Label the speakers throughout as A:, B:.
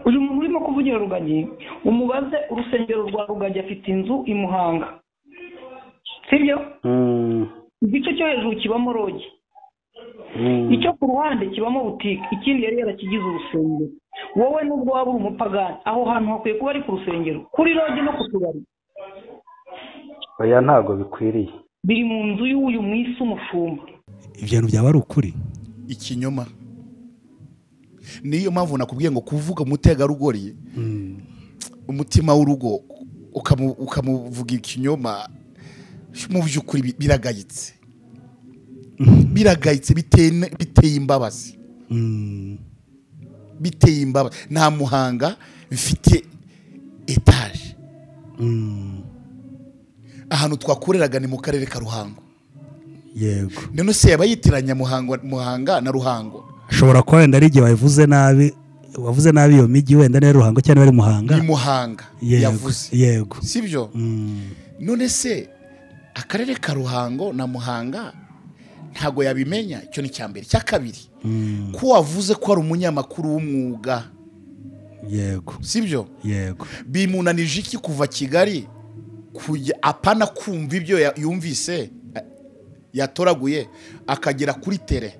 A: uyu muntu urimo kuvugira Rugagi umubaze urusengero rwa Rugagi afite inzu i Muhanga sibyo igice cyo hejuru kibamo rogi icyo ku ruhande kibamo butike ikindi yari yarakigize urusengero wowe nubwo waba uri umupagani aho hantu hakwiye kuba ari ku rusengero kuri rogi no ku tubari
B: oya ntago bikwiriye
A: biri mu nzu y'uyu mwisi umushumba
C: ibyo bintu byaba ari ukuri
D: ikinyoma niyo mpamvu nakubwiye ngo kuvuga umutegarugori umutima w'urugo ukamuvuga ikinyoma mu by'ukuri biragayitse biteye imbabazi nta Muhanga bifite etaje ahantu twakoreraga ni mu karere ka Ruhango
C: yego
D: none se yaba yitiranya Muhanga na Ruhango
C: ashobora kuba wenda ari igihe wavuze nabi iyo migi wenda ni Ruhango cyangwa ari Muhanga
D: ni Muhanga yavuze
C: yego
D: sibyo none se akarere ka Ruhango na Muhanga ntago yabimenya icyo ni cyambere cya kabiri ko wavuze ko ari umunyamakuru w'umwuga
C: yego
D: sibyo
C: yego
D: bimunanije iki kuva Kigali kujya apana kumva ibyo yumvise yatoraguye akagera kuri tele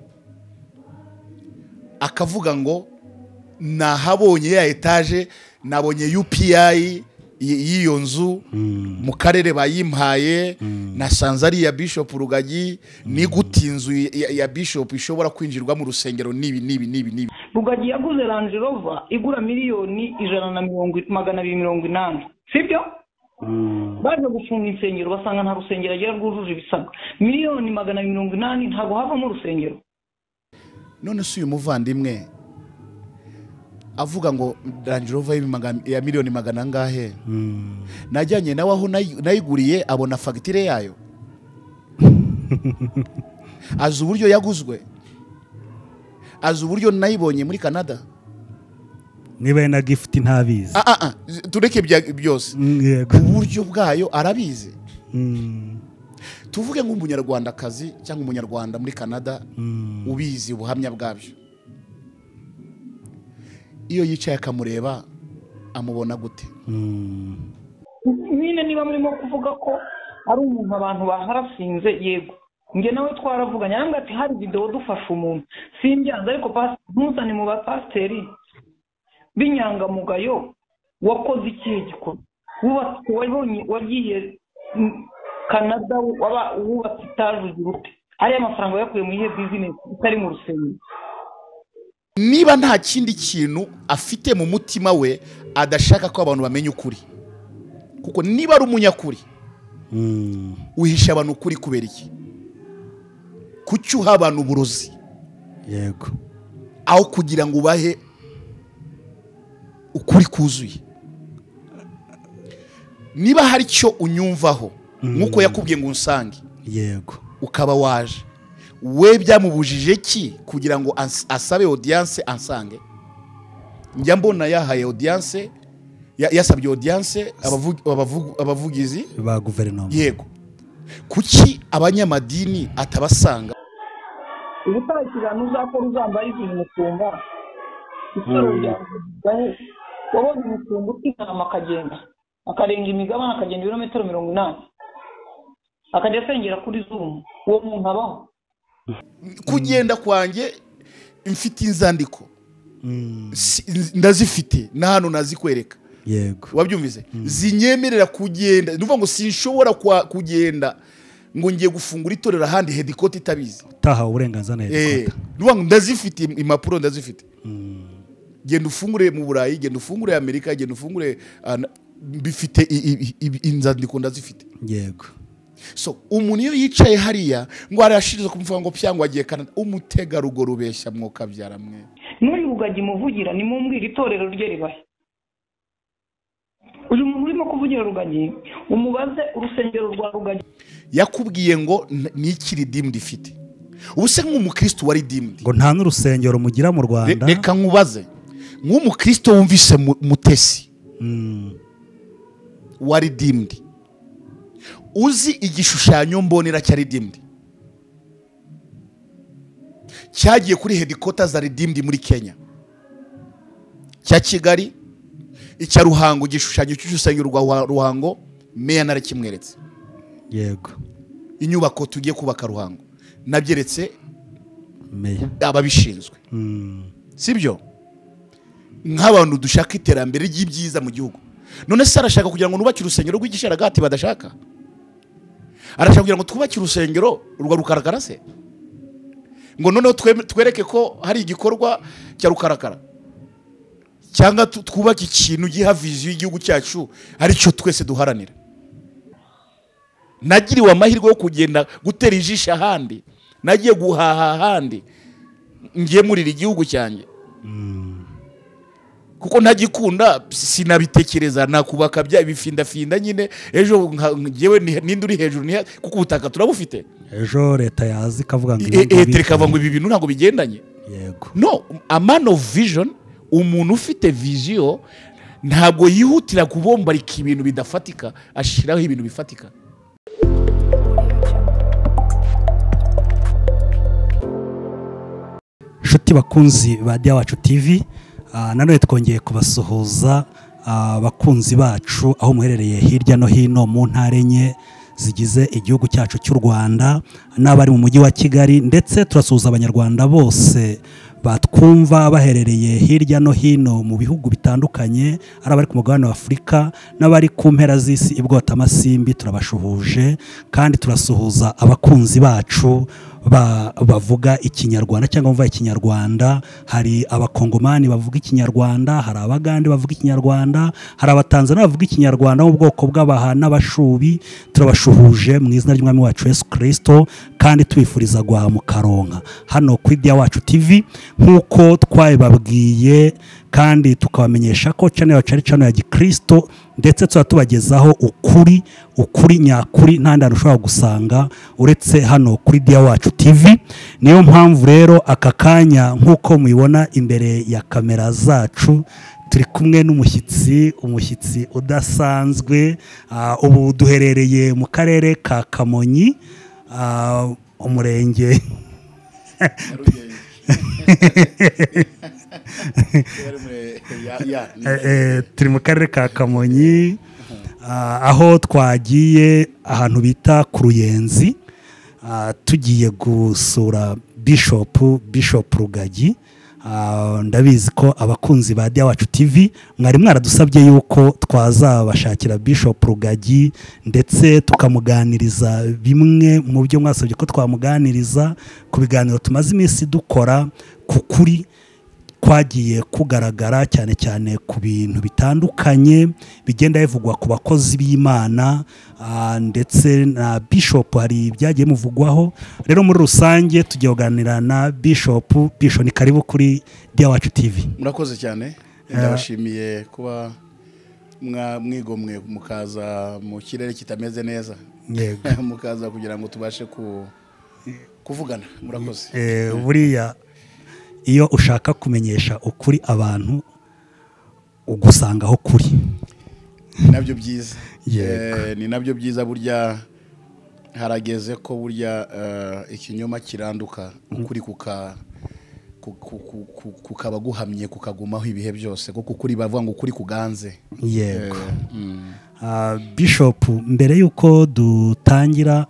D: akavuga ngo nahabonye ya etaje nabonye UPI y'iyo nzu mu karere bayimpaye nasanze ari ya Bishop Rugagi ni gute inzu ya Bishop ishobora kwinjirwa mu rusengero nibi
A: Rugagi yaguze Range Rover igura miliyoni 280 sibyo baje gufunga insengero basanga nta rusengero agira rwujuje ibisabwa miliyoni 280 ntago havamo urusengero
D: none se uyu muvandimwe avuga ngo Range Rover ya miliyoni 100 angahe najyanye nawe aho nayiguriye abona fagitire yayo azi uburyo yaguzwe azi uburyo nayibonye muri Canada
C: niba na gift ntabizi
D: tureke byose uburyo bwayo arabizi tuvuge nk'umunyarwandakazi cyangwa umunyarwanda muri Canada ubizi ubuhamya bwabyo iyo yicaye akamureba amubona gute
A: nyine niba murimo kuvuga ko ari umuntu abantu baharasinze yego nge nawe twaravuganye nambwe ati hari video dufasha umuntu simbyanze ariko ntuzane mu bapasteri b'inyangamugayo wakoze ikihe gikorwa wubatse wagiye Canada wubatse etaje urute ariya mafaranga yakuye mu ihe business itari mu rusengero
D: niba nta kindi kintu afite mu mutima we adashaka ko abantu bamenye ukuri kuko niba ari umunyakuri uhisha abantu ukuri kubera iki kucyuha abantu uburozi
C: yego
D: aho kugira ngo ubahe ukuri kuzuye niba hari cyo unyumvaho nkuko yakubwiye ngo unsange
C: yego
D: ukaba waje we byamubujije ki kugira ngo asabe audience ansange njya mbona yahaye audience yasabye audience abavugizi
C: ba guverinoma
D: yego kuki abanyamadini atabasanga
A: ubutakirana uzakora uzambaye ibintu mutumba isoro ryawe wabonye umutumba utintama akagenda akarenga imigabane akagenda ibirometero 80 akajya asengera kuri Zoom uwo muntu abaho
D: kugenda kwanjye mfite inzandiko ndazifite na hano nazikwereka
C: yego
D: wabyumvise zinyemerera kugenda nuvuga ngo sinshobora kugenda ngo ngiye gufungura itorero handi headquarter itabizi
C: taha uburenganzira na headquarter
D: nuvuga ngo ndazifite impapuro ndazifite genda ufungure mu Burayi genda ufungure Amerika genda ufungure bifite inzandiko ndazifite
C: yego
D: so umuntu iyo yicaye hariya ngo arashiriza kumvuga ngo pyangwa agiye Canada umutegarugori ubeshya mwoka byaramwe
A: n'uyu Rugagi muvugira ni mumbwira itorero rye ribahe uyu muntu urimo kuvugira Rugagi umubaze urusengero rwa Rugagi
D: yakubwiye ngo n'iki redeemed ifite ubuse nk'umukristo wa redeemed
C: ngo nta n'urusengero mugira mu Rwanda
D: reka nkubaze nk'umukristo wumvise Mutesi wa redeemed uzi igishushanyo mbonera cya redeemed cyagiye kuri headquarters za redeemed muri Kenya cya Kigali, icya Ruhango, igishushanyo cy'urusengero rwa Ruhango meya narakimweretse.
C: Yego.
D: Inyubako tugiye kubaka Ruhango nabyeretse
C: meya
D: ababishinzwe. Sibyo? Nk'abantu dushaka iterambere ry'ibyiza mu gihugu. None se arashaka kugira ngo nubake urusengero rw'igisharagati badashaka? Arashaka kugira ngo twubake urusengero rwa Rukarakara se? Ngo noneho twereke ko hari igikorwa cya Rukarakara, cyangwa twubake ikintu giha vision y'igihugu cyacu aricyo twese duharanira. Nagiriwe amahirwe yo kugenda gutera ijisho ahandi, nagiye guhaha ahandi, ngiye murira igihugu cyanjye. Kuko ntagikunda sinabitekereza nakubaka bya ibifindafinda nyine ejo ngewe ninde uri hejuru kuko ubutaka turabufite.
C: Ejo leta yazi kavuga ngo
D: tereka ngo ibi bintu ntago bigendanye.
C: Yego.
D: No, a man of vision, umuntu ufite vision ntago yihutira kubombarika ibintu bidafatika, ashiraho ibintu bifatika.
C: Shuti bakunzi ba Diyawacu TV, nanone twongeye kubasuhuza abakunzi bacu aho muherereye hirya no hino mu ntara enye zigize igihugu cyacu cy'u Rwanda n'abari mu mujyi wa Kigali, ndetse turasuhuza abanyarwanda bose batwumva baherereye hirya no hino mu bihugu bitandukanye, ari abari ku mugabane wa Afurika n'abari ku mpera z'isi ibwota amasimbi. Turabashuhuje kandi turasuhuza abakunzi bacu bavuga ikinyarwanda cyangwa bumva ikinyarwanda. Hari abakongomani bavuga ikinyarwanda, hari abagande bavuga ikinyarwanda, hari abatanzania bavuga ikinyarwanda mu bwoko bw'abaha n'abashubi. Turabashuhuje mu izina ry'Umwami wacu Yesu Kristo kandi tubifuriza guhaha mu karonka hano kuri Diyawacu TV, nk'uko twabibabwiye kandi tukabamenyesha ko channel yacu ari channel ya Gikristo, ndetse tubagezaho ukuri nyakuri nta ndano ushobora gusanga uretse hano kuri Diyawacu TV. Niyo mpamvu rero aka kanya nk'uko mubibona imbere ya kamera zacu turi kumwe n'umushyitsi udasanzwe. Ubu duherereye mu karere ka Kamonyi, umurenge turi mu karere ka Kamonyi, aho twagiye ahantu bita ku Ruyenzi, tugiye gusura Bishop Rugagi. Ndabizi ko abakunzi ba Diyawacu TV mwari mwaradusabye yuko twazabashakira Bishop Rugagi ndetse tukamuganiriza bimwe mu byo mwasabye ko twamuganiriza ku biganiro tumaze iminsi dukora ku kuri kwagiye kugaragara cyane cyane ku bintu bitandukanye bigenda bivugwa ku bakozi b'Imana, ndetse na Bishop hari byagiye muvugwaho. Rero muri rusange tugiye kuganira na Bishop. Ni karibu kuri Diyawacu TV.
D: Murakoze cyane, ndabashimiye kuba mwigomwe mukaza mu kirere kitameze neza.
C: Yego.
D: Mukaza kugira ngo tubashe kuvugana. Murakoze.
C: Buriya iyo ushaka kumenyesha ukuri abantu ugusangaho kuri
D: nabyo byiza. Ni nabyo byiza, burya harageze ko burya ikinyoma kiranduka, ukuri kukaba guhamye kukagumaho ibihe byose, kuko ukuri bavuga ngo ukuri kuganze.
C: Yego. Bishop, mbere yuko dutangira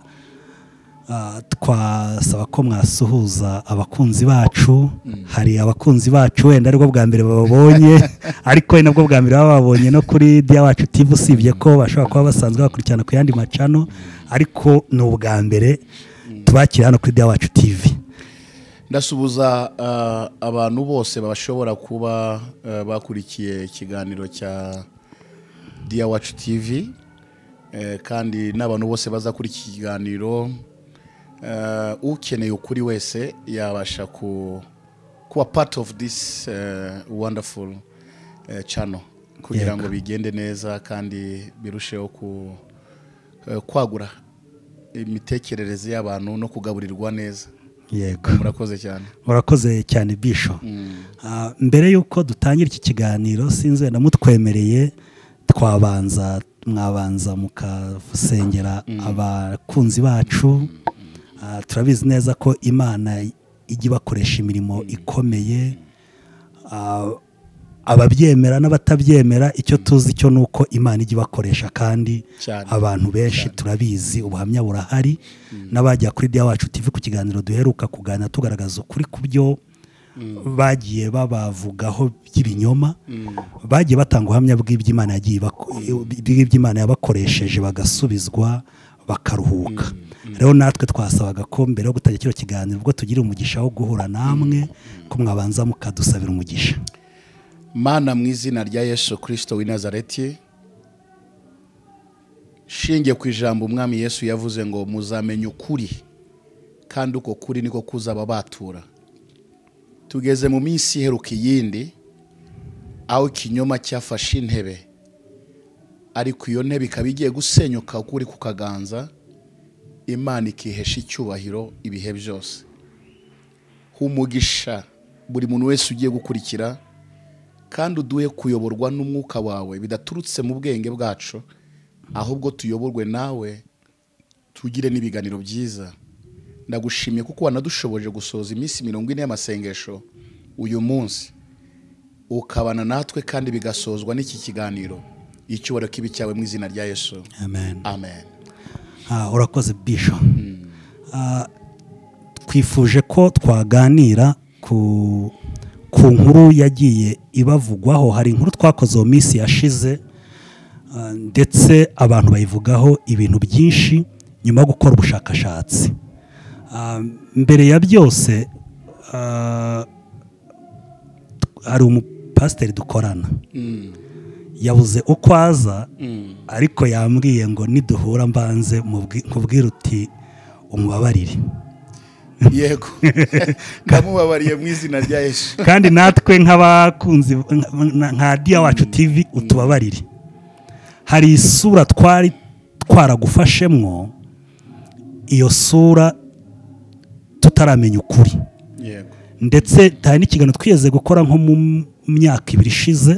C: twasaba ko mwasuhuza abakunzi bacu. Hari abakunzi bacu wenda ariko bwa mbere babonye ariko nabwo bwa mbere babonye no kuri Diyawacu TV, usibye ko bashobora kuba basanzwe bakurikirana ku yandi macano, ariko ni ubwa mbere tubakira hano kuri Diyawacu TV.
D: Ndasubuza abantu bose bashobora kuba bakurikiye ikiganiro cya Diyawacu TV, kandi n'abantu bose baza kuri iki kiganiro. Ukeneye ukuri wese yabasha kuba part of this wonderful channel kugira ngo bigende neza kandi birusheho kwagura imitekerereze y'abantu no kugaburirwa neza.
C: Yego. Murakoze cyane Bishop. Mbere yuko dutangira iki kiganiro, sinzi namutwemereye mwabanza mukasengera abakunzi bacu. Turabizi neza ko Imana ijya bakoresha imirimo ikomeye, ababyemera n'abatabyemera, icyo tuzi cyo ni uko Imana ijya ibakoresha, kandi abantu benshi turabizi, ubuhamya burahari. N'abajya kuri Dia Wacu TV ku kiganiro duheruka kuganira tugaragaza ukuri ku byo bagiye babavugaho by'ibinyoma, bagiye batanga ubuhamya bw'iby'Imana yabakoresheje bagasubizwa bakaruhuka. Rero natwe twasabaga ko mbere yo gutangira kino kiganiro ubwo tugira umugisha wo guhura namwe ko mwabanza mukadusabira umugisha.
D: Mana, mu izina rya Yesu Kristo w'i Nazareti, shingiye ku ijambo umwami Yesu yavuze ngo muzamenye ukuri kandi uko kuri niko kuzababatura. Tugeze mu minsi iheruka iyindi aho ikinyoma cyafashe intebe, ariko iyo ntebe ikaba igiye gusenyuka ukuri kukaganza, Imana ikihesha icyubahiro ibihe byose. Humugisha buri muntu wese ugiye gukurikira, kandi uduhe kuyoborwa n'umwuka wawe bidaturutse mu bwenge bwacu, ahubwo tuyoborwe nawe, tugire n'ibiganiro byiza. Ndagushimye kuko wanadushoboje gusoza iminsi 40 y'amasengesho uyu munsi, ukabana natwe kandi bigasozwa n'iki kiganiro. Icyubahiro kibi cyawe mu izina rya Yesu.
C: Amen.
D: Amen.
C: Urakoze Bishop. Twifuje ko twaganira ku nkuru yagiye ibavugwaho. Hari inkuru twakoze mu minsi yashize, ndetse abantu bayivugaho ibintu byinshi nyuma yo gukora ubushakashatsi. Mbere ya byose hari umupasiteri dukorana, yabuze uko aza, ariko yambwiye ngo niduhura mbanze nkubwire uti umubabarire.
D: Yego, ndamubabariye mu izina rya Yesu.
C: Kandi natwe nk'abakunzi nka Dia Wacu TV utubabarire. Hari isura twari twaragufashemwo, iyo sura tutaramenya ukuri.
D: Yego.
C: Ndetse hari n'ikiganiro twiyeze gukora nko mu myaka 2 ishize,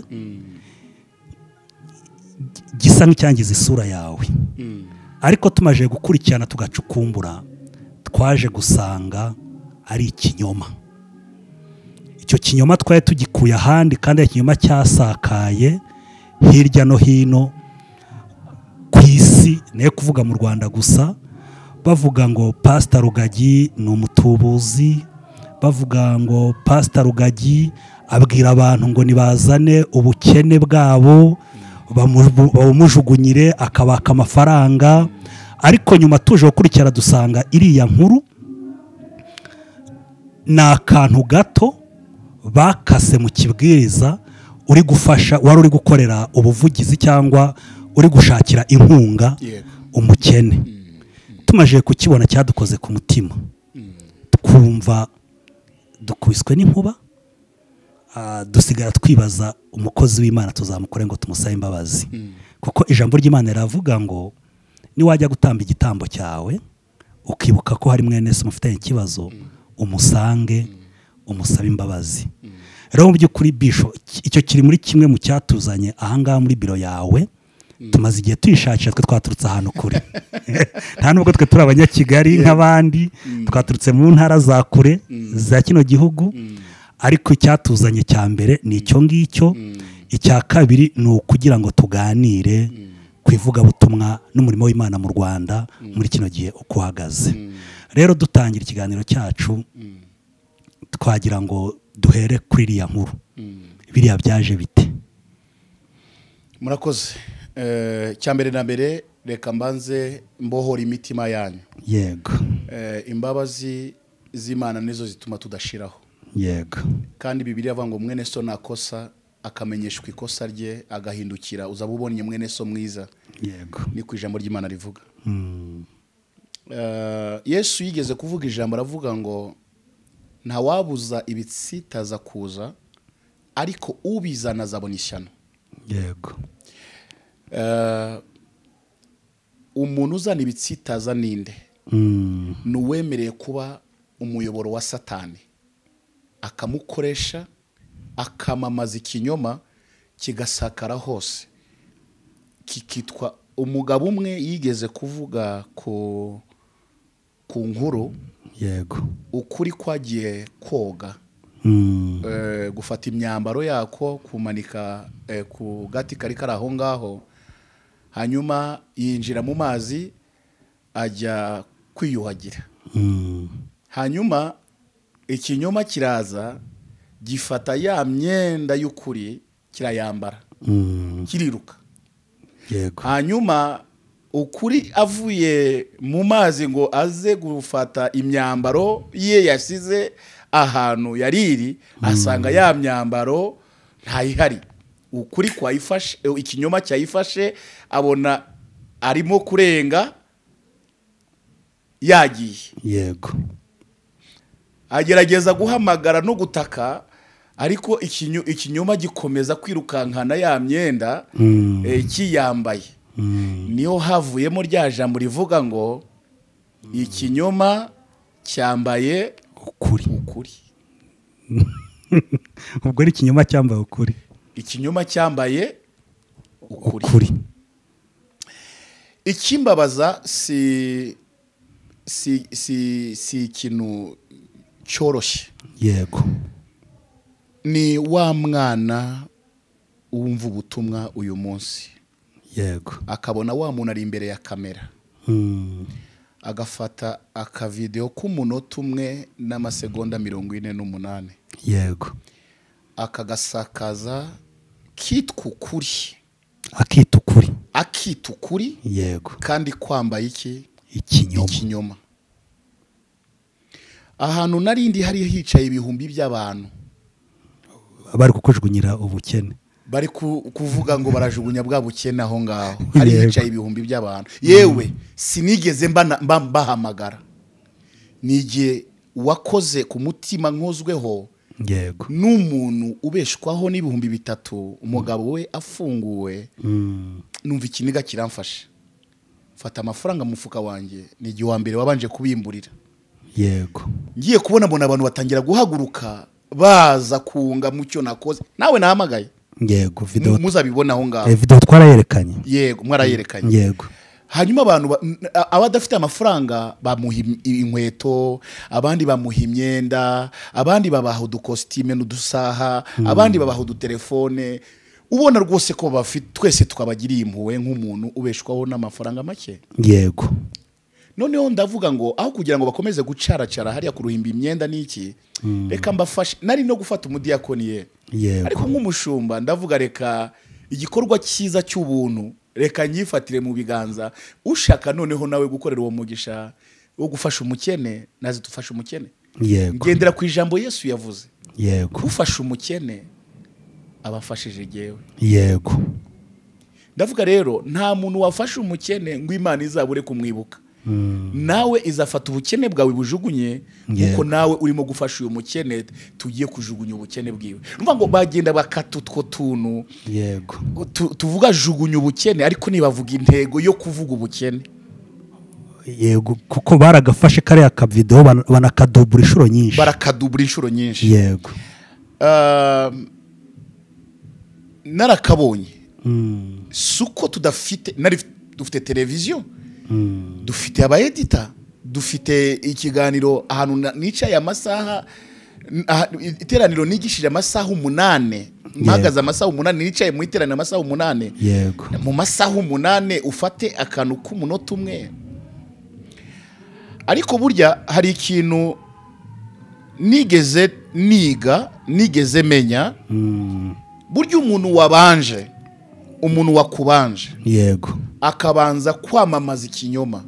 C: gisa nk'icyangiza isura yawe. Ariko tumaje gukurikirana tugacukumbura, twaje gusanga ari ikinyoma. Icyo kinyoma twaye tugikuye ahandi, kandi ikinyoma cyasakaye hirya no hino ku isi, ne kuvuga mu Rwanda gusa. Bavuga ngo Pastor Rugagi ni umutubuzi, bavuga ngo Pastor Rugagi abwira abantu ngo nibazane ubukene bwabo bamumujugunyire akabaka amafaranga. Ariko nyuma tuje gukurikira dusanga iriya nkuru na akantu gato bakase mu kibwiriza, uri gufasha, wari uri gukorera ubuvugizi cyangwa uri gushakira inkunga umukene. Tumaje kukibona cyadukoze ku mutima, twumva dukubiswe n'inkuba, dusigara twibaza umukozi w'Imana tuzamukore ngo tumusabe imbabazi. Kuko ijambo ry'Imana riravuga ngo niwajya gutamba igitambo cyawe ukibuka ko hari mwene se mufitanye ikibazo, umusange umusabe imbabazi. Rero mu by'ukuri Bishop, icyo kiri muri kimwe mu cyatuzanye ahangaha muri biro yawe. Tumaze igihe tuyishakira, twe twaturutse ahantu kure. Nta nubwo twe turi abanyakigali nk'abandi, twaturutse mu ntara za kure za kino gihugu. Ariko icyatuzanye cya mbere ni icyo ngicyo. Icya kabiri ni ukugira ngo tuganire ku ivugabutumwa n'umurimo w'Imana mu Rwanda muri kino gihe uko uhagaze. Rero dutangira ikiganiro cyacu, twagira ngo duhere kuri iriya nkuru. Biriya byaje bite?
D: Murakoze. Cyambere na mbere reka mbanze mbohora imitima yanyu.
C: Yego.
D: Imbabazi z'Imana nizo zituma tudashiraho.
C: Yego.
D: Kandi Bibiliya avuga ngo mwene so nakosa akamenyeshwa ikosa rye agahindukira, uzaba ubonye mwene so mwiza.
C: Yego.
D: Ni ku ijambo ry'Imana rivuga. Yesu yigeze kuvuga ijambo, aravuga ngo nta wabuza ibitsitaza kuza, ariko ubizana azabona ishyano.
C: Yego.
D: Umuntu uzana ibitsitaza ninde? Nuwemereye kuba umuyoboro wa Satani, akamukoresha akamamaza ikinyoma kigasakara hose, kikitwa. Umugabo umwe yigeze kuvuga ku nkuru.
C: Yego.
D: Ukuri kwagiye koga gufata imyambaro yako kumanika ku gati kari kari aho ngaho, hanyuma yinjira mu mazi ajya kwiyuhagira. Hanyuma ikinyoma kiraza gifata ya myenda y'ukuri kirayambara, kiriruka. Hanyuma ukuri avuye mu mazi ngo aze gufata imyambaro ye yasize ahantu yariri, asanga ya myambaro ntayihari. Ukuri kwayifashe, ikinyoma cyayifashe, abona arimo kurenga yagiye.
C: Yego.
D: Agerageza guhamagara no gutaka, ariko ikinyoma gikomeza kwirukankana ya myenda kiyambaye. Niyo havuyemo rya jambo rivuga ngo ikinyoma cyambaye ukuri.
C: Ubwo ari ikinyoma cyambaye ukuri.
D: Ikinyoma cyambaye ukuri. Ikimbabaza si ikintu cyoroshye.
C: Yego.
D: Ni wa mwana wumva ubutumwa uyu munsi.
C: Yego.
D: Akabona wa muntu ari imbere ya kamera. Agafata akavideo k'umunota umwe n'amasegonda 48.
C: Yego.
D: Akagasakaza kitwa ukuri. Akita ukuri.
C: Yego.
D: Kandi kwambaye iki?
C: Ikinyoma.
D: Ahantu narindi hari hicaye ibihumbi by'abantu
C: bari kukujugunyira ubukene,
D: bari kuvuga ngo barajugunya bwa bukene aho ngaho. Hari hicaye ibihumbi by'abantu. Yewe sinigeze mbahamagara, nige wakoze ku mutima nkozweho.
C: Yego.
D: N'umuntu ubeshwaho n'ibihumbi 3, umugabo we afunguwe. Numva ikiniga kiramfasha, fata amafaranga mu mufuka wanjye, nige wa mbere wabanje kubimburira.
C: Yego.
D: Ngiye kubona abantu batangira guhaguruka baza kunga mu cyo nakoze. Nawe nahamagaye.
C: Yego. Video
D: muzabibona aho ngaho.
C: Video twarayerekanye.
D: Yego, mwarayerekanye.
C: Yego.
D: Hanyuma abantu abadafite amafaranga bamuha inkweto, abandi bamuha imyenda, abandi babaha udukositime n'udusaha, abandi babaha udutelefone. Ubona rwose ko bafite, twese twabagiriye impuhwe nk'umuntu ubeshwaho n'amafaranga make.
C: Yego.
D: Noneho ndavuga ngo aho kugira ngo bakomeze gucaracara hariya kuruhimba imyenda n'iki, reka mbafashe. Nari no gufata umudiyakoni ye. Ariko nk'umushumba ndavuga reka igikorwa cyiza cy'ubuntu reka nyifatire mu biganza. Ushaka noneho nawe gukorera uwo mugisha wo gufasha umukene, naze tufashe umukene.
C: Yego.
D: Ngendera ku ijambo Yesu yavuze.
C: Yego.
D: Ufasha umukene abafashije jewe.
C: Yego.
D: Ndavuga rero nta muntu wafasha umukene ngo Imana izabure kumwibuka. Nawe izafata ubukene bwawe bujugunye, kuko nawe urimo gufasha uyu mukene tugiye kujugunya ubukene bwiwe. Numva ngo bagenda bakata utwo tuntu.
C: Yego.
D: Tuvuga jugunya ubukene, ariko nibavuga intego yo kuvuga ubukene.
C: Yego, kuko baragafashe kariya kavideo banakadubura inshuro nyinshi.
D: Yego. Narakabonye. Suko dufite televiziyo. Dufite abaedita, dufite ikiganiro ahantu nicaye amasaha, iteraniro nigishije amasaha 8, mpagaze amasaha 8, nicaye mu iteraniro amasaha 8.
C: Yego.
D: Mu masaha 8 ufate akantu k'umunota umwe. Ariko burya hari ikintu nigeze menya. Burya umuntu wabanje, umuntu wakubanje.
C: Yego.
D: Akabanza kwamamaza ikinyoma.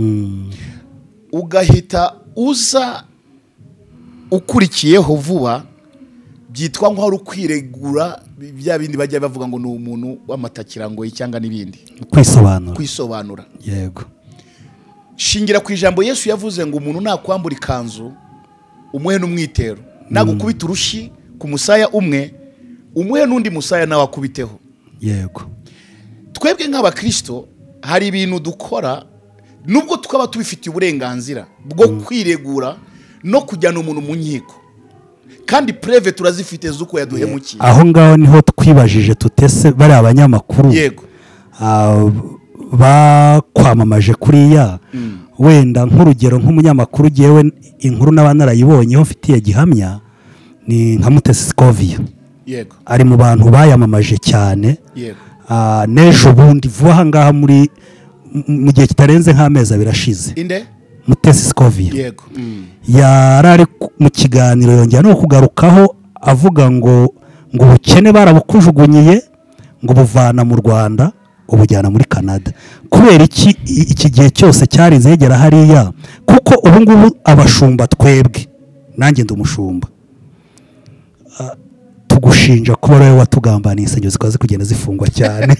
D: Ugahita uza ukurikiyeho vuba, byitwa nko ari ukwiregura bya bindi bajya bavuga ngo ni umuntu w'amatakirango cyangwa n'ibindi. Kwisobanura.
C: Yego.
D: Shingira ku ijambo Yesu yavuze ngo umuntu nakwambura ikanzu umuhe n'umwitero, nagukubita urushi ku musaya umwe umuhe n'undi musaya nawe akubiteho.
C: Yego.
D: Twebwe nk'abakristo hari ibintu dukora nubwo tukaba tubifitiye uburenganzira bwo kwiregura no kujyana umuntu mu nkiko, kandi preve turazifite zuko yaduhemukiye.
C: Aho ngaho niho twibajije tutese bari abanyamakuru.
D: Yego.
C: Bakwamamaje kuriya, wenda nk'urugero nk'umunyamakuru, jewe inkuru n'abanarayibonyeho mfitiye gihamya, ni nka Mutesi Scovia.
D: Yego.
C: Ari mu bantu bayamamaje cyane.
D: Yego.
C: N'ejo bundi vuba aha ngaha mu gihe kitarenze nk'amezi abiri ashize.
D: Inde?
C: Mutesi Scovia.
D: Yego.
C: Yarari mu kiganiro yongera no kugarukaho avuga ngo ubukene barabukujugunyiye ngo buvana mu Rwanda ubujyana muri Canada. Kubera iki gihe cyose cyarinze yegera hariya, kuko ubu ngubu abashumba twebwe, nanjye ndi umushumba, tugushinja kuba wowe watugambaniye insengero zikaza kugenda zifungwa cyane.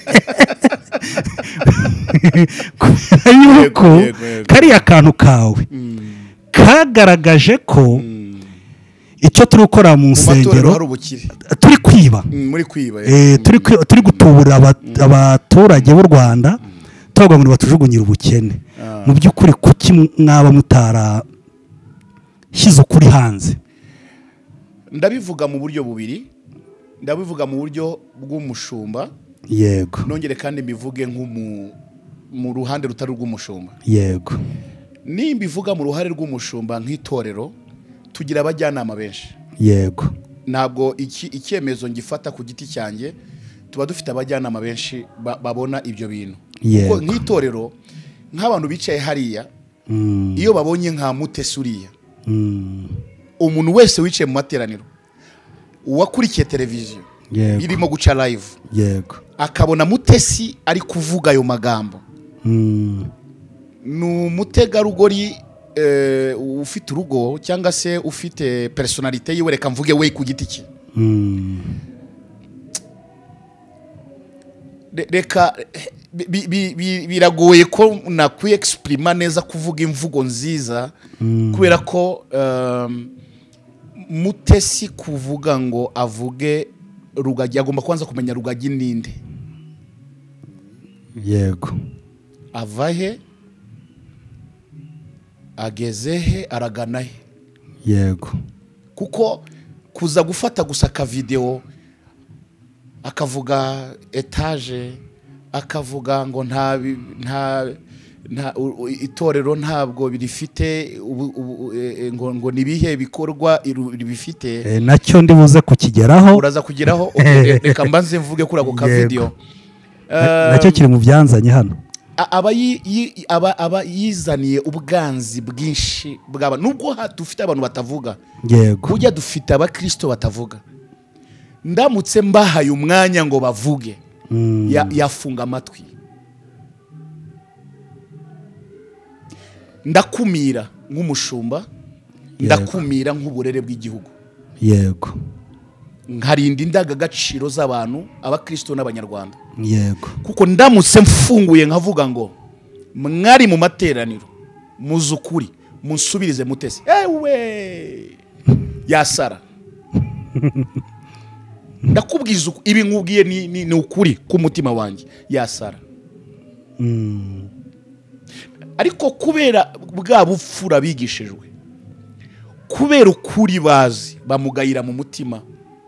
C: Kubera yuko kariya kantu kawe kagaragaje ko icyo turi gukora mu nsengero turi kwiba, turi gutubura abaturage b'u Rwanda, tuvuga ngo batujugunyira ubukene. Mu by'ukuri kuki mwaba mutarashyize ukuri hanze?
D: Ndabivuga mu buryo bubiri, ndabivuga mu buryo bw'umushumba.
C: Yego.
D: Nongere kandi mbivuge mu ruhande rutari rw'umushumba.
C: Yego.
D: Nimbivuga mu ruhare rw'umushumba nk'itorero, tugira abajyanama benshi.
C: Yego.
D: Ntabwo icyemezo ngifata ku giti cyanjye, tuba dufite abajyanama benshi babona ibyo bintu. Kuko nk'itorero nk'abantu bicaye hariya, iyo babonye nka Mutesi uriya, umuntu wese wicaye mu materaniro, uwakurikiye televiziyo irimo guca live,
C: yego,
D: akabona Mutesi ari kuvuga ayo magambo, ni umutegarugori ufite urugo cyangwa se ufite personalite yiwe, reka mvuge we ku giti cye, reka biragoye ko nakwiye exprima neza kuvuga imvugo nziza, kubera ko Mutesi kuvuga ngo avuge Rugagi, agomba kwanza kumenya Rugagi ninde.
C: Yego.
D: Avahe, agezehe, aragana he.
C: Yego.
D: Kuko kuza gufata gusa ka video akavuga etage, akavuga ngo nta itorero ntabwo birifite, ngo nibihe bikorwa bifite,
C: nacyo ndibuze kukigeraho,
D: uraza kugeraho. Reka mbanze mvuge kuri ako ka video,
C: nacyo kiri mu byanzanye hano.
D: aba yizaniye ubwanzi bwinshi bwaba, nubwo dufite abantu batavuga.
C: Yego.
D: Ujya dufite abakristo batavuga, ndamutse mbahaye umwanya ngo bavuge, yafunga amatwi. Ndakumira nk'umushumba, ndakumira nk'uburere bw'igihugu.
C: Yego.
D: Nkarinda indangagaciro z'abantu, abakristo n'abanyarwanda.
C: Yego.
D: Kuko ndamutse mfunguye nkavuga ngo mwari mu materaniro muzukuri munsubirize Mutesi, ewe yasara. Ndakubwiza ibi nkubwiye ni ukuri ku mutima wanjye, yasara. Ariko kubera bwa bupfura bigishijwe, kubera ukuri bazi, bamugayira mu mutima.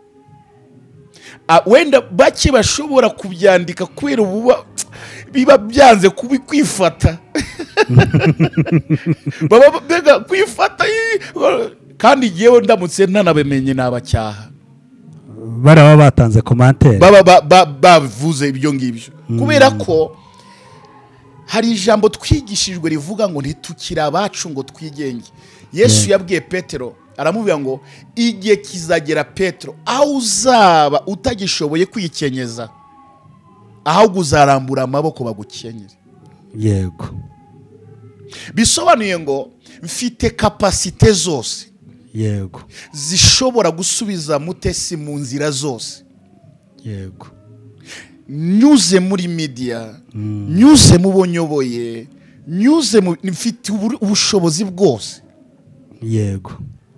D: Wenda bake bashobora kubyandika kubera ububa biba byanze kwifata. Baba bega kwifata, kandi yewe ndamutse nanabemenye nabacyaha.
C: Baraba batanze commentaire,
D: baba bavuze ibyo ngibyo, kubera ko hari ijambo twigishijwe rivuga ngo ntitukira abacu ngo twigenge. Yesu yabwiye Petero, aramubwira ngo igihe kizagera Petero aho uzaba utagishoboye kwikenyeza, ahubwo uzarambura amaboko bagukenyere.
C: Yego.
D: Bisobanuye ngo mfite kapasite zose,
C: yego,
D: zishobora gusubiza Mutesi mu nzira zose.
C: Yego.
D: Nyuze muri media, nyuze mu bonyoboye, nyuze mfite ubushobozi bwose.
C: Yego.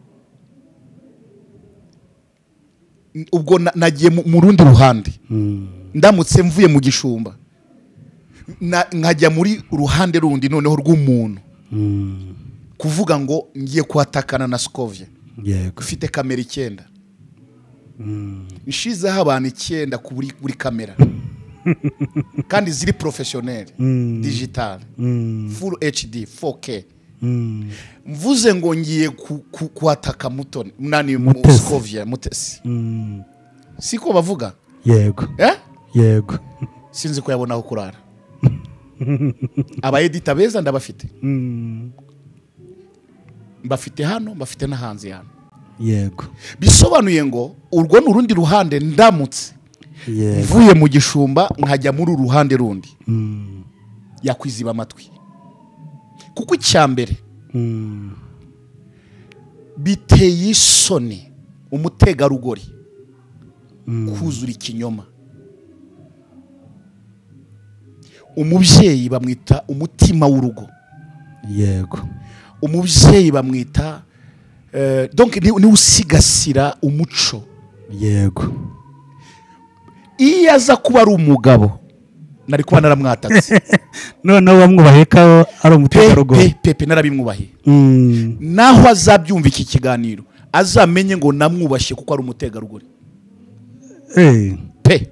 D: Ubwo nagiye mu rundi ruhande, ndamutse mvuye mu gishumba nkajya muri uruhande rundi noneho rw'umuntu, kuvuga ngo ngiye kuhatakana na Scovia.
C: Yego.
D: Ufite kamera 9, nshizeho abantu 9 kuri kamera, kandi ziri professionnel, digital, full HD, 4K, mvuze ngo ngiye kuhataka Mutoni nani Scovia Mutesi siko bavuga
C: yego yego
D: sinzi ko yabona aho kurara abayedita beza ndabafite mbafite hano mbafite na hanze hano
C: yego
D: bisobanuye ngo urwo n'urundi ruhande ndamutse mvuye mu gishumba nkajya muri uruhande rundi yakwiziba amatwi kuko icyambere biteye isoni umutegarugori kuzura ikinyoma. Umubyeyi bamwita umutima w'urugo
C: yego,
D: umubyeyi bamwita donc ni usigasira umuco
C: yego.
D: Iyo aza kuba ari umugabo nari kuba naramwatatse
C: noneho bamwubahe ko ari umutegarugori
D: pepe narabimwubahe naho azabyumva iki kiganiro azamenye ngo namwubashye kuko ari umutegarugori pe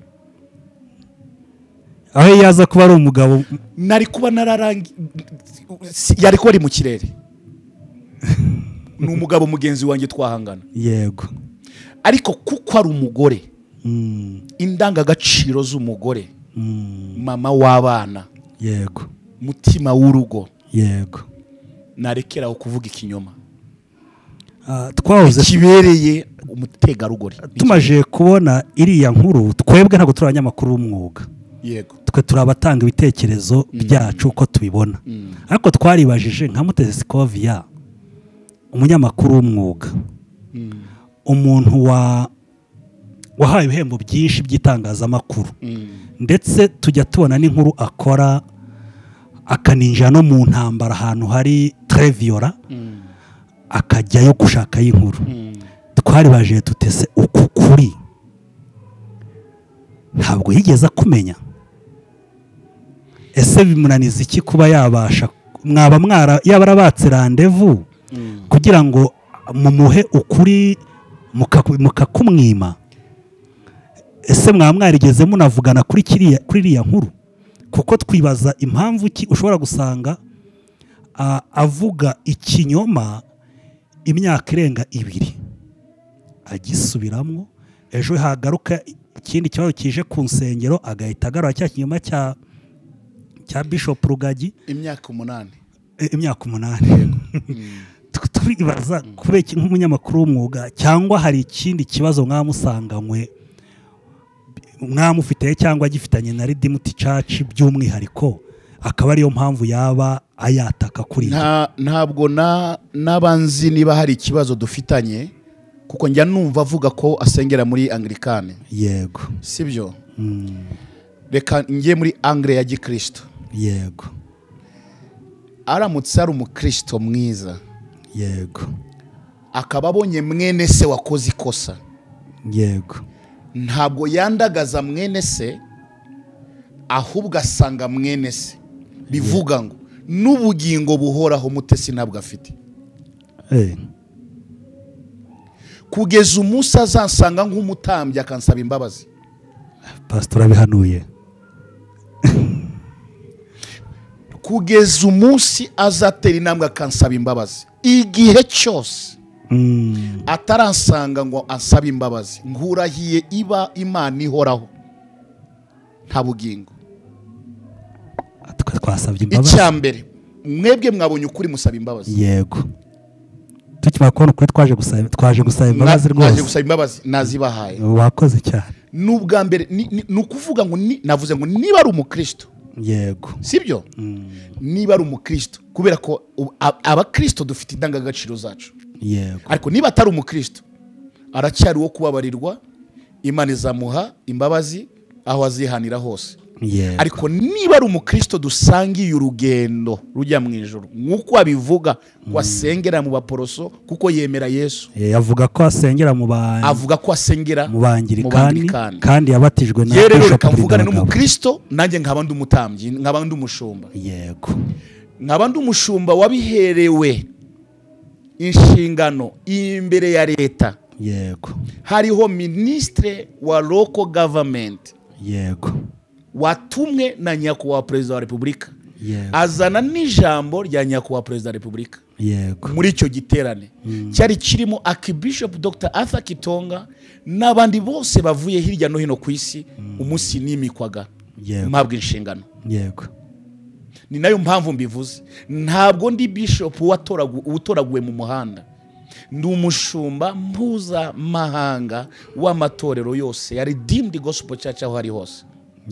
C: aho yaza kuba ari umugabo
D: nari kuba nararangi yari kuba ari mu kirere ni umugabo mugenzi wanjye twahangana
C: yego,
D: ariko kuko ari umugore indangagaciro z'umugore mama w'abana
C: yego,
D: mutima w'urugo
C: yego,
D: narekeraho kuvuga ikinyoma
C: twahoze
D: kibereye umutegarugori.
C: Tumaje kubona iriya nkuru twebwe ntabwo turi abanyamakuru b'umwuga
D: yego,
C: twe turi abatanga ibitekerezo byacu uko tubibona, ariko twaribajije nka Mutesi Scovia umunyamakuru w'umwuga, umuntu wahaye ibihembo byinshi by'itangazamakuru, ndetse tujya tubona n'inkuru akora akaninjira no mu ntambara ahantu hari treviola akajyayo gushakayo inkuru. Twaribaje tutese uku kuri ntabwo yigeze kumenya, ese bimunaniza iki kuba yabasha mwaba yabarabatse randevu kugira ngo mumuhe ukuri mukakumwima? Ese mwarigeze munavugana kuri iriya nkuru? Kuko twibaza impamvu ki ushobora gusanga avuga ikinyoma imyaka irenga 2 agisubiramo, ejo hagaruka ikindi kibazo kije ku nsengero agahita agarura cya kinyoma cya Bishop Rugagi
D: imyaka 8
C: turibaza kubera nk'umunyamakuru w'umwuga, cyangwa hari ikindi kibazo mwamusanganywe mwamufite cyangwa agifitanye na Redeemed Church by'umwihariko akaba ariyo mpamvu yaba ayataka kuri
D: ntabwo nabanzi niba hari ikibazo dufitanye, kuko njya numva avuga ko asengera muri Anglikane.
C: Yego,
D: sibyo? Reka ngiye muri Angle ya Gikristo.
C: Yego,
D: aramutse ari umukristo mwiza,
C: yego,
D: akaba abonye mwene se wakoze ikosa,
C: yego,
D: ntabwo yandagaza mwene se, ahubwo asanga mwene se, bivuga ngo n'ubugingo buhoraho Mutesi ntabwo afite. Kugeza umunsi azansanga nk'umutambyi akansaba imbabazi.
C: Pastor abihanuye.
D: Kugeza umunsi azatera intambwe akansaba imbabazi, igihe cyose ataransanga ngo ansaba imbabazi, nkurahiye iba Imana ihoraho nta bugingo.
C: Twasabye imbabazi.
D: Icyambere mwebwe mwabonye ukuri musaba imbabazi.
C: Yego, tukimara kubona ukuri twaje gusaba imbabazi rwose.
D: Twaje gusaba imbabazi nazibahaye.
C: Wakoze cyane.
D: N'ubwa mbere ni ukuvuga ngo navuze ngo niba ari umukristo.
C: Yego,
D: sibyo? Niba ari umukristo, kubera ko abakristo dufite indangagaciro zacu.
C: Yego,
D: ariko niba atari umukristo aracyari wo kubabarirwa, Imana izamuha imbabazi aho azihanira hose.
C: Yego,
D: ariko niba ari umukristo dusangiye urugendo rujya mu ijuru, nk'uko abivuga ko asengera mu baporoso kuko yemera Yesu.
C: avuga ko asengera mu Bangirikani kandi yabatijwe na
D: Bishop. Rero kamvugana n'umukristo, nanjye nkaba ndi umutambyi, nkaba ndi umushumba.
C: Yego,
D: nkaba ndi umushumba wabiherewe inshingano imbere ya leta.
C: Yego,
D: hariho ministre wa local government.
C: Yego,
D: watumwe na nyakubahwa Perezida wa Repubulika. azana n'ijambo rya nyakubahwa perezida wa repubulika muri icyo giterane cyari kirimo Archbishop Dr. Arthur Kitonga n'abandi bose bavuye hirya no hino ku isi umunsi nimikwaga mpabwa inshingano. Ni nayo mpamvu mbivuze, ntabwo ndi bishop utoraguwe mu muhanda, ndi umushumba mpuzamahanga w'amatorero yose ya Redeemed Gospel Church aho hari hose.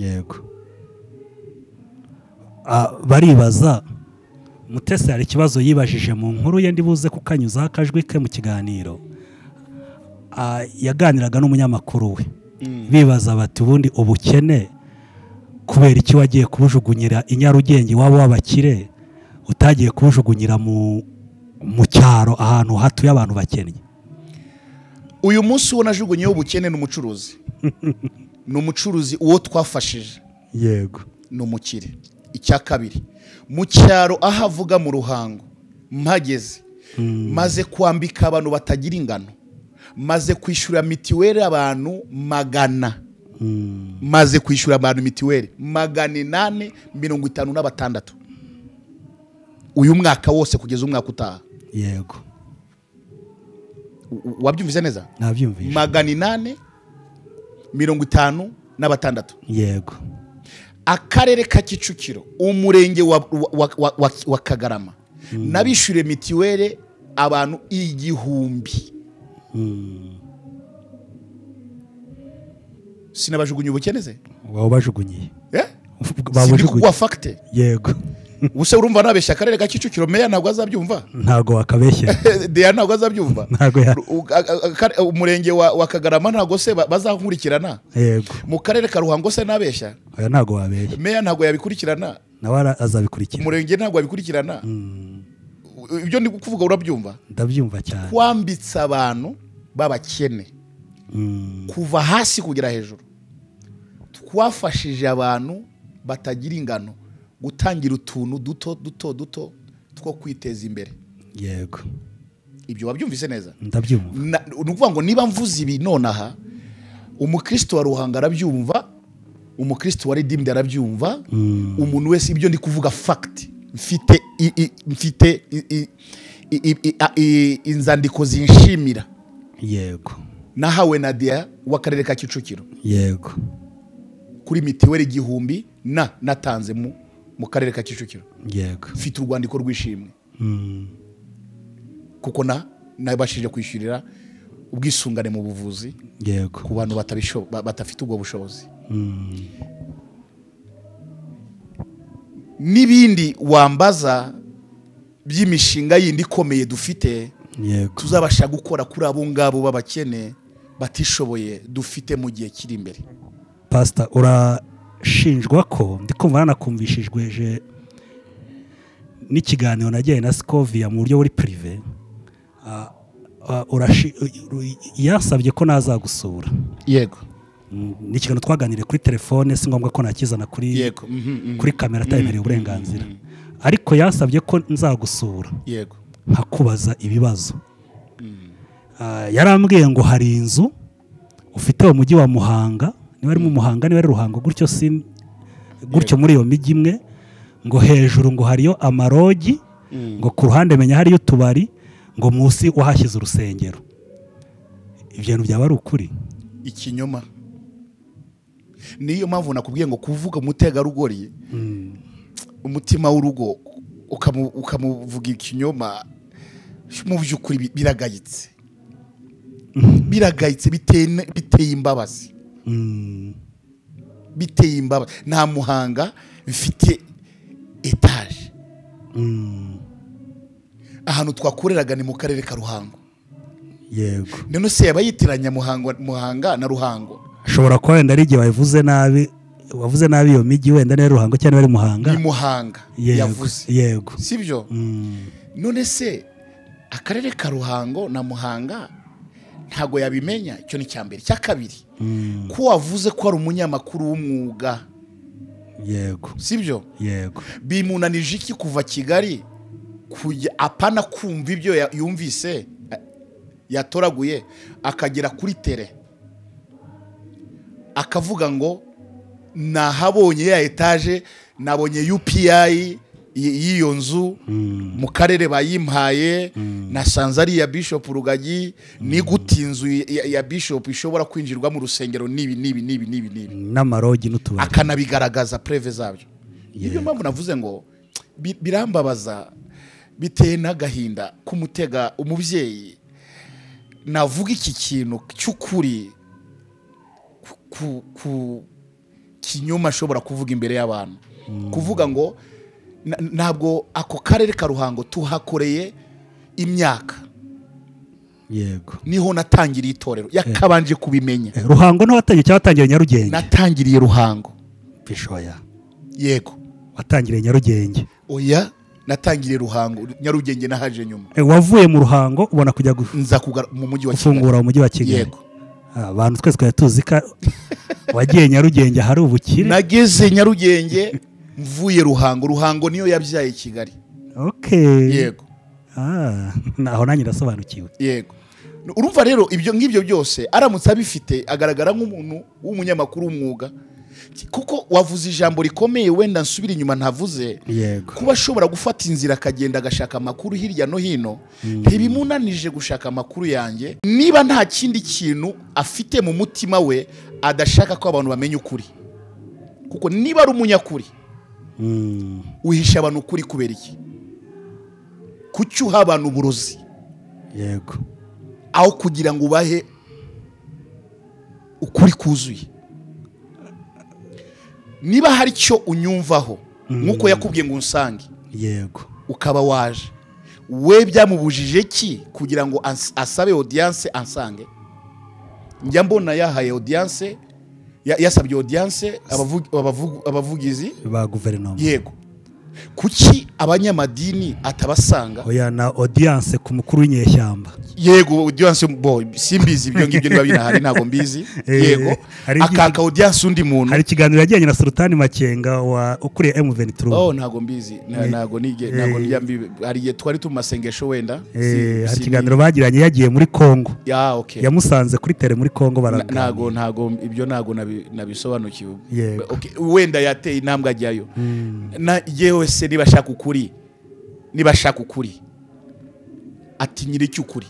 C: Baribaza Mutesi hari ikibazo yibajije mu nkuru ye ndibuze kukanyuzaho akajwi ke mu kiganiro. Yaganiraga n'umunyamakuru we bibaza bati ubundi ubukene kubera iki wagiye kubujugunyira i Nyarugenge wabo w'abakire utagiye kubujugunyira mu cyaro ahantu hatuye abantu bakennye?
D: Uyu munsi wo najugunyeho ubukene n'umucuruzi n'umucuruzi uwo twafashije n'umukire. Icya kabiri, mu cyaro aho avuga mu Ruhango mpageze maze kwambika abantu batagira ingano, maze kwishyura mitiweli abantu 100, maze kwishyura abantu mitiweli 856 uyu mwaka wose kugeza umwaka utaha. Wabyumvise neza?
C: Nabyumvise.
D: 856. Akarere ka Kicukiro umurenge wa Kagarama nabishyure mitiweli abantu 1000. Sinabajugunye ubukeneze?
C: Wabajugunyiye.
D: Babujugunye fakte.
C: Use
D: urumva nabeshya akarere ka Kicukiro meya ntabwo azabyumva?
C: Ntabwo wakabeshya.
D: Deya ntabwo azabyumva?
C: Ntabwo
D: umurenge wa Kagarama ntabwo se bazankurikirana? Mu karere ka Ruhango se nabeshya?
C: Oya ntabwo wabeshya.
D: Meya ntabwo yabikurikirana?
C: Nawe azabikurikira.
D: Umurenge ntabwo yabikurikirana? Ibyo ndi kuvuga urabyumva?
C: Ndabyumva cyane.
D: Kwambitsa abantu babakene kuva hasi kugera hejuru. Twafashije abantu batagira ingano gutangira utuntu duto two kwiteza imbere. Ibyo wabyumvise neza?
C: Ndabyumva.
D: Nukuvuga ngo niba mvuze ibi nonaha umukristo wa Ruhanga arabyumva, umukristo wa Redeemed arabyumva, umuntu wese ibyo ndi kuvuga fact mfite inzandiko zinshimira. Nahawe Nadia w'akarere ka Kicukiro. Kuri mitiweli 1000 natanze mu karere ka Kicukiro. Mfite urwandiko rw'ishimwe. Kuko nabashije kwishyurira ubwisungane mu buvuzi ku bantu batafite ubwo bushobozi. N'ibindi wambaza by'imishinga yindi ikomeye dufite tuzabasha gukora kuri abo ngabo babakene batishoboye dufite mu gihe kiri imbere.
C: Pastor, urashinjwa ko ndikumva nanakumvishijwe n'ikiganiro nagiye na Scovia mu buryo buri privé. Yasabye ko nazagusura. Ni ikiganiro twaganiriye kuri telefone, si ngombwa ko nakizana kuri kamera atayemereye uburenganzira. Ariko yasabye ko nzagusura nkakubaza ibibazo. Yarambwiye ngo hari inzu ufite mu mujyi wa Muhanga, niba ari mu Muhanga niba ari Ruhango gutyo muri iyo mijyi imwe, ngo hejuru ngo hariyo amarogi, ngo ku ruhande menya hariyo utubari, ngo munsi wahashyize urusengero. Ibyo bintu byaba ari ukuri?
D: Ikinyoma. Niyo mpamvu nakubwiye ngo kuvuga umutegarugori umutima w'urugo ukamuvuga ikinyoma mu by'ukuri biragayitse. Biragayitse biteye imbabazi. Biteye imbabazi. Nta Muhanga bifite etaje. Ahantu twakoreraga ni mu karere ka Ruhango. None se yabayitiranya Muhanga na Ruhango?
C: Ashobora kuba wenda ari igihe wavuze nabi iyo mijyi wenda ni Ruhango cyangwa ari Muhanga.
D: Ni Muhanga yavuze. Sibyo? None se akarere ka Ruhango na Muhanga ntago yabimenya? Icyo ni cyambere. Cya kabiri, ko wavuze ko ari umunyamakuru w'umwuga. Sibyo? Bimunanije iki kuva Kigali kujya apana kumva ibyo yumvise yatoraguye akagera kuri tele akavuga ngo nahabonye ya etaje nabonye UPI y'iyo nzu mu karere bayimpaye, nasanze ari iya Bishop Rugagi. Ni gute inzu ya Bishop ishobora kwinjirwa mu rusengero nibi
C: n'amarogi n'utubari,
D: akanabigaragaza preve zabyo. Ibyo mpamvu navuze ngo birambabaza, biteye n'agahinda kumutega umubyeyi navuga iki kintu cy'ukuri ku kinyoma ashobora kuvuga imbere y'abantu, kuvuga ngo ntabwo ako karere ka Ruhango tuhakoreye imyaka.
C: Yego,
D: niho natangiriye itorero, yakabanje kubimenya.
C: Ruhango no watangiye cyangwa watangiriye Nyarugenge?
D: Natangiriye Ruhango.
C: Bishoya.
D: Yego,
C: watangiriye Nyarugenge?
D: Oya, natangiriye Ruhango, Nyarugenge nahaje nyuma.
C: Wavuye mu Ruhango ubona kujya
D: nza mu mujyi wa Kigali,
C: gufungura umujyi wa Kigali.
D: Yego,
C: abantu twese twari tuzi ko wagiye Nyarugenge hari ubukire.
D: Nageze Nyarugenge mvuye Ruhango. Ruhango niyo yabyaye Kigali.
C: Okay.
D: Yego.
C: Naho nanjye ndasobanukiwe.
D: Yego. Urumva rero ibyo ngibyo byose aramutse abifite agaragara nk'umuntu w'umunyamakuru w'umwuga, kuko wavuze ijambo rikomeye wenda nsubira inyuma ntavuze.
C: Yego.
D: Kuba ashobora gufata inzira akagenda agashaka amakuru hirya no hino, ntibimunanije gushaka amakuru yanjye niba nta kindi kintu afite mu mutima we adashaka ko abantu bamenya ukuri. Kuko niba ari umunyakuri, uhisha abantu ukuri kubera iki? Kuki uha abantu uburozi?
C: Yego.
D: Aho kugira ngo ubahe ukuri kuzuye. Niba hari cyo unyumvaho nkuko yakubwiye ngo unsange,
C: yego,
D: ukaba waje, we byamubujije ki kugira ngo asabe audience ansange? Njya mbona yahaye audience, yasabye audience abavugizi
C: ba guverinoma.
D: Yego. Kuki abanyamadini atabasanga?
C: Oya, na audience ku mukuru w'inyeshyamba.
D: Yego, audience boy simbizi ibyo ngibyo niba binahari ntago mbizi. Yego, akaka audience undi muntu.
C: Hari ikiganiro yajyanye na Sultani Makenga wa ukuriye M23.
D: Oh, ntago mbizi, ntago nijye hari twari tumasengesho wenda.
C: Hari ikiganiro bagiranye yagiye muri Kongo.
D: Okay.
C: Yamusanze kuri tele muri Kongo baraganira.
D: Ntago ibyo ntago nabisobanukiwe.
C: Okay,
D: wenda yateye intambwe ajyayo. Na yewe se niba shaka ukuri ati nyiri cy'ukuri,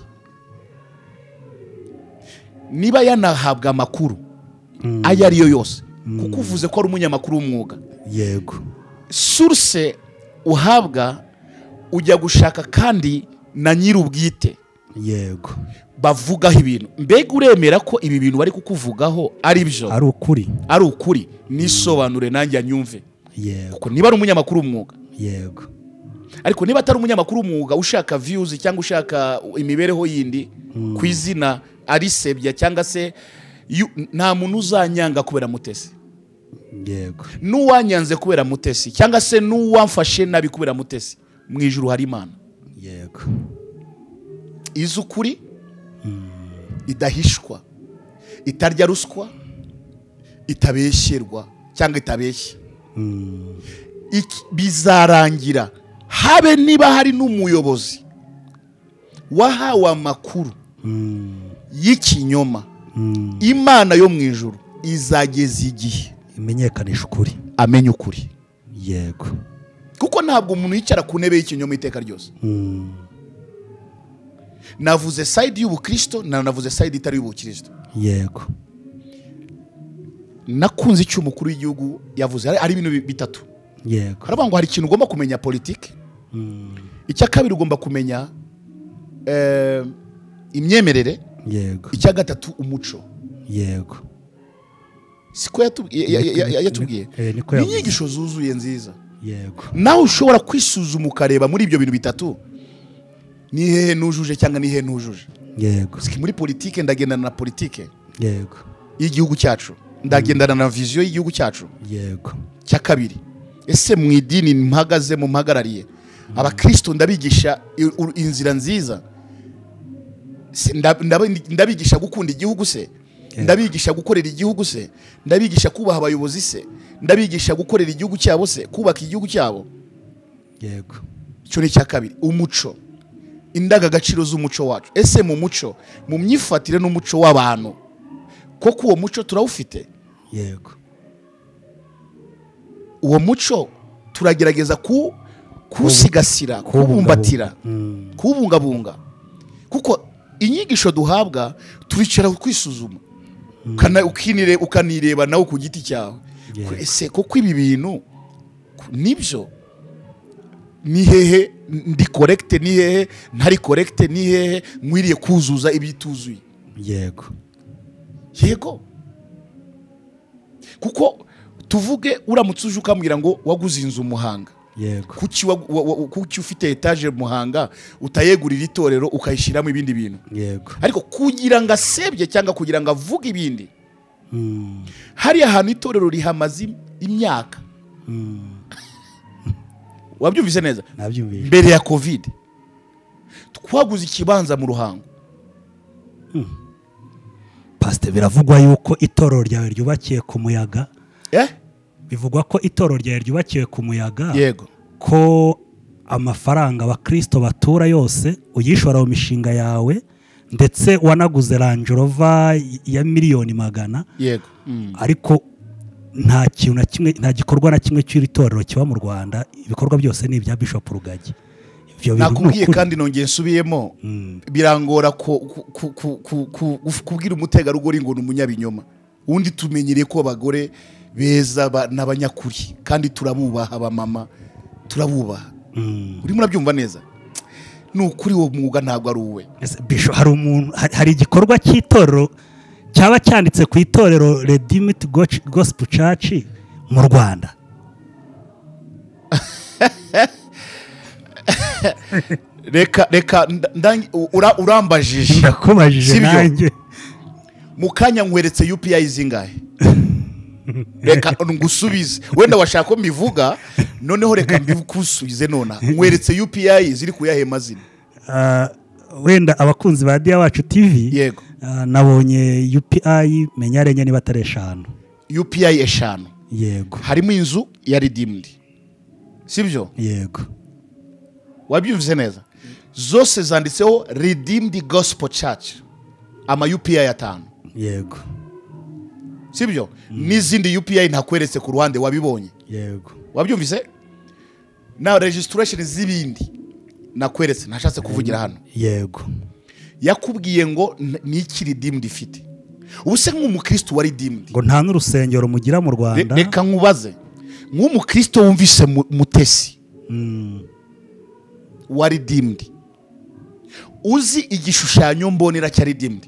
D: niba yanahabwa amakuru aya ariyo yose, kuko uvuze ko ari umunyamakuru w'umwuga.
C: Yego.
D: Source uhabwa ujya gushaka kandi na nyir'ubwite.
C: Yego.
D: Bavugaho ibintu, mbega uremera ko ibi bintu bari kukuvugaho ari byo? Ari ukuri nisobanure nanjye anyumve.
C: Yego.
D: Kuko niba ari umunyamakuru w'umwuga.
C: Yego.
D: Ariko niba atari umunyamakuru w'umwuga ushaka views cyangwa ushaka imibereho yindi ku izina arisebya cyangwa se nta muntu uzanyanga kubera Mutesi.
C: Yego.
D: N'uwanyanze kubera Mutesi cyangwa se n'uwamfashe nabi kubera Mutesi, mu ijuru hari Imana.
C: Yego.
D: Izukuri idahishwa, itarya ruswa, itabesherwa cyangwa itabeshya. Bizarangira habe niba hari n'umuyobozi wahawe amakuru y'ikinyoma, Imana yo mu ijuru izageza igihe
C: imenyekanisha ukuri,
D: amenye ukuri.
C: Yego.
D: Kuko ntabwo umuntu yicara ku ntebe y'ikinyoma iteka ryose. Navuze side y'ubukristo, navuze side itari y'ubukristo.
C: Yego.
D: Nakunze icyo umukuru w'igihugu yavuze, ari ibintu bitatu.
C: Yego.
D: Haravuga ngo hari ikintu ugomba kumenya politike. Icya kabiri ugomba kumenya imyemerere.
C: Yego.
D: Icya gatatu umuco.
C: Yego.
D: Siko yatubwiye. Inyigisho zuzuye nziza.
C: Yego.
D: Nawe ushobora kwisuzuma ukareba muri ibyo bintu bitatu, ni hehe nujuje cyangwa ni hehe ntujuje.
C: Yego.
D: Muri politike ndagendana na politike.
C: Yego.
D: Y'igihugu cyacu, ndagendana na vision y'igihugu cyacu.
C: Yego.
D: Cya kabiri, ese mu idini mpagaze mu mpagarariye abakristo ndabigisha inzira nziza, ndabigisha gukunda igihugu se, ndabigisha gukorera igihugu se, ndabigisha kubaha abayobozi se, ndabigisha gukorera igihugu cyabo se, kubaka igihugu cyabo.
C: Yego.
D: Cyo ni cya kabiri. Umuco, indangagaciro z'umuco wacu, ese mu muco, mu myifatire n'umuco w'abantu koko uwo muco turawufite?
C: Yego.
D: Uwo muco turagerageza kusigasira, kubumbatira, kubungabunga, kuko inyigisho duhabwa turicara kwisuzuma, ukanireba nawe ku giti cyawe, ese koko ibi bintu nibyo, ni hehe ndi correct, ni hehe ntari correct, ni hehe nkwiriye kuzuza ibituzuye. Yego kuko tuvuge uramutse uje ukambwira ngo waguze inzu Muhanga, kuki ufite etage Muhanga utayegurira itorero ukayishyiramo ibindi bintu, ariko kugira ngo asebye cyangwa kugira ngo avuge ibindi, hari ahantu itorero rihamaze imyaka. Wabyumvise neza? Mbere ya covid twaguze ikibanza mu Ruhango.
C: Pastor, biravugwa yuko itorero ryawe ryubakiye ku muyaga. Bivugwa ko itorero ryawe ryubakiye ku muyaga.
D: Yego.
C: Ko amafaranga abakristo batura yose uyishora mu mishinga yawe, ndetse wanaguze Range Rover ya miliyoni 100.
D: Yego.
C: Ariko nta kintu na kimwe, nta gikorwa na kimwe cy'iri torero kiba mu Rwanda, ibikorwa byose ni ibya Bishop Rugagi.
D: Nakubwiye kandi nongeye nsubiyemo, birangora kubwira umutegarugori ngo ni umunyabinyoma. Undi tumenyereye ko abagore beza n'abanyakuri, kandi turabubaha abamama, turabubaha. Urimo urabyumva neza? Nukuri uwo mwuga ntabwo ari uwe.
C: Bisho, hari igikorwa cy'itorero cyaba cyanditse ku itorero Redeemed Gospel Church mu Rwanda?
D: reka urambajije,
C: ndakubajije nanjye
D: mu kanya nkweretse UPI zingahe. Reka ngusubize, wenda washaka ko mbivuga, noneho reka mbikusubize nona. Nkweretse UPI ziri kuyahe mazina?
C: Wenda abakunzi ba Dia Wacu TV,
D: yego,
C: nabonye UPI menyarenya niba atari 5.
D: UPI 5.
C: Yego.
D: Harimo inzu ya Redeemed, sibyo?
C: Yego.
D: Wabyumvise neza? Zose zanditseho Redeemed Gospel Church, ama UPI 5.
C: Yego.
D: Sibyo? N'izindi UPI ntakweretse ku ruhande, wabibonye?
C: Yego.
D: Wabyumvise? Na registration z'ibindi nakweretse, nashatse kuvugira hano.
C: Yego.
D: Yakubwiye ngo ni iki Redeemed ifite. Ubuse nk'umukristo wa Redeemed,
C: ngo nta n'urusengero mugira mu Rwanda.
D: Reka nkubaze, nk'umukristo wumvise Mutesi wa Redeemed, uzi igishushanyo mbonera cya Redeemed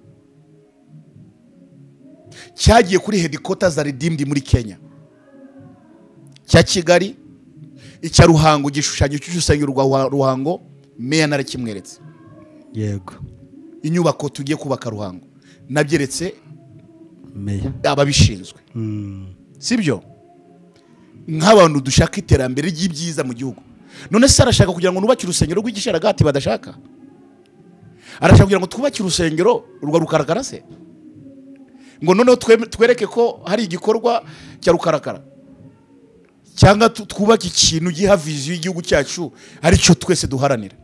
D: cyagiye kuri headquarters za Redeemed muri Kenya, cya Kigali, icya Ruhango, igishushanyo cy'urusengero rwa Ruhango meya narakimweretse.
C: Yego.
D: Inyubako tugiye kubaka Ruhango nabyeretse
C: meya
D: ababishinzwe. Sibyo? Nk'abantu dushaka iterambere ry'ibyiza mu gihugu. None se arashaka kugira ngo nubake urusengero rw'igisharagati badashaka? Arashaka kugira ngo twubake urusengero rwa Rukarakara se? Ngo noneho twereke ko hari igikorwa cya Rukarakara, cyangwa twubake ikintu giha vision y'igihugu cyacu aricyo twese duharanira.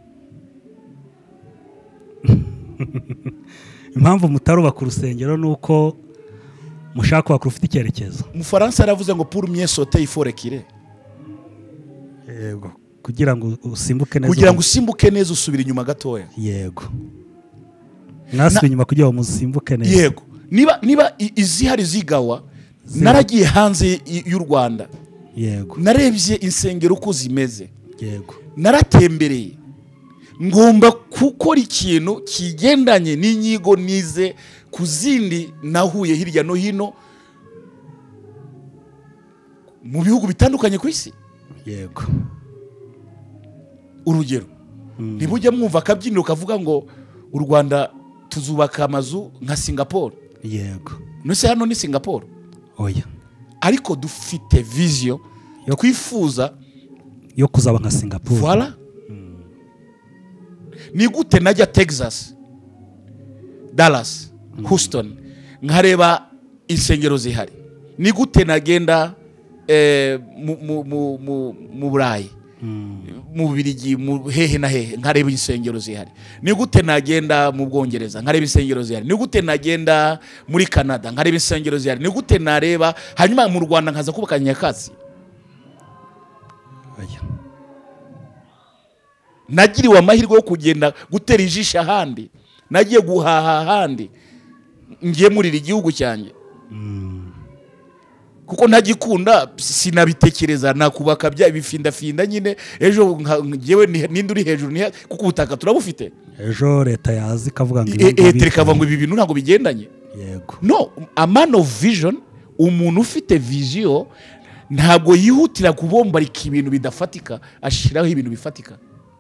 C: Impamvu mutarubaka urusengero nuko mushaka kubaka ufite icyerekezo.
D: Umufaransa yaravuze ngo pour mieux sauter il faut reculer.
C: Yego, kugira ngo usimbuke neza.
D: Kugira ngo usimbuke neza usubira inyuma gatoya.
C: Yego. Nasubira inyuma kugira ngo musimbuke neza.
D: Yego. Niba izihari zigawa, naragiye hanze y'u Rwanda.
C: Yego.
D: Narebye insengero uko zimeze.
C: Yego.
D: Naratembereye. Ngomba gukora ikintu kigendanye n'inyigo nize kuzindi nahuye hirya no hino mu bihugu bitandukanye ku isi.
C: Yego.
D: Urugero, nibujya mwumva akabyiniro kavuga ngo u Rwanda tuzubaka amazu nka Singapore.
C: Yego.
D: Nose hano ni Singapore?
C: Oya.
D: Ariko dufite vision yo kwifuza
C: yo kuzaba nka Singapore.
D: Voilà. Ni gute najya Texas, Dallas, Houston, nkareba insengero zihari? Ni gute nagenda mu Burayi, mu Bubiligi, mu hehe na hehe, nkareba insengero zihari? Ni gute nagenda mu Bwongereza, nkareba insengero zihari? Ni gute nagenda muri Canada, nkareba insengero zihari? Ni gute nareba hanyuma mu Rwanda nkaza kubaka Nyakatsi? nagiriwe amahirwe yo kugenda gutera ijisho ahandi, nagiye guhaha ahandi, ngemurira igihugu cyanjye kuko ntagikunda sinabitekereza nakubaka bya bifindafinda nyine ejo ngewe ninde uri hejuru kuko ubutaka turabufite,
C: ejo leta yazi ikavuga ngo
D: ikavuga ngo ibi bintu ntabwo bigendanye.
C: Yego.
D: No, a man of vision, umuntu ufite vision ntabwo yihutira kubombarika ibintu bidafatika, ashiraho ibintu bifatika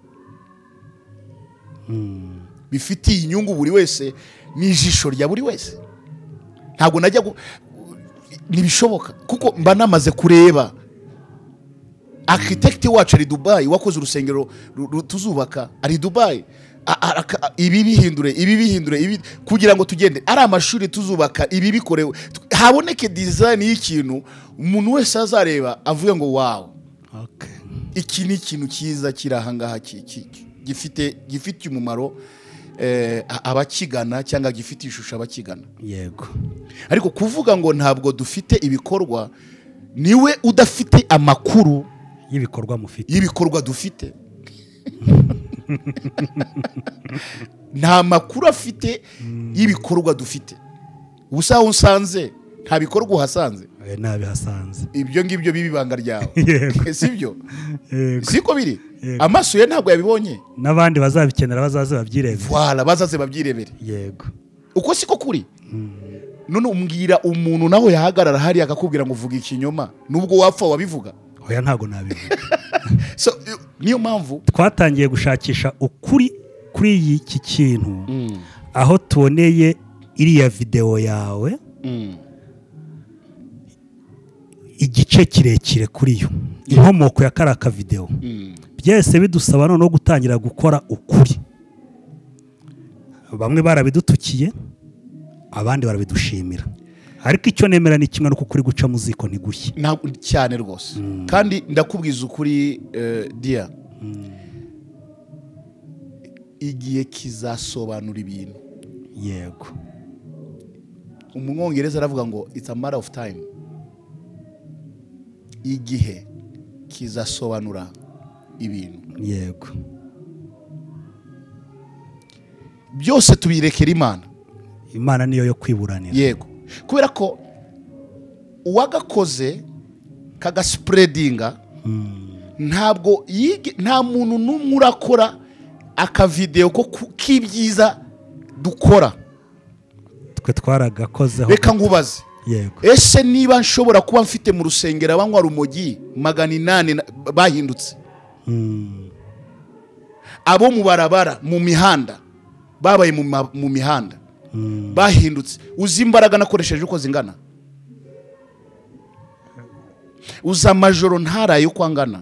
D: bifitiye inyungu buri wese n'ijisho rya buri wese. Ntabwo najya nibishoboka kuko mba namaze kureba architect wacu ari Dubai, wakoze urusengero tuzubaka ari Dubai, ibi bihindure kugira ngo tugende, ari amashuri tuzubaka ibi bikorewe, haboneke design y'ikintu umuntu wese azareba avuga ngo wow,
C: okay,
D: iki ni ikintu cyiza kirahangaha gifite umumaro abakigana cyangwa gifite ishusho abakigana.
C: Yego.
D: Ariko kuvuga ngo ntabwo dufite ibikorwa, niwe udafite amakuru y'ibikorwa dufite. Nta makuru afite y'ibikorwa dufite. Ubusa unsanze nta bikorwa uhasanze.
C: Nabihasanze.
D: Ibyo ngibyo bibibanga ryawe. Sibyo? Siko biri. Amaso ye ntabwo yabibonye.
C: N'abandi bazabikenera bazaze babyirebere.
D: Voilà, bazaze babyirebere.
C: Yego.
D: Uko siko kuri. None umbwira umuntu naho yahagarara hari akakubwira ngo uvuga ikinyoma nubwo wapfa wabivuga.
C: Oya ntago nabivuga.
D: So niyo mpamvu
C: twatangiye gushakisha ukuri kuri iki kintu aho tuboneye iriya video yawe igice kirekire kuri yo inkomoko ya karaka video byese bidusaba no gutangira gukora ukuri. Bamwe barabidutukiye abandi barabidushimira, ariko icyo nemera ni kimwe no kuri guca muziko ntigushye
D: cyane rwose. Kandi ndakubwiza ukuri dia, igihe kizasobanura ibintu.
C: Yego.
D: Umwongereza aravuga ngo it's a matter of time. Igihe kizasobanura ibintu.
C: Yego.
D: Byose tubirekera Imana.
C: Imana niyo yo kwiburanira.
D: Yego. Kubera ko uwagakoze kagaspreadinga ntabwo nta muntu n'umwe urakora akavideo ko k'ibyiza dukora.
C: Twe twaragakozeho.
D: Reka ngubaze.
C: Yego.
D: Ese niba nshobora kuba mfite mu rusengero abanywa rumogi 800 bahindutse, abo mu barabara mu mihanda babaye mu mihanda bahindutse, uzi imbaraga nakoresheje uko zingana? Uza majoro ntaraye uko angana?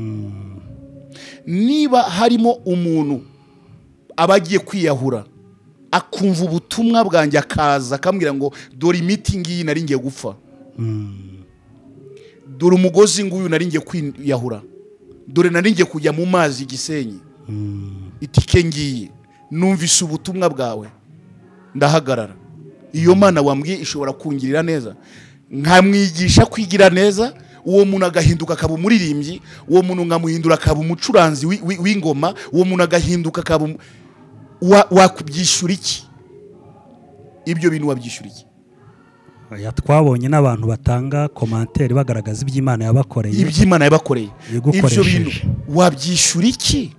D: Niba harimo umuntu abagiye kwiyahura akumva ubutumwa bwanjye akaza akambwira ngo dore meeting iyi nari ngiye gupfa, dore umugozi nguyu nari ngiye kwiyahura, dore nari ngiye kujya mu mazi Gisenyi, itike ngiye, numvise ubutumwa bwawe, ndahagarara. Iyo Mana wambwiye ishobora kungirira neza, nkamwigisha kwigira neza, uwo muntu agahinduka akaba umuririmbyi, uwo muntu ngamuhindura akaba umucuranzi w'ingoma, uwo muntu agahinduka akaba wakubyishura iki? Ibyo bintu wabyishura iki?
C: Ya twabonye n'abantu batanga commentaire bagaragaza iby'Imana yabakoreye.
D: Iby'Imana yabakoreye. Ibyo bintu wabyishura iki?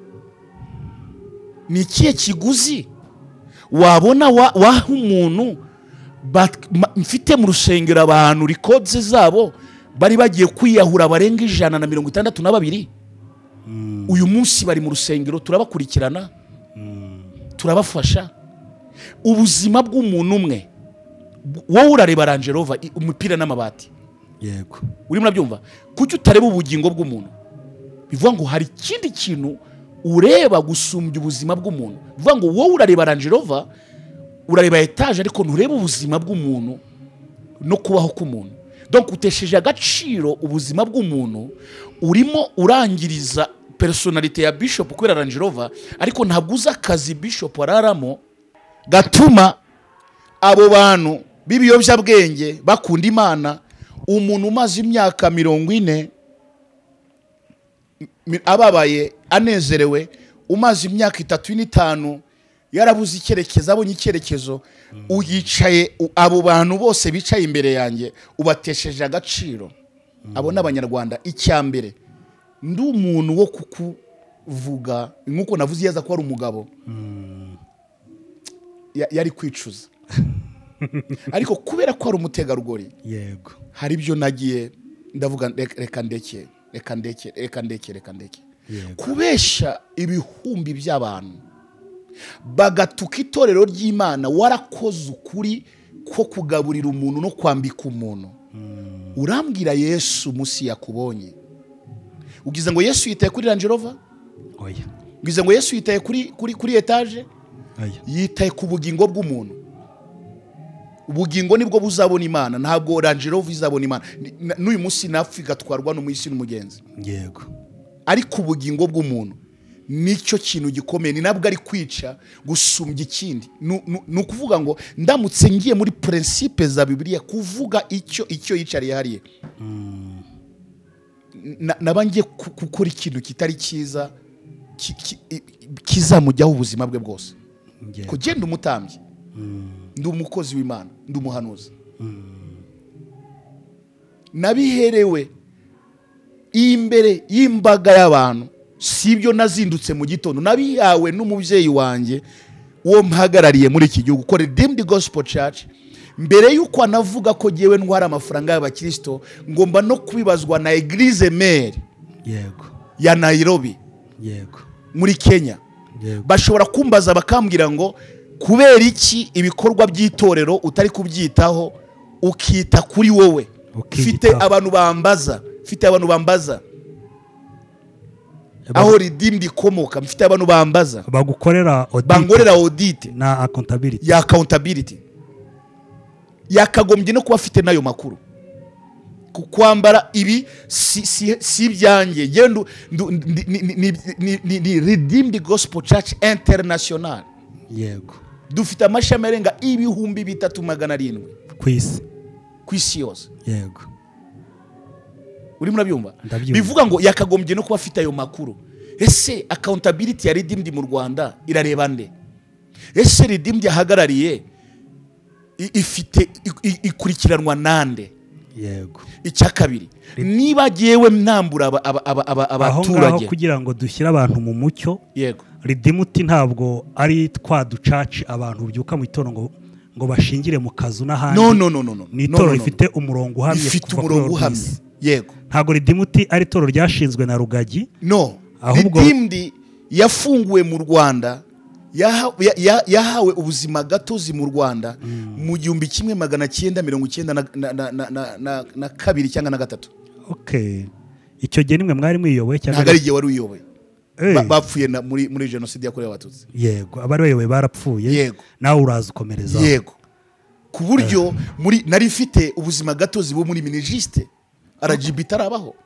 D: Ni ikihe kiguzi wabona waha umuntu mfite mu rusengero abantu records zabo bari bagiye kwiyahura barenga 162? Uyu munsi bari mu rusengero turabakurikirana, turabafasha. Ubuzima bw'umuntu umwe wowe urareba Range Rover umupira n'amabati.
C: Yego.
D: Urimo nabyumva? Kuki utareba ubugingo bw'umuntu? Bivuga ngo hari ikindi kintu ureba gusumbya ubuzima bw'umuntu. Bivuga ngo wowe urareba Range Rover, urareba etage, ariko ntureba ubuzima bw'umuntu no kubaho k'umuntu. Donc utesheje agaciro ubuzima bw'umuntu, urimo urangiriza personality ya Bishop kubera Range Rover, ariko ntabwo uza akazi Bishop araramo gatuma abo bantu b'ibiyobyabwenge bakunda Imana. Umuntu umaze imyaka 40 ababaye anezerewe umaze imyaka 3 n'itanu yarabuze icyerekezo abonye icyerekezo uyicaye abo bantu bose bicaye imbere yanjye ubatesheje agaciro abo n'abanyarwanda icyambere ndi umuntu wo kukuvuga nkuko navuze yaza ko ari umugabo yari kwicuza ariko kubera ko ari umutegarugori
C: yego
D: hari byo nagiye ndavuga reka ndeke kubesha ibihumbi by'abantu bagatuka itorero ry'Imana warakoze ukuri ko kugaburira umuntu no kwambika umuntu urambwira Yesu musi yakubonye ugize ngo Yesu yitaye kuri Range Rover
C: oya
D: ugize ngo Yesu yitaye kuri etage
C: oya
D: yitaye ku bugingo bw'umuntu ubugingo nibwo buzabona Imana ntabwo Range Rover izabona Imana n'uyu musi n'Afrika twarwa no mu isi n'umugenzi
C: yego
D: ariko ubugingo bw'umuntu nicyo kintu gikomeye ni nabwo ari kwica gusumbya ikindi nukuvuga ngo ndamutse ngiye muri principe za Bibiliya kuvuga icyo yicariye hariye nabangiye gukora ikintu kitari cyiza kizamujyaho ubuzima bwe bwose kugenda umutambye ndi umukozi w'Imana ndi umuhanuzi nabiherewe imbere y'imbaga y'abantu sibyo nazindutse mu gitondo nabihawe n'umubyeyi wanjye uwo mpagarariye muri iki gihugu ko Redeemed Gospel Church mbere yuko anavuga ko giyewe ntwara amafaranga y'abakristo ngomba no kubibazwa na Eglise Mère
C: yego
D: ya Nairobi
C: yego
D: muri Kenya
C: yego
D: bashobora kumbaza bakambwira ngo kubera iki ibikorwa by'itorero utari kubyitaho ukita kuri wowe ufite abantu bambaza aho Redeemed ikomoka mfite abantu bambaza
C: bagukorera
D: audit
C: na
D: accountability yakagombye no kuba afite nayo makuru kwambara ibi si byanjye gendo ni Redeemed Gospel Church International
C: yego
D: dufite amashami arenga 3,700 kwisi yose
C: yego
D: uri murabyumva bivuga ngo yakagombye no kuba afite ayo makuru ese accountability ya Redeemed mu Rwanda irareba nde ese Redeemed yahagarariye ifite ikurikiranwa nande
C: yego
D: icyakabiri niba giyewe mnambura abaturage
C: kugira ngo dushyira abantu mu mucyo
D: yego
C: Redeemed ntabwo ari twaducaci abantu byuka mu itono ngo bashingire mu kazu n'ahandi
D: no
C: ni itoro rifite umurongo uhamye
D: yego
C: ntabwo Redeemed ari itoro ryashinzwe na Rugagi
D: ahubwo Redeemed yafunguwe mu Rwanda yahawe ubuzima gatozi mu Rwanda mu 1992 cyangwa na gatatu
C: icyo gihe nimwe mwari mwiyoboye cyangwa
D: ntabwo ari gihe wari uyoboye bapfuye muri genocide yakorewe abatutsi
C: yego abari bayoboye barapfuye
D: yego
C: nawe uraza ukomereza
D: yego ku buryo muri nari mfite ubuzima gatozi bo muri minijiste RGB tarabaho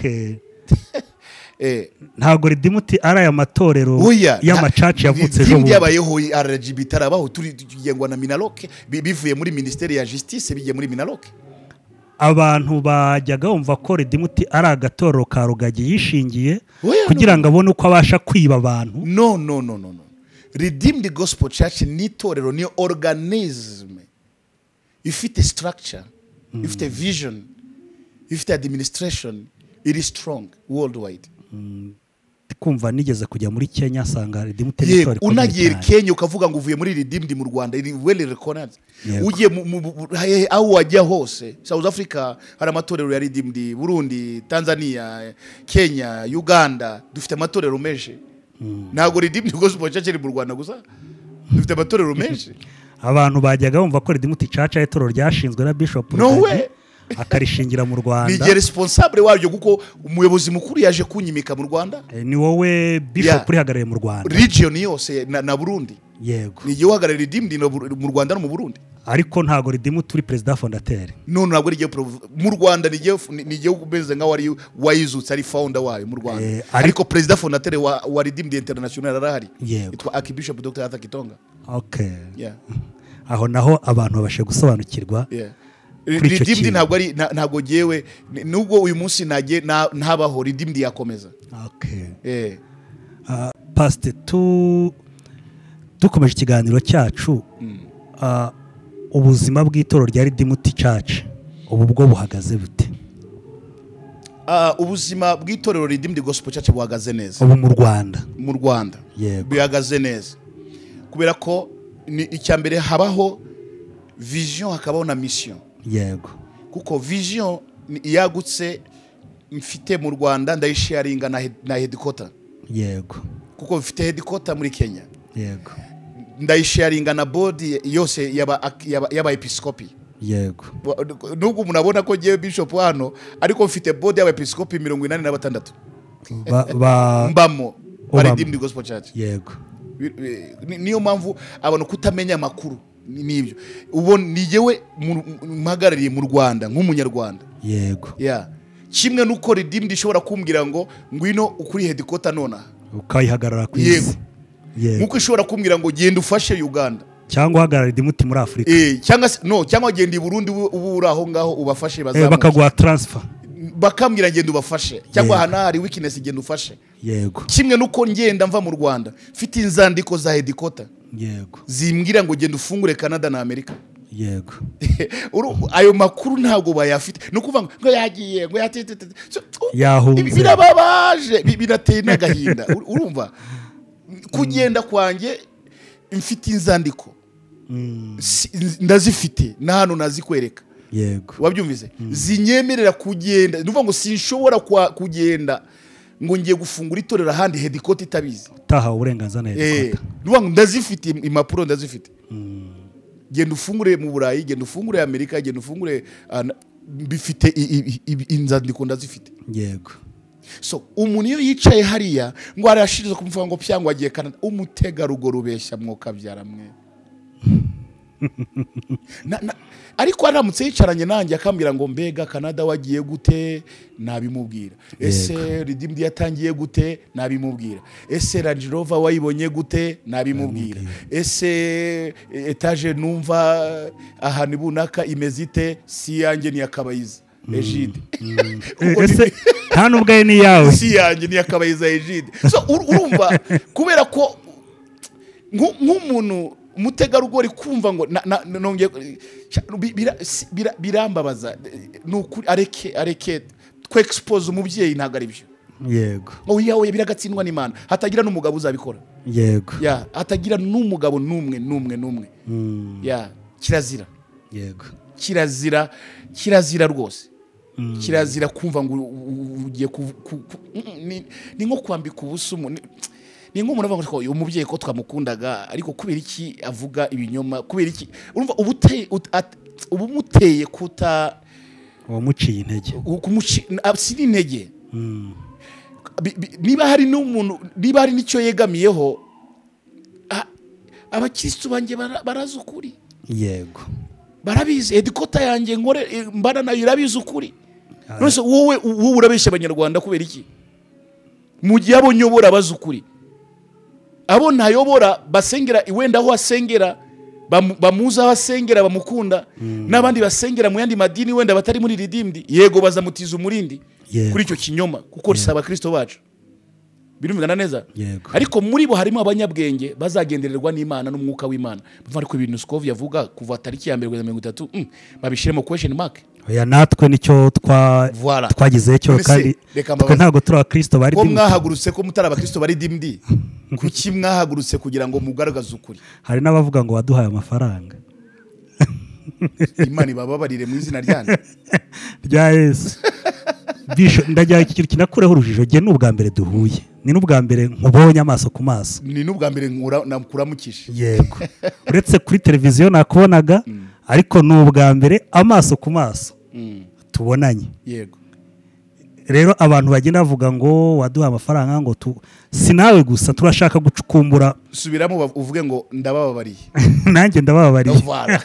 C: ntabwo Redeemed ari aya matorero y'amacaci yavutse ejo
D: bundi yabayeho RGB tarabaho tugengwa na Minaloc bivuye muri Ministeri ya Justice bigiye muri Minaloc
C: abantu bajyaga bumva ko Redeemed ari agatorero ka Rugagi yishingiye kugira ngo abone uko abasha kwiba abantu
D: no Redeemed Gospel Church ni itorero ni organism ifite structure ifite vision ifite administration it is strong worldwide
C: kumva nigeze kujya muri Kenya asanga Redeemed territory
D: unagiye Kenya ukavuga ngo uvuye muri Redeemed mu Rwanda iri well recognized ugiye aho wajya hose South Africa hari amatorero ya Redeemed Burundi Tanzania Kenya Uganda dufite amatorero menshi ntabwo Redeemed Gospel Church iri mu Rwanda gusa dufite amatorero menshi
C: abantu bajyaga bumva ko Redeemed Church ari itorero ryashinzwe na Bishop akarishingira mu Rwanda
D: ni responsable waryo kuko umuyobozi mukuru yaje kunyimika mu Rwanda
C: ni wowe Bishop urihagarariye mu Rwanda
D: region yose na Burundi
C: yego
D: ni gihe uhagarariye Redeemed mu Rwanda no mu Burundi
C: ariko ntago Redeemed turi president fondateur
D: ntabwo ari gihe mu Rwanda ni gihe ubeze nka wari wayizutse ari founder wayo mu Rwanda ariko president fondateur wa Redeemed International arahari yitwa Archbishop Dr. Arthur Kitonga
C: aho naho abantu babashe gusobanukirwa
D: Redeemed ntabwo jewe nubwo uyu munsi ntabaho Redeemed yakomeza.
C: Okay. Pastor dukomeje ikiganiro cyacu ubuzima bw'itorero rya Redeemed Church ubu bwo buhagaze bute?
D: Ubuzima bw'itorero Redeemed Gospel Church buhagaze neza
C: ubu mu Rwanda
D: bihagaze neza kubera ko icyambere habaho vision hakabaho na mission.
C: Yego.
D: Kuko vision yagutse mfite mu Rwanda ndayisharinga na headquarter.
C: Yego.
D: Kuko mfite headquarter muri Kenya.
C: Yego.
D: Ndayisharinga na board yose yaba episcopi.
C: Yego.
D: Nubwo munabona ko giye bishop hano ariko mfite board yaba episcopi 86 mbamo Redeemed Gospel Church.
C: Yego.
D: Niyo mpamvu abantu kutamenya makuru nibyo ubo nijewe mpagarariye mu Rwanda nk'umunyarwanda.
C: Yego.
D: Kimwe nuko Redeemed ishobora kumbwira ngo ngwino ukuri headquarter nona
C: ukayihagarara ku isi.
D: Yego. Nuko ishobora kumbwira ngo genda ufashe Uganda
C: cyangwa uhagarara Redeemed muri Afrika.
D: Cyangwa genda i Burundi ubu uri aho ngaho ubafashe
C: bakaguha transfer
D: bakambwira ngenda ubafashe cyangwa hana hari weakness genda ufashe.
C: Yego.
D: Kimwe nuko ngenda mva mu Rwanda mfite inzandiko za headquarter.
C: Yego.
D: Zimbwira ngo genda ufungure Canada na Amerika.
C: Yego.
D: Ayo makuru ntabwo bayafite nukuvuga ngo yagiye ngo yatete
C: yahunze
D: birababaje birateye n'agahinda. Urumva kugenda kwanjye mfite inzandiko ndazifite na hano nazikwereka.
C: Yego.
D: Wabyumvise zinyemerera kugenda nuvuga ngo sinshobora kugenda ngo ngiye gufungura itorero ahandi headquarter itabizi
C: taha uburenganzira na headquarter.
D: Nuvuga ngo ndazifite impapuro ndazifite. Genda ufungure mu Burayi genda ufungure Amerika genda ufungure bifite inzandiko ndazifite.
C: Yego.
D: So umuntu iyo yicaye hariya ngo arashiriza kumvuga ngo pyangwa agiye Canada umutegarugoro ubeshya mwoka byaramwe. Ariko aramutse yicaranye nanjye akambwira ngo mbega Canada wagiye gute nabimubwira. Ese Redeemed yatangiye gute nabimubwira. Ese Range Rover wayibonye gute nabimubwira. Ese etage numva ahani bunaka imezite si yanjye ni yakabayiza Egide.
C: Ese nta nubwo ni yawe
D: si yanjye ni yakabayiza Egide. So urumva kubera ko nk'umuntu umutegarugori kumva ngo nongeye birambabaza nukuri areke twe expose umubyeyi ntago ari byo.
C: Yego.
D: Oya biragatsindwa n'Imana hatagira n'umugabo uzabikora.
C: Yego.
D: Hatagira n'umugabo numwe. Kirazira.
C: Yego.
D: Kirazira rwose. Kirazira kumva ngo ugiye ni nko kwambika ubusumu. Ni nk'umuntu avuga ko umubyeyi ko twamukundaga ariko kubera iki avuga ibinyoma kubera iki urumva ubumuteye kuta
C: wamuciye intege
D: si intege. Niba hari n'umuntu niba hari nicyo yegamiyeho abakristo banjye barazi ukuri.
C: Yego.
D: Barabizi headquarter yanjye ngore mbana nayo irabizi ukuri. Nose wowe urabeshya abanyarwanda kubera iki mu gihe abonyobora bazi ukuri. Abo ntayobora basengera iwenda aho asengera bamuza aho asengera bamukunda n'abandi basengera mu yandi madini wenda batari muri Redeemed yego bazamutiza umurindi kuri icyo kinyoma kuko risaba Kristo bacu birumvikana neza. Ariko muri bo harimo abanyabwenge bazagendererwa n'Imana n'umwuka w'Imana bumva ariko ibintu Skov yavuga kuva tariki ya 2030 babishiremo question mark.
C: Oya natwe nicyo twagize cyo kandi ntago turi abakristo bari
D: Redeemed. Ko mwahagurutse ko mutari abakristo bari Redeemed kuki mwahagurutse kugira ngo mugaragaze ukuri.
C: Hari n'abavuga ngo waduhaye amafaranga.
D: Imana ibababarire mu izina ryanjye
C: rya Yesu. Bisho ndajya iki kintu kinakureho urujijo je n'ubwa mbere duhuye. Ni n'ubwa mbere nkubonye amaso ku maso.
D: Ni n'ubwa mbere nakuramukije.
C: Yego. Uretse kuri televiziyo nakubonaga ariko n'ubwa mbere amaso ku maso tubonanye.
D: Yego.
C: Rero abantu bagenda bavuga ngo waduha amafaranga ngo sinawe gusa turashaka gucukumbura.
D: Subiramo uvuge ngo ndabababariye.
C: Nanjye ndabababariye.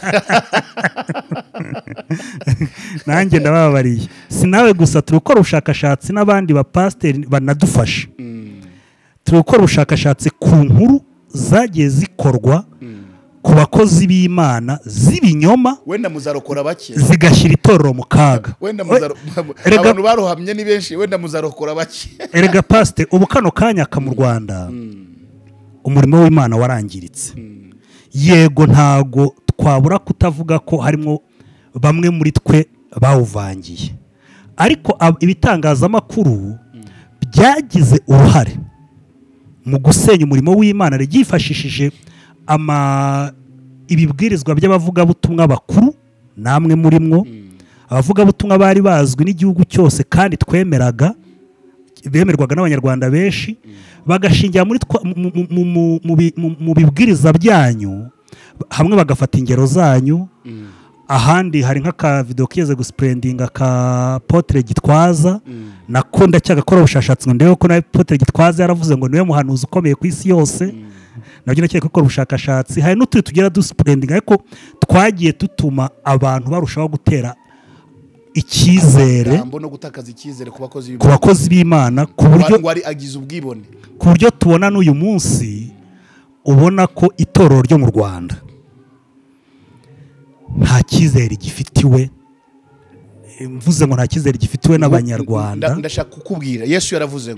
C: Nanjye ndabababariye. Sinawe gusa turukora ubushakashatsi n'abandi ba pastor banadufasha. Turukora ubushakashatsi ku nkuru zagiye zikorwa ku bakozi b'Imana z'ibinyoma
D: wenda muzarokora bake
C: zigashyira itorero mu kaga.
D: wenda abantu barohamye ni benshi wenda muzarokora bake.
C: Erega pastor ubu kano kanyaka mu Rwanda umurimo w'Imana warangiritse. Yego ntago twabura kutavuga ko harimo bamwe muri twe bawuvangiye, ariko ibitangazamakuru byagize uruhare mu gusenya umurimo w'Imana ryifashishije ibibwirizwa by'abavugabutumwa bakuru, namwe muri mwo abavugabutumwa bari bazwi n'igihugu cyose kandi bemerwaga n'abanyarwanda benshi, bagashingira mu bibwiriza byanyu, hamwe bagafata ingero zanyu, ahandi hari nk'akavidewo kigeze gusprendinga ka Potre Gitwaza, nako ndacyagakora ubushakashatsi ngo ndebe ko na Potre Gitwaza yaravuze ngo niwe muhanuzi ukomeye ku isi yose, nabyo nacyeye gukora ubushakashatsi. Hari n'utundi tugera dusprendinga, ariko twagiye dutuma abantu barushaho gutera icyizere
D: no gutakaza icyizere ku
C: bakozi b'Imana, ku buryo
D: wari agize ubwibone,
C: ku buryo tubona n'uyu munsi ubona ko itorero ryo mu Rwanda nta cyizere gifitiwe. Mvuze ngo nta cyizere gifitiwe n'abanyarwanda.
D: Ndashaka kukubwira Yesu yaravuze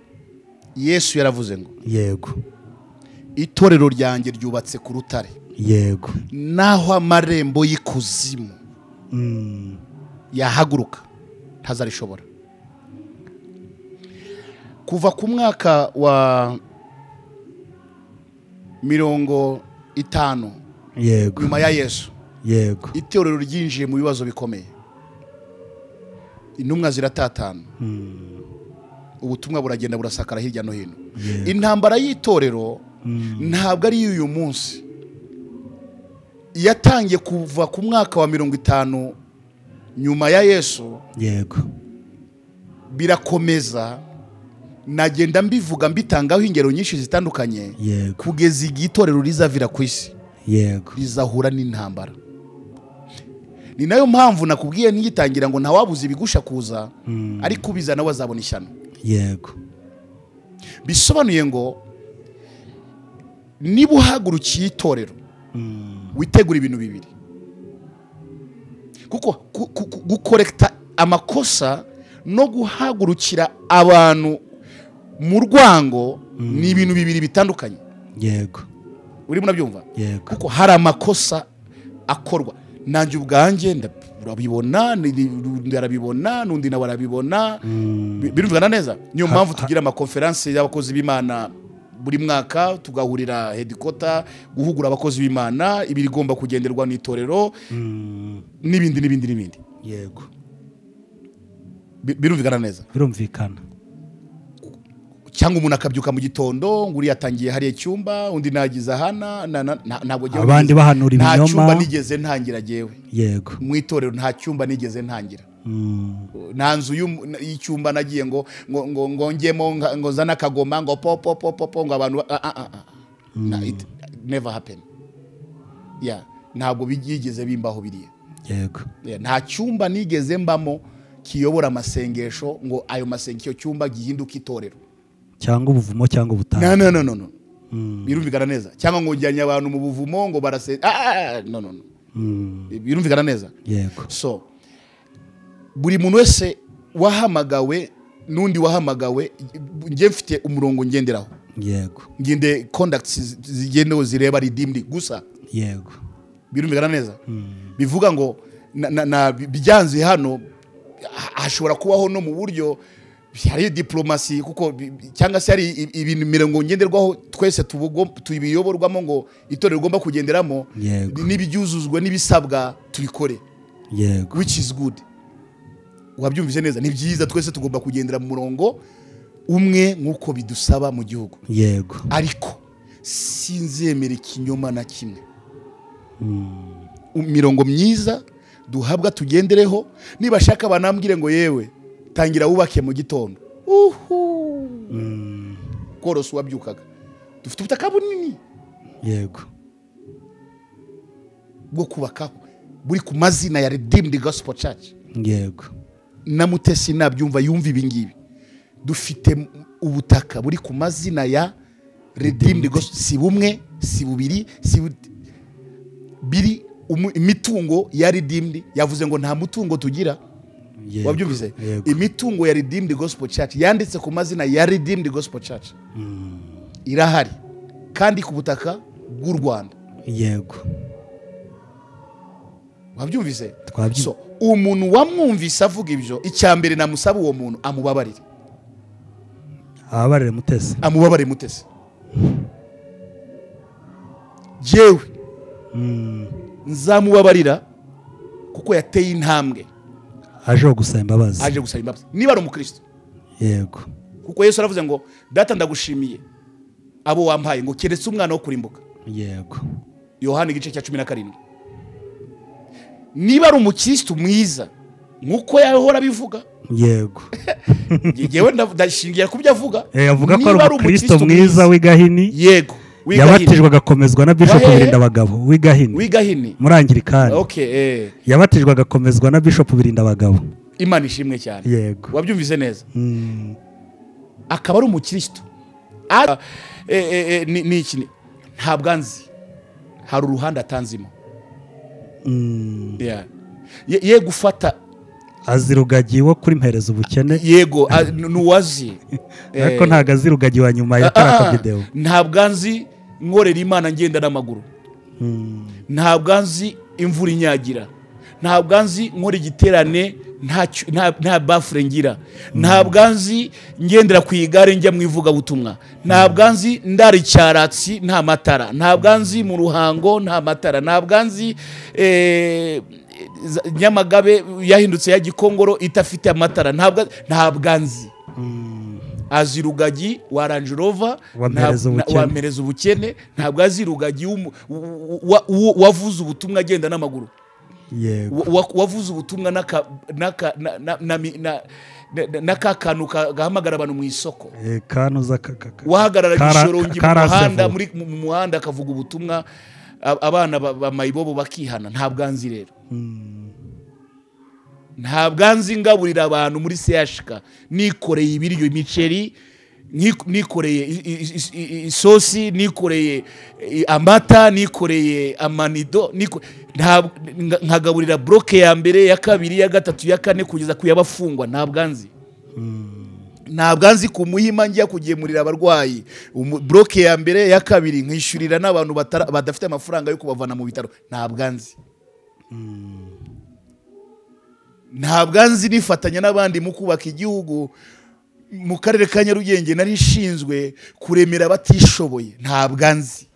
D: ngo
C: yego,
D: itorero ryanjye ryubatse ku rutare,
C: yego,
D: naho amarembo y'ikuzimu yahaguruka ntazarishobora. Kuva ku mwaka wa 50
C: yego,
D: nyuma ya Yesu,
C: yego,
D: itorero ryinjiye mu bibazo bikomeye, intumwa ziratatana, ubutumwa buragenda burasakara hirya no hino. Intambara y'itorero ntabwo ari uyu munsi, yatangiye kuva ku mwaka wa 50 nyuma ya Yesu,
C: yego,
D: birakomeza. Nagenda mbivuga mbitangaho ingero nyinshi zitandukanye, kugeza igihe itorero rizavira ku isi,
C: yego,
D: rizahura n'intambara. Ni nayo mpamvu nakubwiye ntigitangira ngo ntawabuze ibigusha kuza, ariko ubiza nawe azabona ishyano.
C: Yego,
D: bisobanuye ngo niba uhagurukiye itorero, witegura ibintu bibiri, kuko gukorekta amakosa no guhagurukira abantu mu rwango ni ibintu bibiri bitandukanye.
C: Yego,
D: uri munabyumva?
C: Yego,
D: kuko hari amakosa akorwa, nanjye ubwanjye urabibona, ndarabibona, n'undi nawe arabibona, birumvikana neza. Niyo mpamvu tugira amakonferanse y'abakozi b'Imana buri mwaka, tugahurira headquarter guhugura abakozi b'Imana ibirigomba kugenderwa n'itorero n'ibindi.
C: Yego,
D: birumvikana neza?
C: Birumvikana.
D: Cyangwa umuntu akabyuka mu gitondo ngo uri yatangiye hariya icyumba, undi nagize ahana, ntabwo
C: abandi bahanura ibinyoma.
D: Nta cyumba nigeze ntangira jewe.
C: Yego,
D: mu itorero nta cyumba nigeze ntangira. Nta nzu y'icyumba nagiye ngo ngemo ngo zana akagoma ngo popo ngo abantu it never happen. Ntabwo bigeze bimbaho biriye.
C: Yego,
D: nta cyumba nigeze mbamo kiyobora amasengesho ngo ayo masengesho cyumba gihinduka itorero,
C: cyangwa ubuvumo cyangwa ubutaha.
D: No. Birumvikana neza. Cyangwa ngo njyanye abantu mu buvumo ngo barase no. Birumvikana neza?
C: Yego.
D: So buri muntu wese wahamagawe n'undi wahamagawe, ngiye mfite umurongo ngenderaho.
C: Yego,
D: ngende conducts zigendewe zireba redeemed gusa.
C: Yego,
D: birumvikana neza? Bivuga ngo na byanze hano hashobora kubaho no mu buryo hari diplomasi, kuko cyangwa se hari ibintu mirongo ngenderwaho twese tubiyoborwamo ngo itorero rigomba kugenderamo, n'ibyuzuzwe n'ibisabwa tubikore.
C: Yego,
D: which is good. Wabyumvise neza? Ni byiza, twese tugomba kugendera mu murongo umwe nk'uko bidusaba mu gihugu.
C: Yego,
D: ariko sinzemera ikinyoma na kimwe. Mirongo myiza duhabwa tugendereho, niba shaka banambwire ngo yewe tangira wubake mu gitondo, korosi wabyukaga, dufite ubutaka bunini.
C: Yego,
D: bwo kubakaho buri ku mazina ya Redeemed Gospel Church.
C: Yego,
D: na Mutesi nabyumva yumva ibingibi, dufite ubutaka buri ku mazina ya Redeemed Gospel, si bumwe si bubiri biri imitungo ya redeemed, yavuze ngo nta mutungo tugira. Wabyumvise? Imitungo ya Redeemed Gospel Church yanditse ku mazina ya Redeemed Gospel Church irahari kandi ku butaka bw'u Rwanda.
C: Yego.
D: Wabyumvise? So umuntu wamwumvise avuga ibyo, icyambere namusaba uwo muntu amubabarire.
C: Ababarire Mutesi.
D: Amubabarire Mutesi. Jewe nzamubabarira kuko yateye intambwe.
C: Aje gusaba imbabazi.
D: Aje gusaba imbabazi. Niba ari umukristo.
C: Yego.
D: Kuko Yesu aravuze ngo data ndagushimiye abo wampaye ngo keretse umwana wo kurimbuka.
C: Yego.
D: Yohana igice cya 17. Niba ari umukristo mwiza nkuko yahora bivuga.
C: Yego.
D: Yewe ndashingiye kubyo avuga.
C: Avuga ko ari umukristo mwiza w'igahini.
D: Yego.
C: Yabatijwe agakomezwa na Bishop Birindabagabo w'igahini Murangirikani.
D: Okay.
C: Yabatijwe agakomezwa na Bishop Birindabagabo.
D: Imana ishimwe cyane.
C: Yego.
D: Wabyumvise neza. Akaba ari umukristo. Ni iki ntabwo anzi hari uruhande atanzimo. Ye gufata
C: azirugagi wo kuri mpereza ubukene.
D: Yego nuwazi.
C: Ariko ntago azirugagi wa nyuma ya taraka video.
D: Ntabwo anzi nkorera Imana ngenda n'amaguru. Ntabwo anzi imvura inyagira. Ntabwo anzi nkora igiterane nta bafure ngira. Ntabwo anzi ngendera ku igare njya mu ivuga butumwa. Ntabwo anzi ndari cyaratsi nta matara. Ntabwo anzi mu ruhango nta matara. Ntabwo anzi Nyamagabe yahindutse ya Gikongoro itafite amatara. Ntabwo anzi. Azirugagi wa Range Rover wamereza ubukene. Ntabwo azirugagi wavuze ubutumwa agenda n'amaguru.
C: Yego.
D: Wavuze ubutumwa n'akakantu gahamagara abantu mu isoko.
C: Kanuza
D: wahagarara gishorongi mu muhanda akavuga ubutumwa abana bamayibobo bakihana. Ntabwo anzi rero. Ntabwo anzi ngaburira abantu muri CHK nikoreye ibiryo imiceri, nikoreye isosi, nikoreye amata, nikoreye amanido, nkagaburira bloke ya mbere ya kabiri ya gatatu ya kane kugeza ku yabafungwa. Ntabwo anzi. Ntabwo anzi ku Muhima njya kugemurira abarwayi bloke ya mbere ya kabiri nkishurira n'abantu badafite amafaranga yo kubavana mu bitaro. Ntabwo anzi. Ntabwo anzi nifatanya n'abandi mu kubaka igihugu. Mu karere ka Nyarugenge nari nshinzwe kuremera abatishoboye. Ntabwo anzi.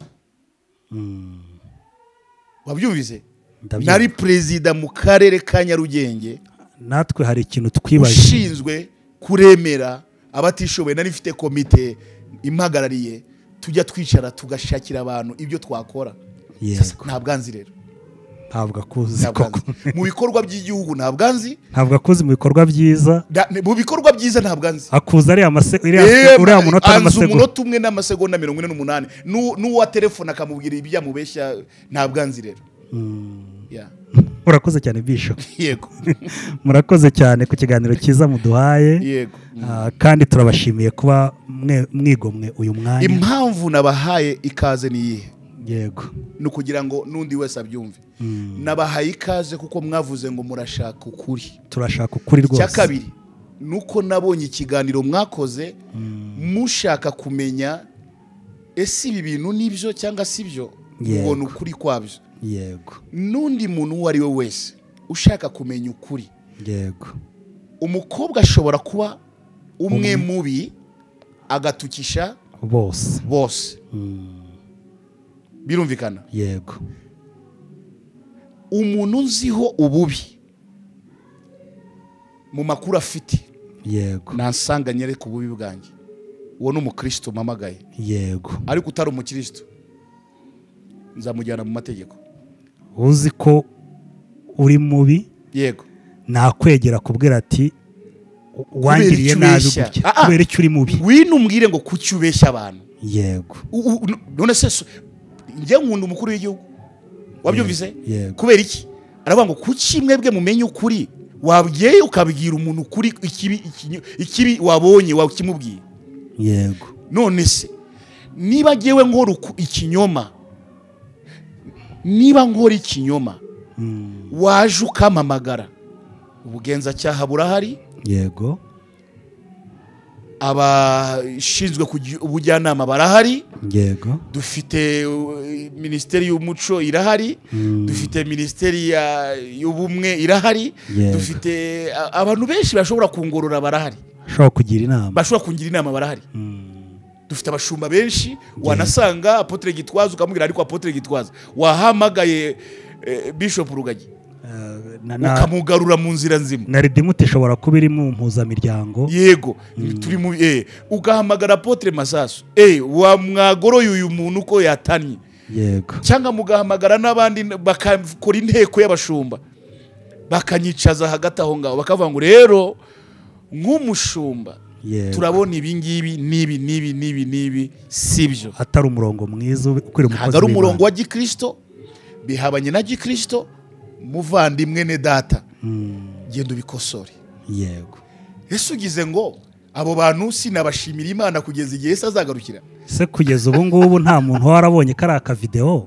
D: Wabyumvise? Nari perezida mu karere ka Nyarugenge.
C: Natwe hari ikintu twibaje.
D: Ushinzwe kuremera abatishoboye. Nari mfite komite impagarariye tujya twicara tugashakira abantu ibyo twakora. Ntabwo anzi rero.
C: Ntabwo akuzi koko
D: mu bikorwa by'igihugu. Ntabwo anzi.
C: Ntabwo akuzi mu bikorwa byiza.
D: Mu bikorwa byiza ntabwo anzi.
C: Akuza ari uriya munota n'amasegonda.
D: Umunota umwe n'amasegonda 48 n'uwa telefone akamubwira ibya mubeshya. Ntabwo anzi rero.
C: Urakoze cyane Bishop.
D: Yego.
C: Murakoze cyane ku kiganiro cyiza muduhaye.
D: Yego.
C: Kandi turabashimiye kuba mwigomwe uyu mwanya.
D: Impamvu nabahaye ikaze ni iyihe?
C: Yego.
D: Nukugira ngo nundi wese abyumve. Nabahaye ikaze kuko mwavuze ngo murashaka ukuri.
C: Turashaka ukuri rwose.
D: Cyakabiri nuko nabonye ikiganiro mwakoze mushaka kumenya ese ibi bintu nibyo cyangwa sibyo. Ubona ukuri kwabyo.
C: Yego.
D: Nundi muntu uwo ari we wese ushaka kumenya ukuri.
C: Yego.
D: Umukobwa ashobora kuba umwe mubi agatukisha bose. Birumvikana?
C: Yego.
D: Umuntu nziho ububi mu makuru afite.
C: Yego.
D: Nansanga nyere ku bubi bwanjye. Uwo n'umukristo mamagaye.
C: Yego.
D: Ariko utari umukristo nzamujyana mu mategeko.
C: Uzi ko uri mubi.
D: Yego.
C: Nakwegera kubwira ati wangiriye nabi gutya kubera icyo uri mubi.
D: Winumbwire ngo kuki ubeshya abantu.
C: Yego.
D: None se njye nkunda umukuru w'igihugu. Wabyumvise?
C: Kubera
D: iki? Aravuga ngo kuki mwebwe mumenye ukuri wabwiye ukabwira umuntu ukuri ikibi wabonye wakimubwiye.
C: Yego.
D: None se niba giyewe nkora ikinyoma niba nkora ikinyoma waje ukamamagara, ubugenzacyaha burahari,
C: yego,
D: abashinzwe ubujyanama barahari,
C: yego,
D: dufite minisiteri y'umuco irahari, dufite minisiteri y'ubumwe irahari, dufite abantu benshi bashobora kungorora barahari, bashobora kungira inama barahari, dufite abashumba benshi, wanasanga Apotre Gitwaza ukamubwira ariko Apotre Gitwaza wahamagaye Bishop Rugagi ukamugarura mu nzira nzima,
C: na Redeemed ishobora kuba iri mu mpuzamiryango,
D: yego, turi mu ugahamagara Apotre Masasu wa mwagoroye uyu muntu uko yatanye,
C: yego,
D: cyangwa mugahamagara n'abandi bakakora inteko y'abashumba bakanyicaza hagati aho ngaho bakavuga ngo rero nk'umushumba turabona ibi ngibi nibi sibyo,
C: atari umurongo mwiza ukwiriye umukozi,
D: ari umurongo wa gikristo, bihabanye na gikristo, muvandimwe ne data, genda ubikosore.
C: Yego,
D: Yesu ugize ngo abo bantu sinabashimira Imana kugeza igihe Yesu azagarukira,
C: se kugeza ubu ngubu nta muntu warabonye kari aka video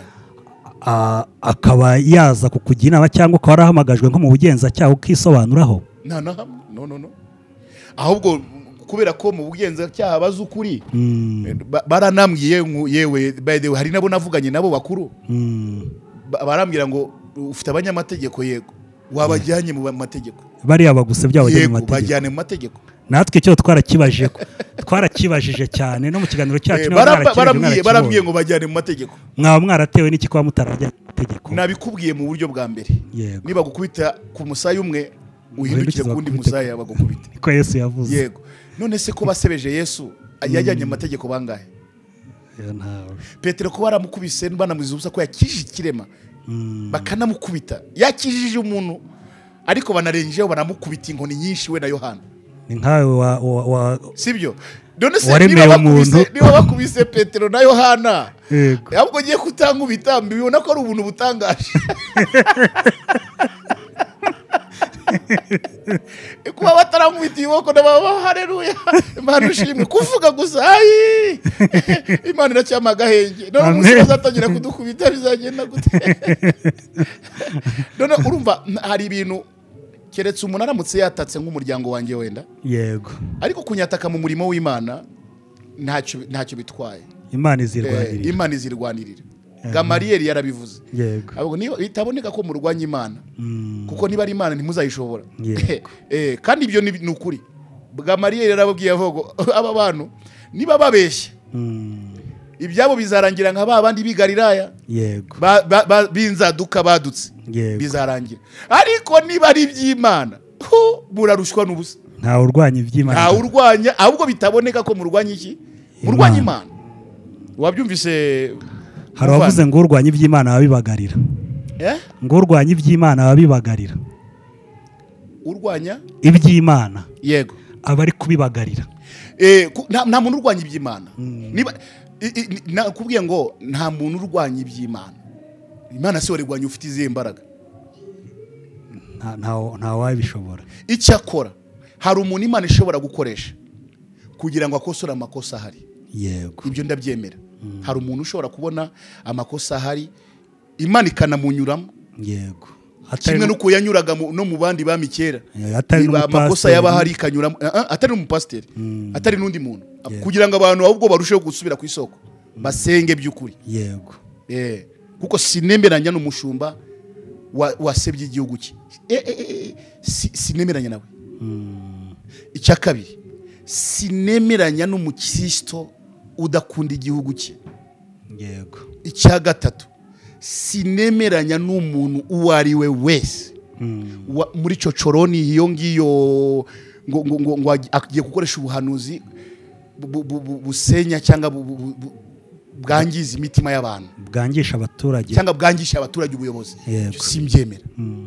C: akaba yaza kukugira inama cyangwa ukaba warahamagajwe nko mu bugenzacyaha ukisobanuraho?
D: No, ahubwo kubera ko mu bugenzacyaha bazi ukuri, baranambwiye yewe by the way hari nabo navuganye nabo bakuru, barambwira ngo ufite abanyamategeko, yego, wabajyanye mu mategeko,
C: bariya baguse byabajyanye mu mategeko,
D: bajyane mu mategeko.
C: Natwe cyo twarakibajije cyane no mu kiganiro cyacu,
D: barambwiye ngo bajyane mu mategeko.
C: Mwaba mwaratewe n'iki kwa mutarajya mategeko?
D: Nabikubwiye mu buryo bwa mbere, niba gukubita ku musaya umwe uhindukire kundi musaya bagukubita,
C: niko Yesu yavuze.
D: Yego, none se ko basebeje Yesu yajyanye mu mategeko bangahe? Petero ko baramukubise banamuziza ko yakijije ikirema, bakanamukubita yakijije umuntu, ariko banarengejeho banamukubita inkoni nyinshi we na Yohana.
C: Ni nkawe
D: sibyo? None se niba bakubise Petero na Yohana, ahubwo ngiye kutankubita mbibona ko ari ubuntu butangaje. Kuba bataramwita iboko n'ababa haleluya, Imana ushimwe, kuvuga gusa Imana iracyama agahenge, none umunsi bazatangira kudukubita bizagenda gute? None urumva hari ibintu keretse umuntu aramutse yatatse nk'umuryango wanjye wenda,
C: yego,
D: ariko kunyataka mu murimo w'Imana ntacyo bitwaye. Imana izirwanirira. Gamariyeli yarabivuze,
C: yego,
D: ahubwo niyo itaboneka ko murwanya Imana, kuko niba ari Imana ntimuzayishobora. Kandi ibyo ni ukuri. Gamariyeli yarababwiye avuga aba bantu niba babeshya, ibyabo bizarangira nka babandi bigariraya,
C: yego,
D: binzaduka badutse, bizarangira. Ariko niba ari iby'Imana murarushwa n'ubusa.
C: Nta urwanya iby'Imana,
D: nta urwanya, ahubwo bitaboneka ko murwanya iki? Murwanya Imana. Wabyumvise?
C: Hari abavuze ngo urwanya iby'Imana babibagarira, ngo urwanya iby'Imana babibagarira, urwanya iby'Imana,
D: yego,
C: abari kubibagarira.
D: Nta muntu urwanya iby'Imana. Niba nakubwiye ngo nta muntu urwanya iby'Imana, Imana se warigwanya ufite izihe mbaraga?
C: Nta wabishobora.
D: Icyakora hari umuntu Imana ishobora gukoresha kugira ngo akosore amakosa ahari,
C: yego,
D: ibyo ndabyemera. Hari umuntu ushobora kubona amakosa ahari Imana ikanamunyuramo,
C: yego,
D: kimwe nuko yanyuraga no mu bandi bami kera, amakosa yaba hari ikanyuramo, atari umupasiteri, atari n'undi muntu, kugira ngo abantu ahubwo barusheho gusubira ku isoko, basenge by'ukuri.
C: Yego,
D: kuko sinemeranya n'umushumba wasebye igihugu cye, sinemeranya nawe. Icya kabiri, sinemeranya n'umukristo udakunda igihugu cye.
C: Yego.
D: Icya gatatu, sinemeranya n'umuntu uwo ari we wese muri cocoroni iyo ngiyo ngo agiye gukoresha ubuhanuzi busenya cyangwa bwangiza imitima y'abantu,
C: bwangisha abaturage,
D: cyangwa bwangisha abaturage ubuyobozi. Simbyemera.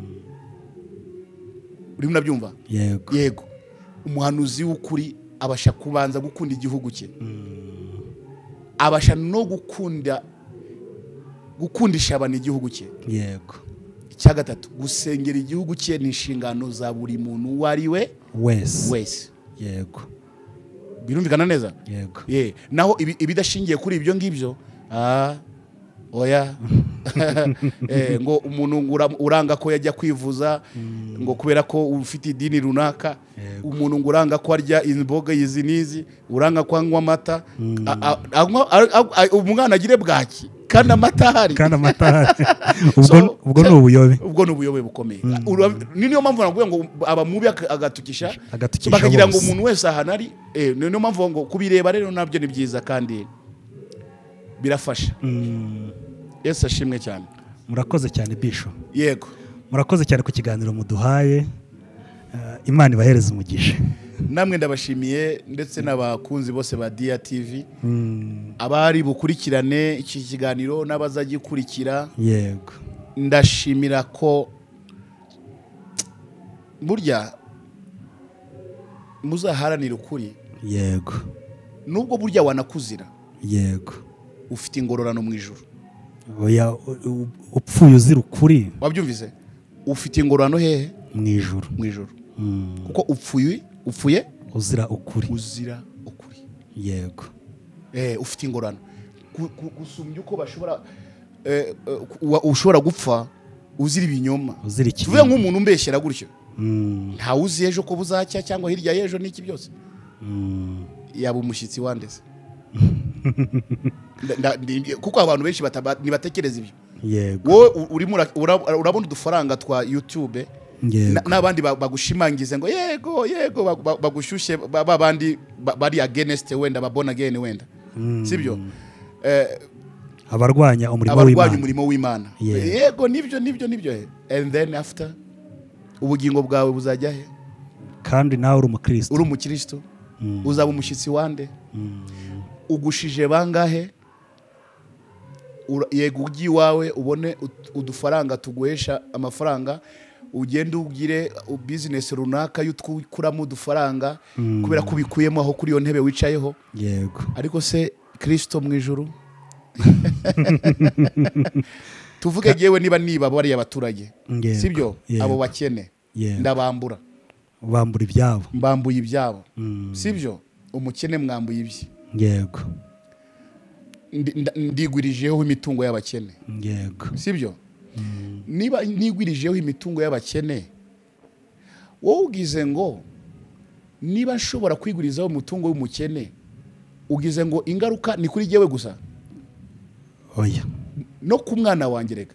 D: Uri munabyumva? Yego, umuhanuzi w'ukuri abasha kubanza gukunda igihugu cye, abasha no gukundisha abantu igihugu cye.
C: Yego.
D: Icya gatatu, gusengera igihugu cye ni inshingano za buri muntu uwo ari we wese.
C: Yego.
D: Birumvikana neza?
C: Yego.
D: Naho ibidashingiye kuri ibyo ngibyo, oya ngo umuntu uranga ko yajya kwivuza ngo kubera ko ufite idini runaka, umuntu ngo uranga ko arya imboga izi n'izi, uranga ko anywa amata, umwana agire bwaki kandi amata ahari.
C: ubwo ni ubuyobe.
D: Ubwo ni ubuyobe bukomeye. Niyo mpamvu navuga ngo abamubi agatukisha bakagira ngo umuntu wese ahantu ari. Niyo mpamvu ngo kubireba rero nabyo ni byiza kandi birafasha. Yesu ashimwe cyane.
C: Murakoze cyane Bishop.
D: Yego.
C: Murakoze cyane ku kiganiro muduhaye. Imana ibahereze umugisha.
D: Namwe ndabashimiye ndetse n'abakunzi bose ba Dia TV. Abari bukurikirane iki kiganiro n'abazagikurikira.
C: Yego.
D: Ndashimira ko burya muzaharanira ukuri.
C: Yego.
D: Nubwo burya wanakuzira.
C: Yego.
D: Ufite ingororano mu ijuru.
C: Oya upfuye uzira ukuri.
D: Wabyumvise? Ufite ingororano hehe?
C: Mu ijuru.
D: Mu ijuru. Kuko upfuye
C: uzira ukuri.
D: Uzira ukuri.
C: Yego.
D: Ufite ingororano. Gusumbya uko bashobora ushobora gupfa uzira ibinyoma.
C: Uzira iki?
D: Tuvuye nk'umuntu umbeshyera gutyo. Nta uzi ejo ko buzacya cyangwa hirya y'ejo n'iki byose. Yaba umushyitsi wandeze. Kuko abantu benshi nibatekereza ibyo.
C: Yego.
D: Wowe urabona udufaranga twa YouTube n'abandi bagushimangize ngo yego bagushyushye babandi bari against wenda babona again wenda. Sibyo?
C: Abarwanya umurimo
D: w'Imana. Yego nibyo. And then after ubugingo bwawe buzajya he?
C: Kandi nawe uri umukristo.
D: Uri umukristo. Uzaba umushyitsi wande? Ugushije bangahe? Yego ugiye wawe ubone udufaranga tuguhesha amafaranga, ugende ugire business runaka y'utkuramo udufaranga kubera ko bikuyemo aho kuri yo ntebe wicayeho.
C: Yego.
D: Ariko se Kristo mu ijuru tuvuge yewe niba bari abaturage, sibyo? Abo bakene ndabambura.
C: Bambura ibyabo.
D: Mbambuye ibyabo. Sibyo? Umukene mwambuye ibye.
C: Yego.
D: Ndigwirijeho imitungo y'abakene.
C: Yego.
D: Sibyo? Niba nigwirijeho imitungo y'abakene, wowe ugize ngo niba nshobora kwigurizaho umutungo w'umukene, ugize ngo ingaruka ni kuri jewe gusa?
C: Oya.
D: No ku mwana wanjye reka.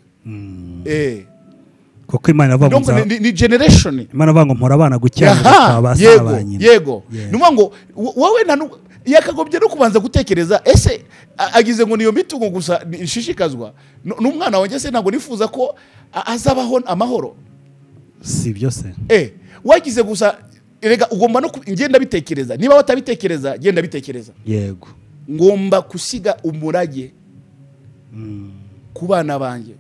C: Kuko Imana avuga ngo
D: ni generation.
C: Imana avuga ngo mpora abana gucyanga abasabanye.
D: Yego. Numa ngo wowe yakagobye no kubanza gutekereza ese agize ngo niyo mitungo gusa nshishikazwa n'umwana wanjye se ntabwo nifuza ko azabaho amahoro.
C: Si byo se.
D: Wagize gusa erega ugomba no ngenda bitekereza. Niba watabitekereza genda bitekereza.
C: Yego.
D: Ngomba kusiga umurage ku bana banjye.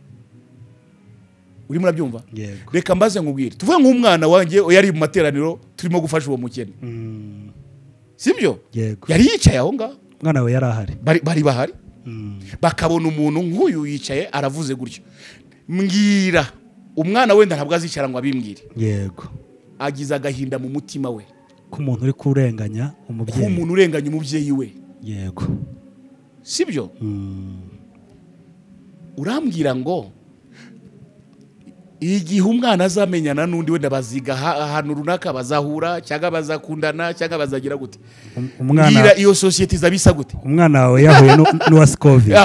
D: Uri murabyumva?
C: Yego.
D: Reka mbaze nkubwire. Tuvuye nk'umwana wanjye yari mu materaniro turimo gufasha uwo mukene. Sibyo?
C: Yego.
D: Yari yicaye aho ngaho.
C: Mwana we yari ahari.
D: Bari bahari. Bakabona umuntu nk'uyu yicaye aravuze gutyo. Mbwira umwana wenda ntabwo azicara ngo abimbwire.
C: Yego.
D: Agize agahinda mu mutima we.
C: Ku muntu uri kurenganya umubyeyi.
D: Ku muntu urenganya umubyeyi we.
C: Yego.
D: Sibyo? Urambwira ngo igihe umwana azamenyana n'undi wenda baziga ahantu runaka bazahura cyangwa bazakundana cyangwa bazagira gute? Umwana iyo society zabisa gute?
C: Umwana wawe yahuye n'uwa Scoville.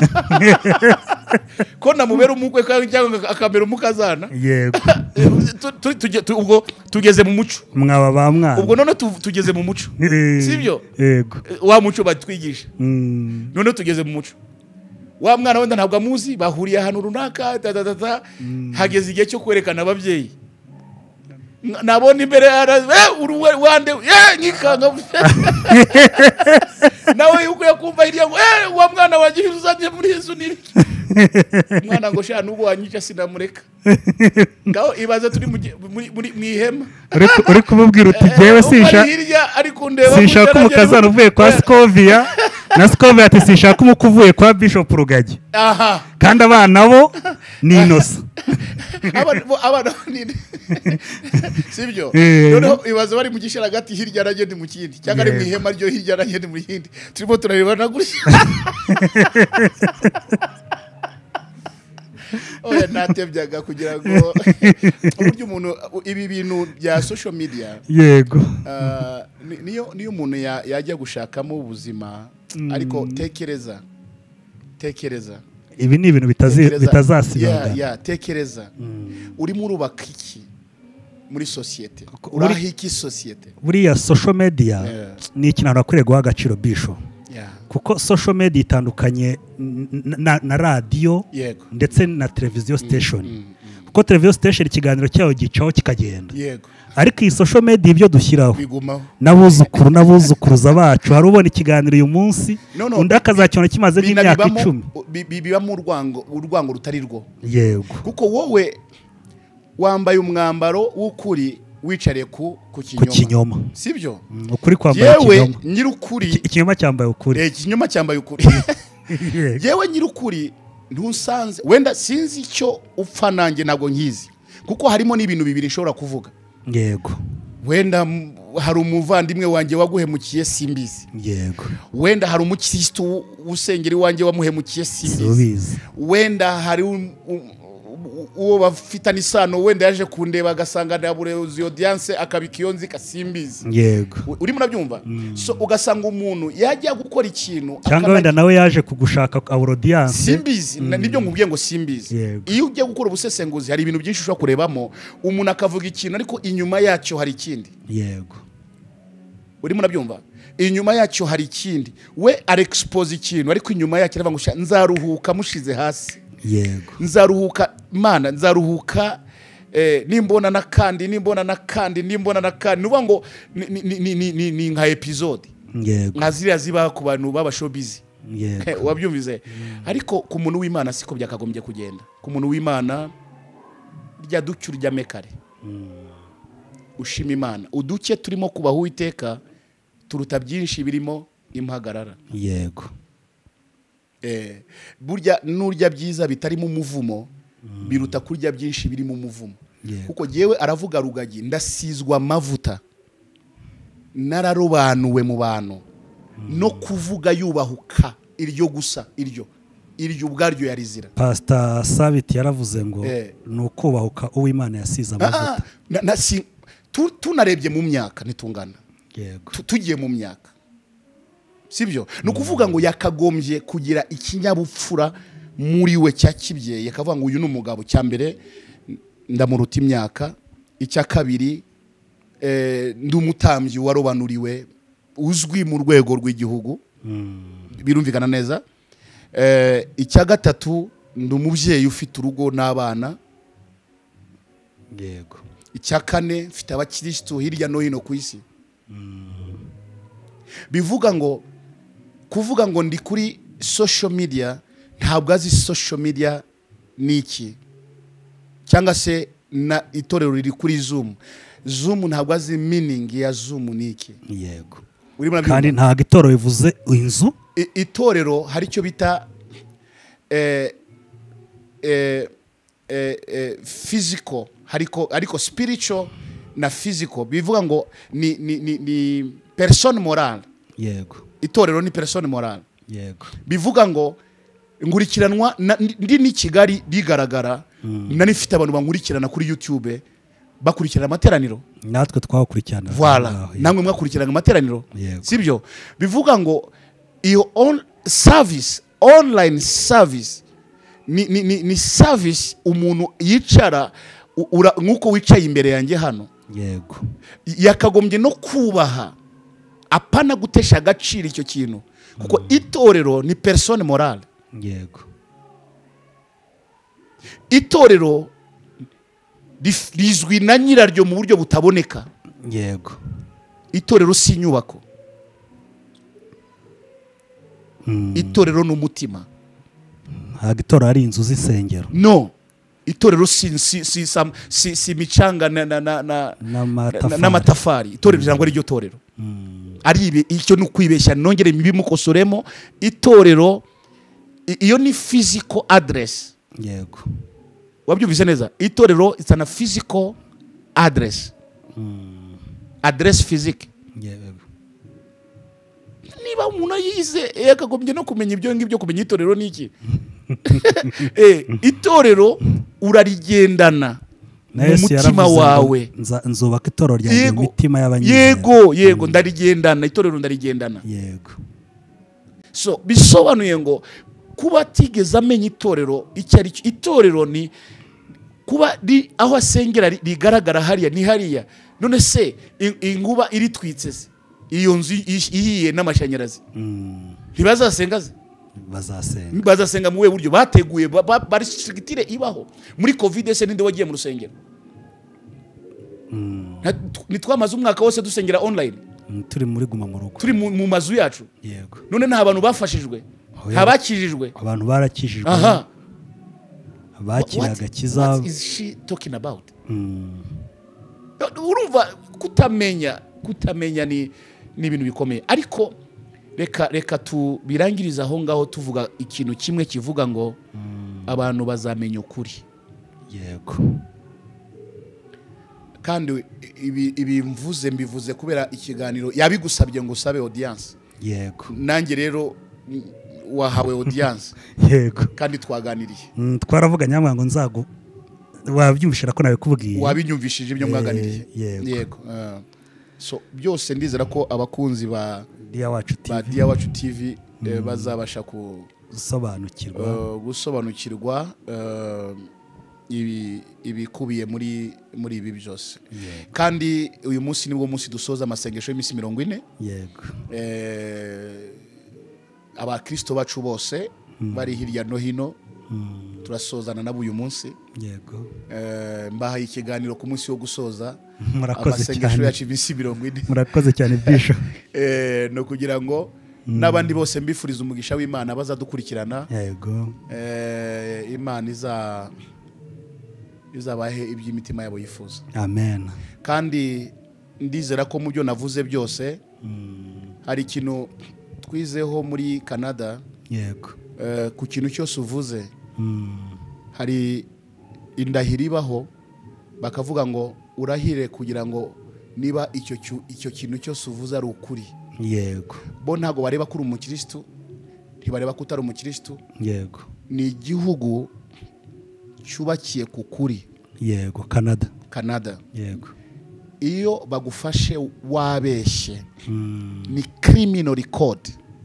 D: Ko namubera umukwe cyangwa akamera umukazana.
C: Yego.
D: Ubwo tugeze mu muco.
C: Mwaba ba mwana.
D: Ubwo none tugeze mu muco. Sibyo?
C: Yego.
D: Wa muco batwigisha. None tugeze mu muco. Wa mwana wenda ntabwo amuzi bahuriye ahantu runaka hageze igihe cyo kwerekana ababyeyi. Nabona imbere wande nkikanga nawe yuko yakumva hirya ngo wa mwana wagiye uzanye muri Yesu niri mwana ngo sha nubwo wanyica sinamureka. Ngaho ibaze turi mu ihema
C: uri kumubwira uti jewe sinshaka umukazana uvuye kwa Scovia na Scovia ati sinshaka umukuvuye kwa Bishop Rugagi. Kandi abana bo ni Innocent.
D: Abana ni sibyo? Noneho ibaze bari mu gisharagati hirya aragende mu kindi cyangwa ari mu ihema ryo hirya aragende mu yindi turimo turarebana gutya. oya natebyaga kugira ngo uburyo umuntu ibi bintu bya social media
C: yego
D: niyo umuntu yajya gushakamo ubuzima ariko tekereza
C: ibi ni ibintu bitazasibangana
D: ya tekereza urimo urubaka iki muri societe uraha iki societe
C: buriya social media ni ikintu akwiriye guha agaciro bisho kuko social media itandukanye na radio ndetse na televiziyo station kuko televiziyo station ikiganiro cyaho gicaho kikagenda ariko iyi social media ibyo dushyiraho n'abuzukuruza bacu hari ubona ikiganiro uyu munsi undi akazakibona kimaze nk'imyaka 10
D: bibamo urwango rutari rwo
C: yego
D: kuko wowe wambaye umwambaro w'ukuri wicariye ku kinyoma sibyo
C: ukuri kwambaye
D: ikinyoma yewe nyirukuri
C: ikinyoma cyambaye ukuri
D: ikinyoma cyambaye ukuri yewe nyirukuri ntusanze wenda sinzi icyo upfa nanjye ntabwo nkizi kuko harimo n'ibintu bibiri nshobora kuvuga
C: yego
D: wenda hari umuvandimwe wanjye waguhemukiye simbizi
C: yego
D: wenda hari umukristo usengeri wanjye wamuhemukiye simbizi wenda hari uwo bafitanye isano wenda yaje kundeba agasanga ndaburezo audience akabikiyonzi kasimbizi
C: yego
D: uri murabyumva so ugasanga umuntu yajya gukora ikintu
C: cyangwa wenda nawe yaje kugushaka audience
D: simbizi nibyo nkubwiye ngo simbizi iyo ujya gukora ubusesenguzi hari ibintu byinshi ushobora kurebamo umuntu akavuga ikintu ariko inyuma yacyo hari ikindi
C: yego
D: uri murabyumva inyuma yacyo hari ikindi we arexpose ikintu ariko inyuma yacyo aravuga ngo nzaruhuka mushize hasi
C: yego
D: nzaruhuka mana nzaruhuka nimbona na kandi nuvuga ngo ni nka episode
C: yego
D: nka ziriya ziba ku bantu baba showbiz
C: yego
D: wabyumvize ariko ku muntu w'Imana siko byakagombye kugenda ku muntu w'Imana rya ducyu rya mekare ushima Imana uduke turimo kubaho Uwiteka turuta byinshi birimo impagarara
C: yego
D: burya nurya byiza bitarimo umuvumo biruta kurya byinshi birimo umuvumo kuko yewe aravuga rugagi ndasizwa amavuta nararobanuwe mu bantu no kuvuga yubahuka iryo gusa iryo ubwaryo yarizira
C: Pastor Sabiti yaravuze ngo nukubahuka uw'Imana yasize amavuta
D: tunarebye mu myaka nitungana
C: yego
D: tugiye mu myaka sibyo nukuvuga ngo yakagombye kugira ikinyabupfura muri we cyakibye yakavuga ngo uyu ni umugabo cyambere ndamuruta imyaka icya kabiri ndi umutambyi warobanuriwe uzwi mu rwego rw'igihugu birumvikana neza icya gatatu ndi umubyeyi ufite urugo n'abana
C: yego
D: icya kane mfite abakristo hirya no hino ku isi bivuga ngo kuvuga ngo ndi kuri social media ntabwo azi social media niki cyangwa se na itorero riri kuri Zoom ntabwo azi meaning ya Zoom niki
C: yego kandi ntabwo itorero bivuze inzu
D: itorero hari icyo bita physical ariko spiritual na physical bivuga ngo ni person morale
C: yego
D: itorero ni person morale
C: yego
D: bivuga ngo ngurikiranwa ndi ni Kigali bigaragara nanifite abantu bankurikirana kuri YouTube bakurikirana amateraniro
C: natwe twakurikirana
D: voilà namwe mwakurikirana amateraniro sibyo bivuga ngo iyo online service ni service umuntu yicara nkuko wicaye imbere yanjye hano
C: yego
D: yakagombye no kubaha apana gutesha agaciro icyo kintu kuko itorero ni personne morale
C: yego
D: itorero rizwi na nyiraryo mu buryo butaboneka
C: yego
D: itorero si inyubako itorero ni umutima
C: ntabwo itorero ari inzu z'isengero
D: no itorero si micanga n'amatafari itorero ijambo ari ryo torero ari icyo ni ukwibeshya nongere ibimukosoremo itorero iyo ni physical address
C: yego
D: wabyumvise neza itorero it's a physical address address physique
C: yego
D: niba umuntu yize yakagombye no kumenya ibyo ngibyo kumenya itorero niki itorero urarigendana mu mutima wawe.
C: Nzubaka itorero ryanjye mu mitima y'abanyizera.
D: Yego ndarigendana, itorero ndarigendana.
C: Yego.
D: So bisobanuye ngo kuba atigeze amenya itorero icyo ari cyo. Itorero ni kuba aho asengera rigaragara hariya ni hariya. None se inguba iritwitse se, iyo nzu ihiye n'amashanyarazi, ntibazasenga ze? Bazasenga mu we buryo bateguye bari strictire ibaho. Muri covid se ninde wagiye mu rusengero? Nitwamaze umwaka wose dusengera online,
C: turi muri guma mu rugo,
D: turi mu mazu yacu.
C: Yego.
D: None nta bantu bafashijwe, habakijijwe.
C: Abantu barakijijwe. Bakira agakiza.
D: What is she talking about? Urumva kutamenya ni ibintu bikomeye. Ariko reka tubirangiriza aho ngaho tuvuga ikintu kimwe kivuga ngo abantu bazamenya ukuri.
C: Yego.
D: Kandi ibi mbivuze kubera ikiganiro yabigusabye ngo usabe audience.
C: Yego.
D: Nanjye rero wahawe audience.
C: Yego.
D: Kandi twaganiriye.
C: Twaravuganye ngo wabyumvishira ko nawe kubwiye.
D: Wabinyumvishije ibyo mwaganiriye. Yego. So byose ndizera ko abakunzi ba Dia Wacu TV bazabasha gusobanukirwa ibikubiye muri ibi byose. Kandi uyu munsi nibwo munsi dusoza amasengesho y'iminsi 40.
C: Yego.
D: Abakristo bacu bose bari hirya no hino turasozana nabo uyu munsi.
C: Yego.
D: Mbahaye ikiganiro ku munsi wo gusoza
C: amasengesho
D: yacu iminsi 40.
C: Murakoze cyane Bishop.
D: No kugira ngo n'abandi bose mbifuriza umugisha w'Imana bazadukurikirana.
C: Yego.
D: Imana izabahe iby'imitima yabo yifuza.
C: Amen.
D: Kandi ndizera ko mu byo navuze byose hari ikintu twizeho muri Canada.
C: Yego.
D: Ku kintu cyose uvuze hari indahiro ibaho, bakavuga ngo urahire kugira ngo niba icyo kintu cyose uvuze ari ukuri.
C: Yego.
D: Bo ntago bareba ko uri umukristo, ntibareba ko utari umukristo.
C: Yego.
D: Ni igihugu cyubakiye ku kuri.
C: Yego. Canada. Yego.
D: Iyo bagufashe wabeshye ni criminal record.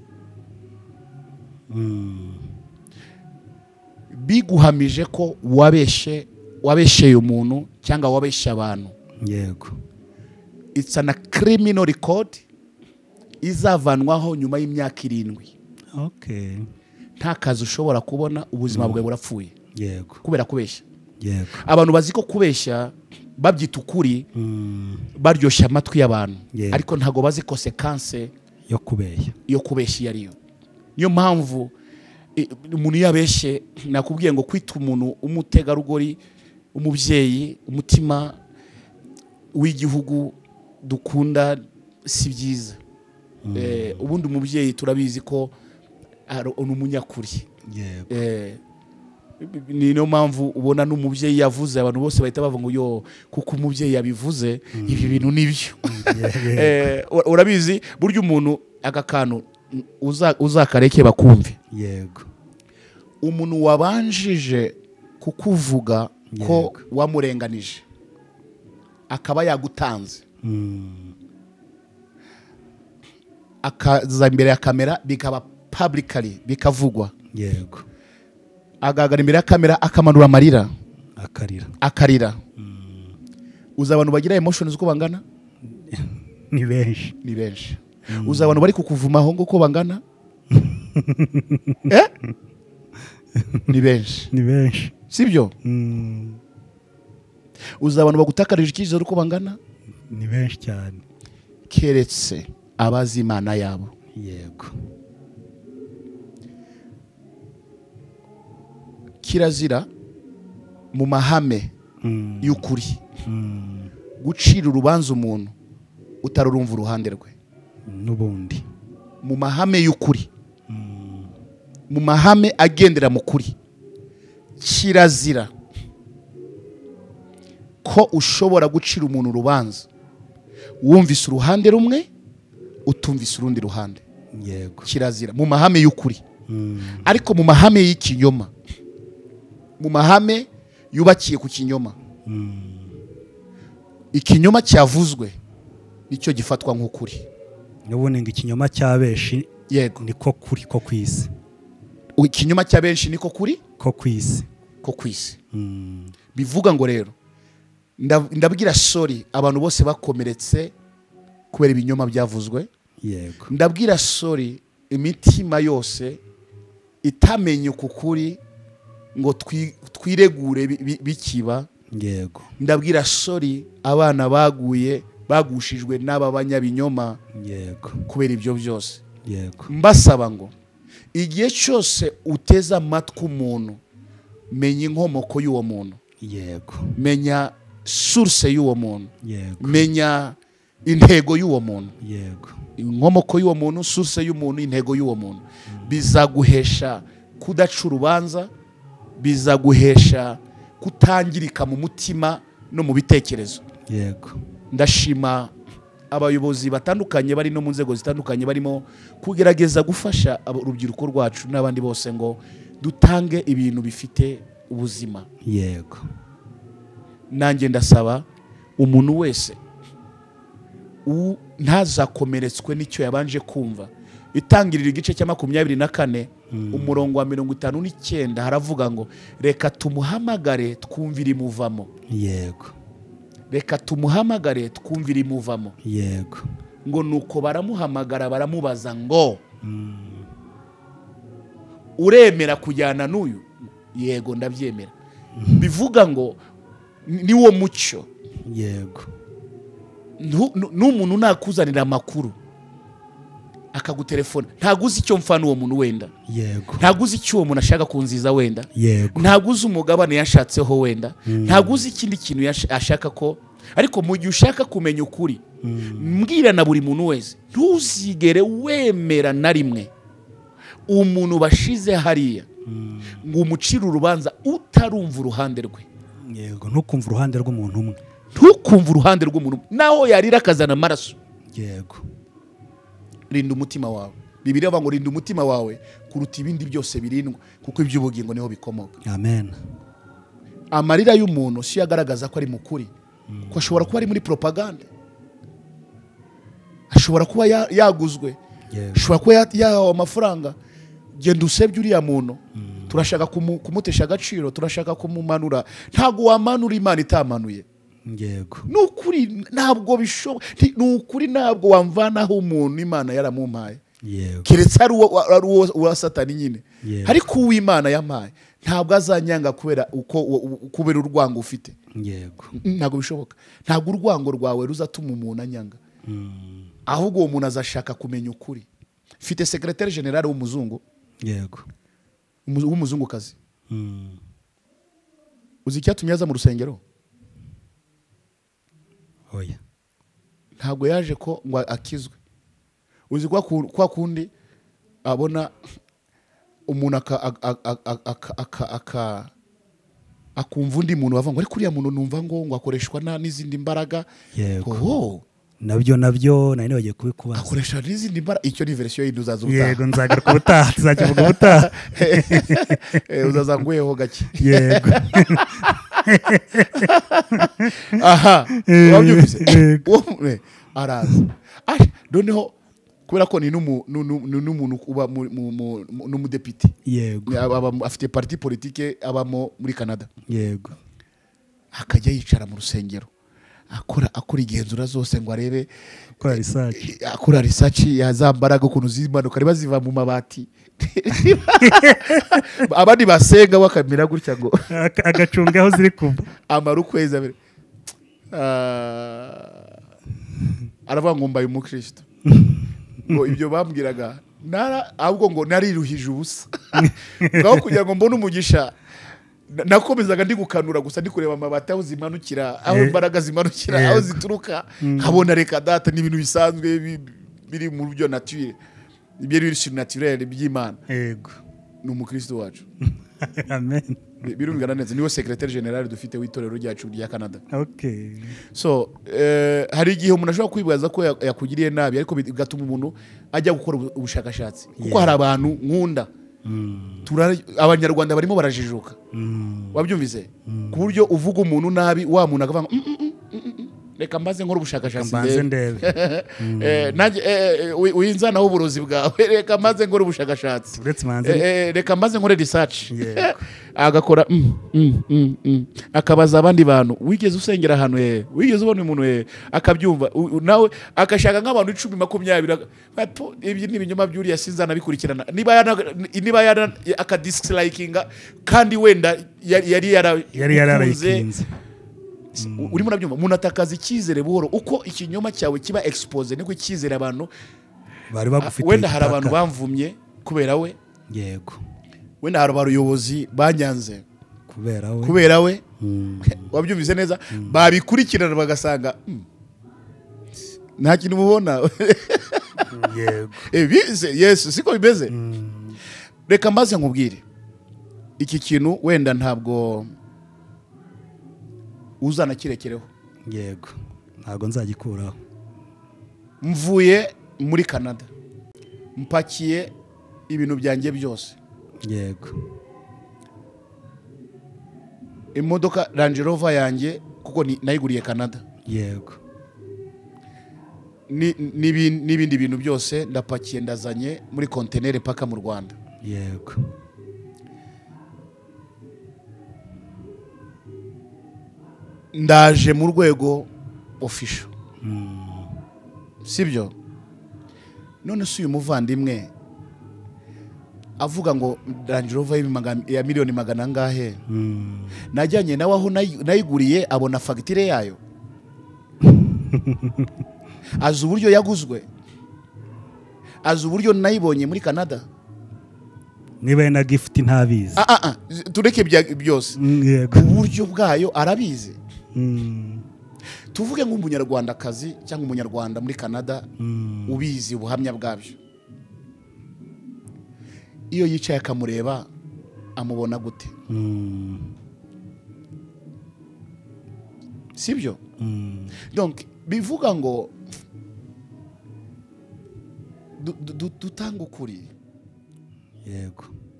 D: Biguhamije ko wabeshye umuntu cyangwa wabeshye abantu.
C: Yego.
D: It's a criminal record izavanwaho nyuma y'imyaka 7.
C: Okay.
D: Nta kazi ushobora kubona, ubuzima bwawe burapfuye.
C: Yego.
D: Kubera kubeshya.
C: Yego.
D: Abantu bazi ko kubeshya babyita ukuri, baryoshya amatwi y'abantu. Ariko ntago bazi consequence yo kubeshya yariyo. Niyo mpamvu umuntu yabeshye, nakubwiye ngo kwita umuntu umutegarugori, umubyeyi, umutima w'igihugu dukunda si byiza. Ubundi umubyeyi turabizi ko ari umunyakuri.
C: Yego.
D: Niyo mpamvu ubona n'umubyeyi yavuze abantu bose bahita bavuga ngo yo kuko umubyeyi yabivuze ibi bintu nibyo. Urabizi buryo umuntu agakantu uzakareke bakumve.
C: Yego.
D: Umuntu wabanjije kukuvuga ko wamurenganije akaba yagutanze, akaza imbere ya kamera bikaba publicly bikavugwa.
C: Yego.
D: Agagara imbere ya kamera akamanura amarira akarira. Uza abantu bagira emotions uko bangana
C: ni benshi.
D: Uza abantu bari kukuvumaho ngo uko bangana ni benshi sibyo? Uza abantu bagutakarije icyizere uko bangana
C: ni benshi cyane,
D: keretse abazi Imana yabo.
C: Yego.
D: Kirazira mu mahame y'ukuri gucira urubanza umuntu utarurumva uruhande rwe.
C: N'ubundi
D: mu mahame y'ukuri, mu mahame agendera mu kuri, kirazira ko ushobora gucira umuntu urubanza wumvise uruhande rumwe utumvise urundi ruhande.
C: Yego.
D: Kirazira mu mahame y'ukuri. Ariko mu mahame y'ikinyoma mu mahame yubakiye ku kinyoma. Ikinyoma cyavuzwe nicyo gifatwa nk'ukuri.
C: n'ubundi ngo ikinyoma cya benshi
D: Yego.
C: niko kuri ko kwisi.
D: Ikinyoma cya benshi niko kuri
C: ko kwisi.
D: ko kwisi. Bivuga ngo rero ndabwira sorry abantu bose bakomeretse kubera ibinyoma byavuzwe.
C: Yego.
D: Ndabwira sorry imitima yose itamenye ukuri ngo twiregure bikiba.
C: Yego.
D: Ndabwira sorry abana bagushijwe n'aba banyabinyoma.
C: Yego.
D: kubera ibyo byose.
C: Yego.
D: Mbasaba ngo igihe cyose uteza amatwi umuntu menya inkomoko y'uwo muntu.
C: Yego.
D: Menya source y'uwo muntu.
C: Yego.
D: Menya intego y'uwo muntu.
C: Yego.
D: Inkomoko y'uwo muntu, source y'umuntu, intego y'uwo muntu. Bizaguhesha kudaca urubanza, bizaguhesha kutangirika mu mutima no mu bitekerezo.
C: Yego.
D: Ndashima abayobozi batandukanye bari no mu nzego zitandukanye barimo kugerageza gufasha urubyiruko rwacu n'abandi bose ngo dutange ibintu bifite ubuzima.
C: Yego.
D: Nanjye ndasaba umuntu wese ntazakomeretswe n'icyo yabanje kumva. Itangirira igice cya 24 umurongo wa 59 haravuga ngo reka tumuhamagare twumvire imuvamo.
C: Yego.
D: Reka tumuhamagare twumvire imuvamo.
C: Yego.
D: Ngo nuko baramuhamagara baramubaza ngo uremera kujyana n'uyu? Yego ndabyemera. Bivuga ngo niwo mucyo.
C: Yego.
D: N'umuntu nakuzanira amakuru akagutelefona ntaguzi icyo mfana uwo muntu wenda.
C: Yego.
D: Ntaguzi icyo uwo muntu ashaka kunziza wenda.
C: Yego.
D: Ntaguzi umugabane yashatseho wenda. Ntaguzi ikindi kintu ashaka ko, ariko mu gihe ushaka kumenya ukuri mbwira na buri muntu wese ntuzigere wemera na rimwe umuntu bashize hariya ngo umucire urubanza utarumva uruhande rwe.
C: Yego. Ntukumva uruhande rw'umuntu umwe.
D: Ntukumva uruhande rw'umuntu naho yarira akazana amaraso.
C: Yego.
D: Rinda umutima wawe. Bibiliya bavuga ngo rinda umutima wawe kuruta ibindi byose birindwa kuko iby'ubugingo niho bikomoka.
C: Amen.
D: Amarira y'umuntu si yagaragaza ko ari mukuri. Ko ashobora kuba ari muri propaganda. Ashobora kuba yaguzwe. Ashobora kuba yahawe amafaranga. Genda usebye uriya muntu. Turashaka kumutesha agaciro, turashaka kumumanura. Ntago wamanura Imana itamanuye.
C: Yego.
D: Nukuri ntabwo bishoboka. Nukuri ntabwo wamvanaho umuntu Imana yaramumpaye.
C: Yego.
D: Keretse ari uwa Satani nyine. Ariko uw'Imana yampaye ntabwo azanyanga kubera urwango ufite.
C: Yego.
D: Ntabwo bishoboka. Ntabwo urwango rwawe ruzatuma umuntu anyanga. Ahubwo uwo muntu azashaka kumenya ukuri. Mfite secrétaire général w'umuzungu.
C: Yego.
D: W'umuzungukazi. Uzi icyatumye aza mu rusengero?
C: Oya.
D: Ntabwo yaje ko ngo akizwe. Uzi kwa kundi abona umuntu akumva undi muntu bava ngo ari kuriya muntu numva ngo akoreshwa n'izindi mbaraga.
C: Yego. Nabyo nari bagiye kubikubaza.
D: Akoresha n'izindi mbaraga. Icyo ni version y'indi uzaza utaha.
C: Yego nzagaruka ubutaha tuzakivuga ubutaha.
D: Uzaza nguyeho gake.
C: Yego.
D: Aha. Wabyumvise? Araza. Noneho kubera ko ni n'umuntu uba n'umudepite.
C: Yego.
D: Afite parti politique abamo muri Canada.
C: Yego.
D: Akajya yicara mu rusengero akora igenzura zose ngo arebe akora research yazambaraga ukuntu zimanuka riba ziva mu mabati. Abandi basenga bakamira gutya ngo
C: agacunga aho ziri kuva
D: amara ukwezi abiri. Aravuga ngo mbaye umukristo. Ngo ibyo bambwiraga ahubwo ngo nariruhije ubusa. Ngaho kugira ngo mbone umugisha nakomezaga ndi gukanura gusa ndi kureba amabati aho zimanukira, aho imbaraga zimanukira, aho zituruka. Habona reka data n'ibintu bisanzwe biri mu buryo nature. Ibyo biri naturel by'Imana.
C: Yego.
D: Ni umukristo wacu.
C: Amen.
D: Birumvikana neza niwe secrétaire général dufite w'itorero ryacu rya Canada.
C: Okay.
D: So hari igihe umuntu ashobora kwibaza ko yakugiriye nabi ariko bigatuma umuntu ajya gukora ubushakashatsi kuko hari abantu nkunda abanyarwanda barimo barajijuka wabyumvise ku buryo uvuga umuntu nabi wa muntu akavuga reka mbaze nkora ubushakashatsi
C: ndebe
D: uyinzanaho uburozi bwawe reka mbaze nkora ubushakashatsi reka mbaze nkore research agakora akabaza abandi bantu wigeze usengera ahantu wigeze ubona umuntu akabyumva nawe akashaka nk'abantu 10-20 ibyo ni ibinyoma by'uriya sinzana bikurikirana niba akadislikinga kandi wenda yari
C: yarayikinze
D: urimo nabyumva umuntu atakaza icyizere buhoro uko ikinyoma cyawe kiba expose niko icyizere abantu
C: bari bagufite
D: wenda hari abantu bamvumye kubera we
C: yego
D: wenda hari abayobozi banyanze kubera we wabyumvise neza babikurikirana bagasanga nta kintu mubona
C: yego
D: yes siko bimeze reka maze nkubwire iki kintu wenda ntabwo uzanakirekereho
C: yego ntabwo nzagikuraho
D: mvuye muri Canada mpakiye ibintu byanjye byose
C: yego
D: imodoka Range Rover yanjye kuko nayiguriye Canada
C: yego
D: n'ibindi bintu byose ndapakiye ndazanye muri container paka mu Rwanda
C: yego
D: ndaje mu rwego official sibyo none se uyu muvandimwe avuga ngo Range Rover ya miliyoni 100 angahe najyanye nawe aho nayiguriye abona fagitire yayo azi uburyo yaguzwe azi uburyo nayibonye muri Canada
C: niba na gift ntabizi
D: tureke byose uburyo bwayo arabizi tuvuge nk'umunyarwandakazi cyangwa umunyarwanda muri Canada ubizi ubuhamya bwabyo iyo yicaye akamureba amubona gute sibyo donc bivuga ngo dutange ukuri
C: yego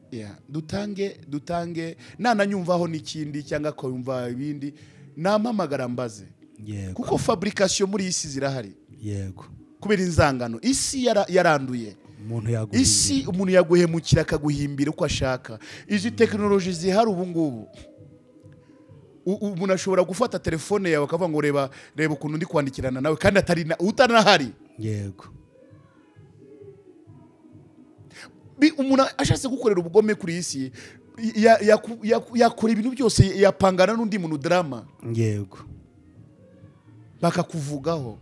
D: dutange nananyumvaho n'ikindi cyangwa akumva ibindi nampamagara mbaze kuko fabrication muri isi zirahari
C: yego
D: kubera inzangano isi yaranduye isi umuntu yaguhemukira akaguhimbira uko ashaka izi technology zihari ubu ngubu umuntu ashobora gufata telefone yawe akavuga ngo reba ukuntu ndi kwandikirana nawe kandi utanahari
C: yego
D: umuntu ashatse gukorera ubugome kuri isi yakora ibintu byose yapangana n'undi muntu drama
C: yego
D: bakakuvugaho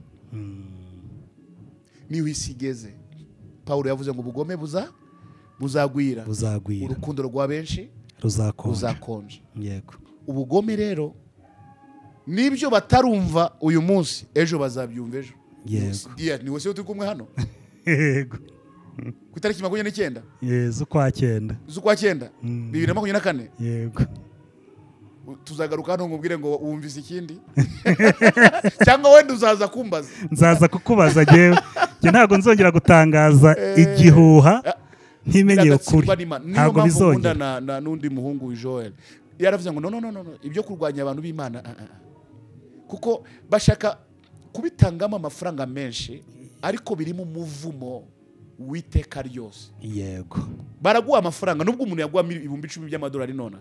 D: niyo isi igeze Paulo yavuze ngo ubugome buzagwira urukundo rwa benshi ruzakonja
C: yego
D: ubugome rero nibyo batarumva uyu munsi ejo bazabyumva ejo
C: yego
D: ni wese turi kumwe hano
C: yego
D: ku itariki 29
C: z'ukwa 9
D: 2024
C: yego
D: tuzagaruka hano ngubwire ngo wumvise ikindi cyangwa wenda uzaza kumbaza
C: nzaza kukubaza jewe ntago nzongera gutangaza igihuha ntimenye ukuri ntago bizongera
D: na nundi muhungu Joel yaravuze ngo no ibyo kurwanya abantu b'Imana kuko bashaka kubitangamo amafaranga menshi ariko birimo umuvumo witeka ryose
C: yego
D: baraguha amafaranga nubwo umuntu yaguha $10,000 nona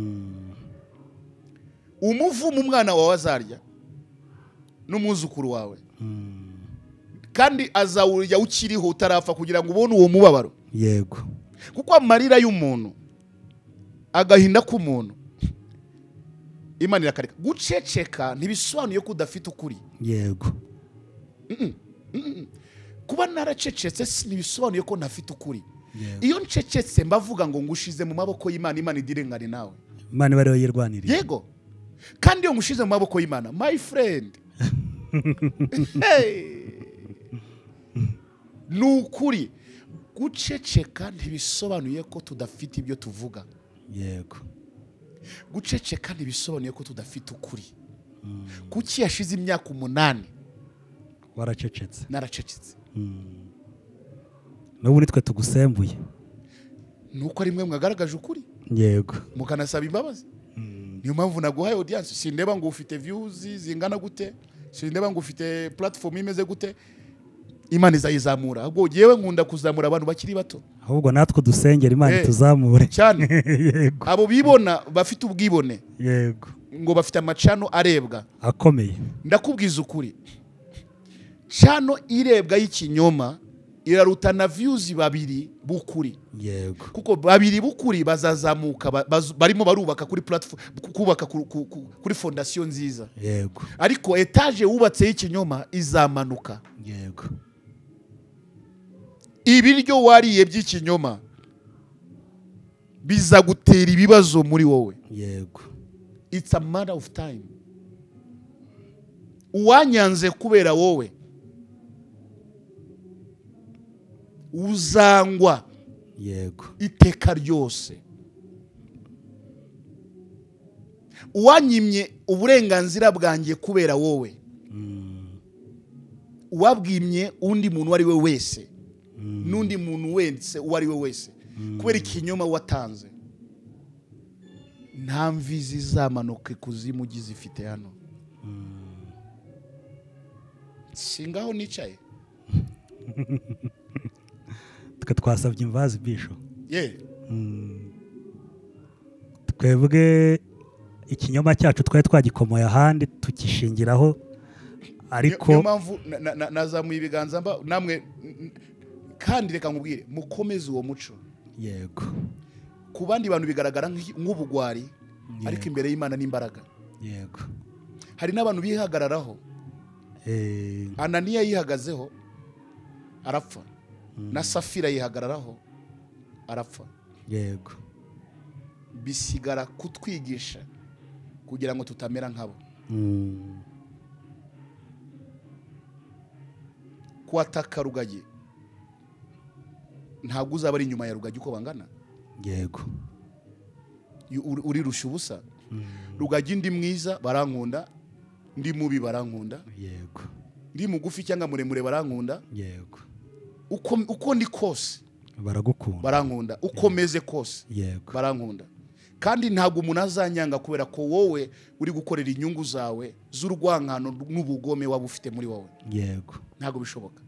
D: umuvumo umwana wawe azarya n'umuzukuru wawe kandi azawurya ukiriho utarapfa kugira ngo ubone uwo mubabaro
C: yego
D: kuko amarira y'umuntu agahinda k'umuntu Imana irakareka guceceka ntibisobanuye ko udafite ukuri
C: yego
D: kuba naracecetse ntibisobanuye ko ntafite ukuri iyo ncecetse mbavuga ngo ngushize mu maboko y'Imana Imana idirengane nawe
C: Imana bariho yirwaniriye
D: yego kandi iyo ngushize mu maboko y'Imana my friend nukuri guceceka ntibisobanuye ko tudafite ibyo tuvuga
C: yego
D: guceceka ntibisobanuye ko tudafite ukuri kuki yashize imyaka 8
C: waracecetse
D: naracecetse
C: n'ubu nitwe tugusembuye
D: nuko ari mwe mwagaragaje ukuri
C: yego
D: mukanasaba imbabazi. Niyo mpamvu naguhaye audience, sindeba ngo ufite views zingana gute, sindeba ngo ufite platform imeze gute, Imana izayizamura. Ahubwo yewe nkunda kuzamura abantu bakiri bato,
C: ahubwo natwe dusengera Imana tuzamure
D: cyane.
C: yego
D: Abo bibona bafite ubwibone,
C: yego
D: ngo bafite amacano arebwa
C: akomeye.
D: ndakubwiza ukuri, cano irebwa y'ikinyoma irarutana views babiri bukuri.
C: Yego
D: Kuko babiri bukuri bazazamuka barimo barubaka kuri platform, kubaka kuri fondation nziza.
C: Yego
D: Ariko etage wubatse y'ikinyoma izamanuka.
C: Yego
D: Ibiryo wariye by'ikinyoma biza gutera ibibazo muri wowe.
C: Yego
D: It's a matter of time. Uwanyanze kubera wowe uzangwa.
C: Yego
D: Iteka ryose. Uwanyimye uburenganzira bwanjye kubera wowe wabwimye undi muntu wari we wese, n'undi muntu wese wari we wese, kubera ikinyoma watanze. Nta mvi zizamanuka ikuzimu gizifite hano. Singaho nicaye.
C: twasabye imbabazi bisho.
D: Twebwe
C: ikinyoma cyacu twari twagikomoye ahandi tukishingiraho, ariko
D: niyo mpamvu nazamuye ibiganza namwe, kandi reka nkubwire mukomeze uwo muco.
C: Yego
D: Ku bandi bantu bigaragara nk'ubugwari, ariko imbere y'Imana n'imbaraga.
C: Yego
D: Hari n'abantu bihagararaho. Ananiya yihagazeho arapfa, na Safira yihagararaho arapfa.
C: Yego
D: Bisigara kutwigisha kugira ngo tutamera nkabo. Kwataka Rugagi ntabwo uzaba ari inyuma ya Rugagi uko bangana.
C: Yego
D: Uri rusha ubusa. Rugagi ndi mwiza barankunda, ndi mubi barankunda.
C: Yego
D: Ndi mugufi cyangwa muremure barankunda.
C: Yego
D: Uko ndi kose
C: baragukunda,
D: barankunda. Uko meze kose
C: yego
D: barankunda. Kandi ntabwo umuntu azanyanga kubera ko wowe uri gukorera inyungu zawe z'urwankano n'ubugome waba ufite muri wowe.
C: Yego
D: Ntabwo bishoboka.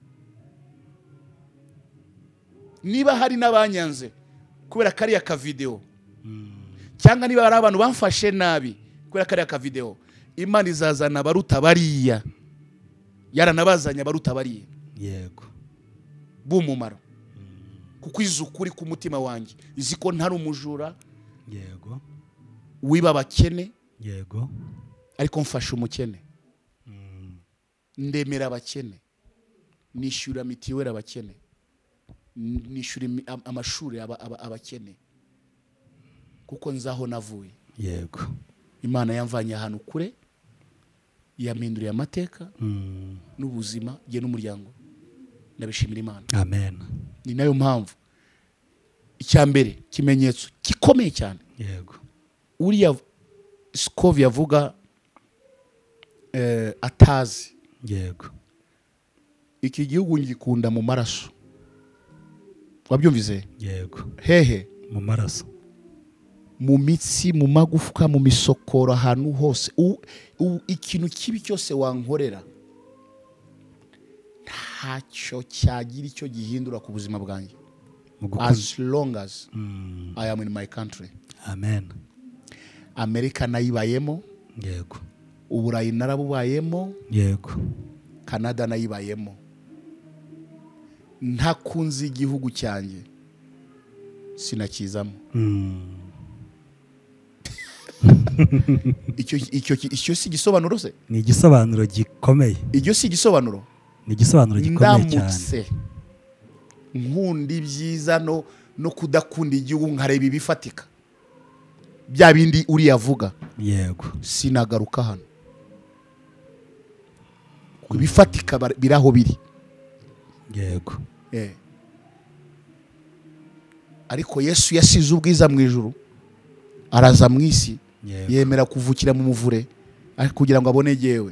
D: Niba hari n'abanyanze kubera kariya ka video, cyangwa niba hari abantu bamfashe nabi kubera kariya ka video, Imana izazana baruta bariya, yaranabazanya baruta bariya.
C: Yego
D: Bumumaro. Kuko izukuri ku mutima wanjye izi ko ntari umujura.
C: Yego
D: Wiba abakene.
C: Yego
D: Ariko mfasha umukene. Ndemera abakene, nishyura mitiweli abakene, nishyura amashuri abakene, kuko nzaho navuye.
C: Yego
D: Imana yamvanye ahantu kure, yampinduriye amateka n'ubuzima ye n'umuryango. Ndabishimira Imana.
C: Amen.
D: Ni nayo mpamvu icyambere kimenyetso gikomeye cyane.
C: Yego
D: Uriya Scovia avuga atazi.
C: Yego
D: Iki gihugu ngikunda mu maraso. Wabyumvise?
C: Yego
D: Hehe?
C: mu maraso,
D: Mu mitsi, mu magufwa, mu misokoro, ahantu hose. Ikintu kibi cyose wankorera ntacyo cyagira icyo gihindura ku buzima bwanjye, as long as I am in my country.
C: Amen.
D: Amerika nayibayemo.
C: Yego
D: Uburayi narabubayemo.
C: Yego
D: Canada nayibayemo. Ntakunze igihugu cyanjye sinakizamo. Icyo si igisobanuro se?
C: Ni igisobanuro gikomeye.
D: Icyo si igisobanuro?
C: Ni igisobanuro gikomeye cyane.
D: Ndamutse nkunda ibyiza no kudakunda igihugu nkareba ibifatika bya bindi uri avuga.
C: Yego
D: Sinagaruka hano. Kubifatika biraho biri.
C: Yego
D: Ariko Yesu yasize ubwiza mu ijuru, araza mu isi, yemera kuvukira mu muvure kugira ngo abone yewe.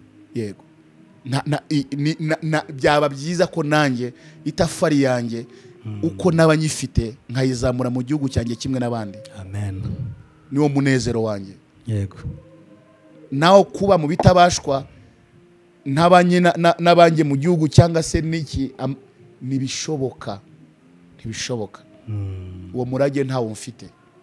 D: Yego byaba byiza ko nanjye itafari yanjye uko n'abanyifite nkayizamura mu gihugu cyanjye kimwe n'abandi.
C: amen.
D: Niwo munezero wanjye.
C: Yego.
D: Naho kuba mu bitabashwa n'abanye mu gihugu cyangwa se n'iki ntibishoboka. Uwo murage ntawo mfite,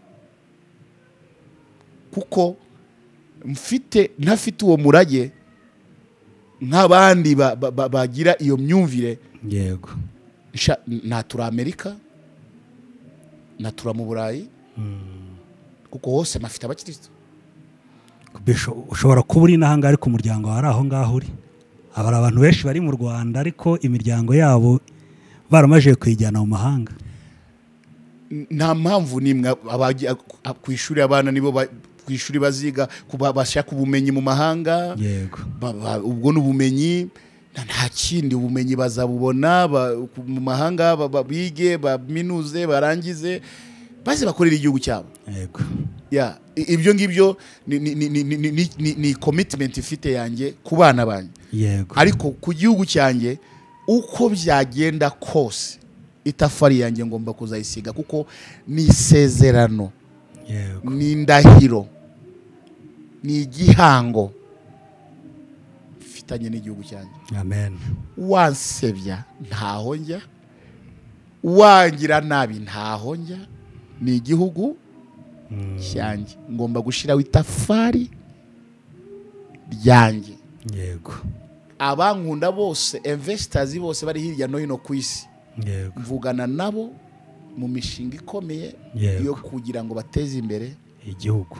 D: kuko ntafite uwo murage nk'abandi bagira iyo myumvire.
C: Yego.
D: Natura Amerika, natura mu Burayi, kuko hose nafite abakristo.
C: Ushobora kuba uri n'ahanga ariko umuryango wari aho ngaho uri. Abari abantu benshi bari mu Rwanda ariko imiryango yabo baramaje kuyijyana mu mahanga.
D: Nta mpamvu nimwe ku ishuri abana nibo ku ishuri baziga bashaka ubumenyi mu mahanga.
C: Yego.
D: Ubwo n'ubumenyi nta kindi, ubumenyi bazabubona mu mahanga, bige, baminuze, barangize, baze bakorera igihugu cyabo.
C: Yego.
D: Ibyo ngibyo ni commitment ifite yanjye ku bana banjye.
C: Yego.
D: Ariko ku gihugu cyanjye uko byagenda kose itafari yanjye ngomba kuzayisiga, kuko ni isezerano.
C: Yego.
D: Ni indahiro, ni igihango mfitanye n'igihugu cyanjye.
C: Amen.
D: Wansebya ntaho njya, wangira nabi ntaho njya, ni igihugu cyanjye ngomba gushiraho itafari ryanjye.
C: Yego.
D: Abankunda bose, investors bose bari hirya no hino ku isi,
C: Yego.
D: mvugana nabo mu mishinga ikomeye yo kugira ngo bateze imbere igihugu.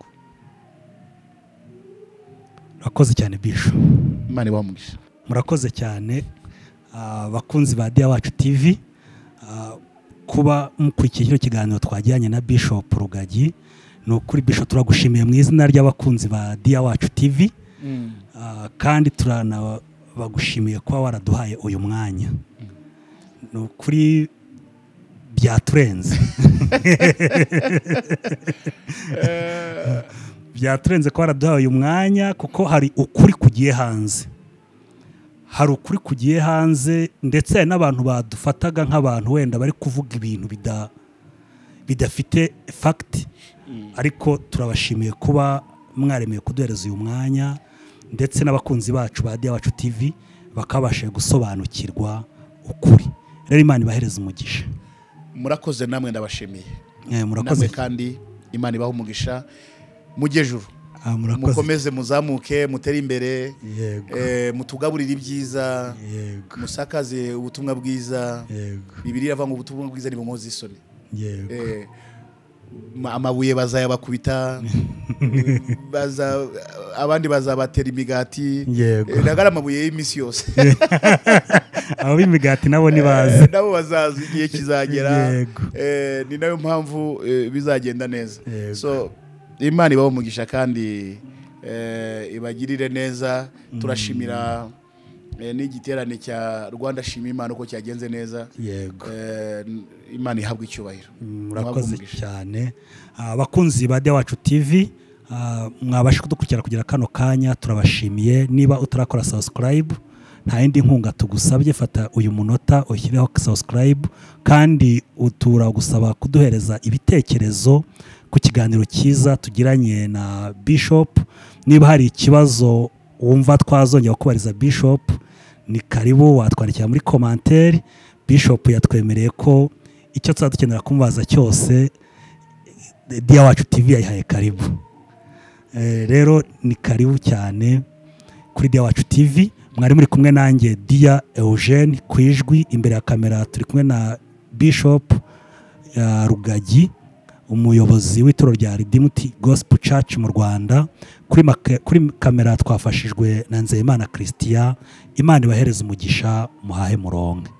C: Murakoze cyane Bisho.
D: Imana ibamugisha.
C: Murakoze cyane abakunzi ba Dia Wacu TV kuba mukurikiye kino kiganiro twagiranye na Bishop Rugagi. Ni ukuri Bishop turagushimiye mu izina ry'abakunzi ba Dia Wacu TV. Kandi turanabagushimiye kuba waraduhaye uyu mwanya. Ni ukuri byaturenze. Byaturenze ko waraduhaye uyu mwanya, kuko hari ukuri kugiye hanze. Hari ukuri kugiye hanze, ndetse hari n'abantu badufataga nk'abantu wenda bari kuvuga ibintu bidafite fact. Ariko turabashimiye kuba mwaremeye kuduhereza uyu mwanya, ndetse n'abakunzi bacu ba Dia Wacu TV bakabasha gusobanukirwa ukuri. Rero Imana ibahereza umugisha.
D: Murakoze namwe ndabashimiye.
C: Murakoze
D: kandi Imana ibaha umugisha mujyejuru.
C: Murakoze.
D: Mukomeze muzamuke, mutere imbere.
C: Yego.
D: Mutugaburire ibyiza.
C: Yego.
D: Musakaze ubutumwa bwiza.
C: Yego.
D: Bibiliya avuga ngo ubutumwa bwiza ni bumuzi isoni.
C: Yego.
D: Amabuye bazayabakubita, abandi bazabatera imigati.
C: Yego.
D: Ndagara amabuye y'imisi yose.
C: Abo b'imigati nabo nibaze.
D: Nabo bazaza igihe kizagera.
C: Yego.
D: Ni nayo mpamvu bizagenda neza.
C: Yego.
D: So Imana ibaho umugisha kandi ibagirire neza. Turashimira n'igiterane cya Rwanda Shima Imana uko cyagenze neza.
C: Yego.
D: Imana ihabwe icyubahiro.
C: Murakoze cyane. Abakunzi ba Dia Wacu TV mwabasha kudukurikira kugira kano kanya, turabashimiye. Niba utarakora subscribe, nta yindi nkunga tugusabye, fata uyu munota ushyireho subscribe, kandi turagusaba kuduhereza ibitekerezo ku kiganiro cyiza tugiranye na Bishop. Niba hari ikibazo wumva twazongera kubariza Bishop, ni karibu watwandikira muri commentaire. Bishop yatwemereye ko icyo tuzadukenera kumubaza cyose Dia Wacu TV yayihaye karibu. Rero ni karibu cyane kuri Dia Wacu TV. Mwari muri kumwe nanjye Dia Eugene kwijwi, imbere ya kamera turi kumwe na Bishop Rugagi, umuyobozi w'itoro rya Redeemed Gospel Church mu Rwanda. Kuri kamera twafashijwe na Nzeyimana Christian. Imana ibahereza umugisha, muhahe muronke.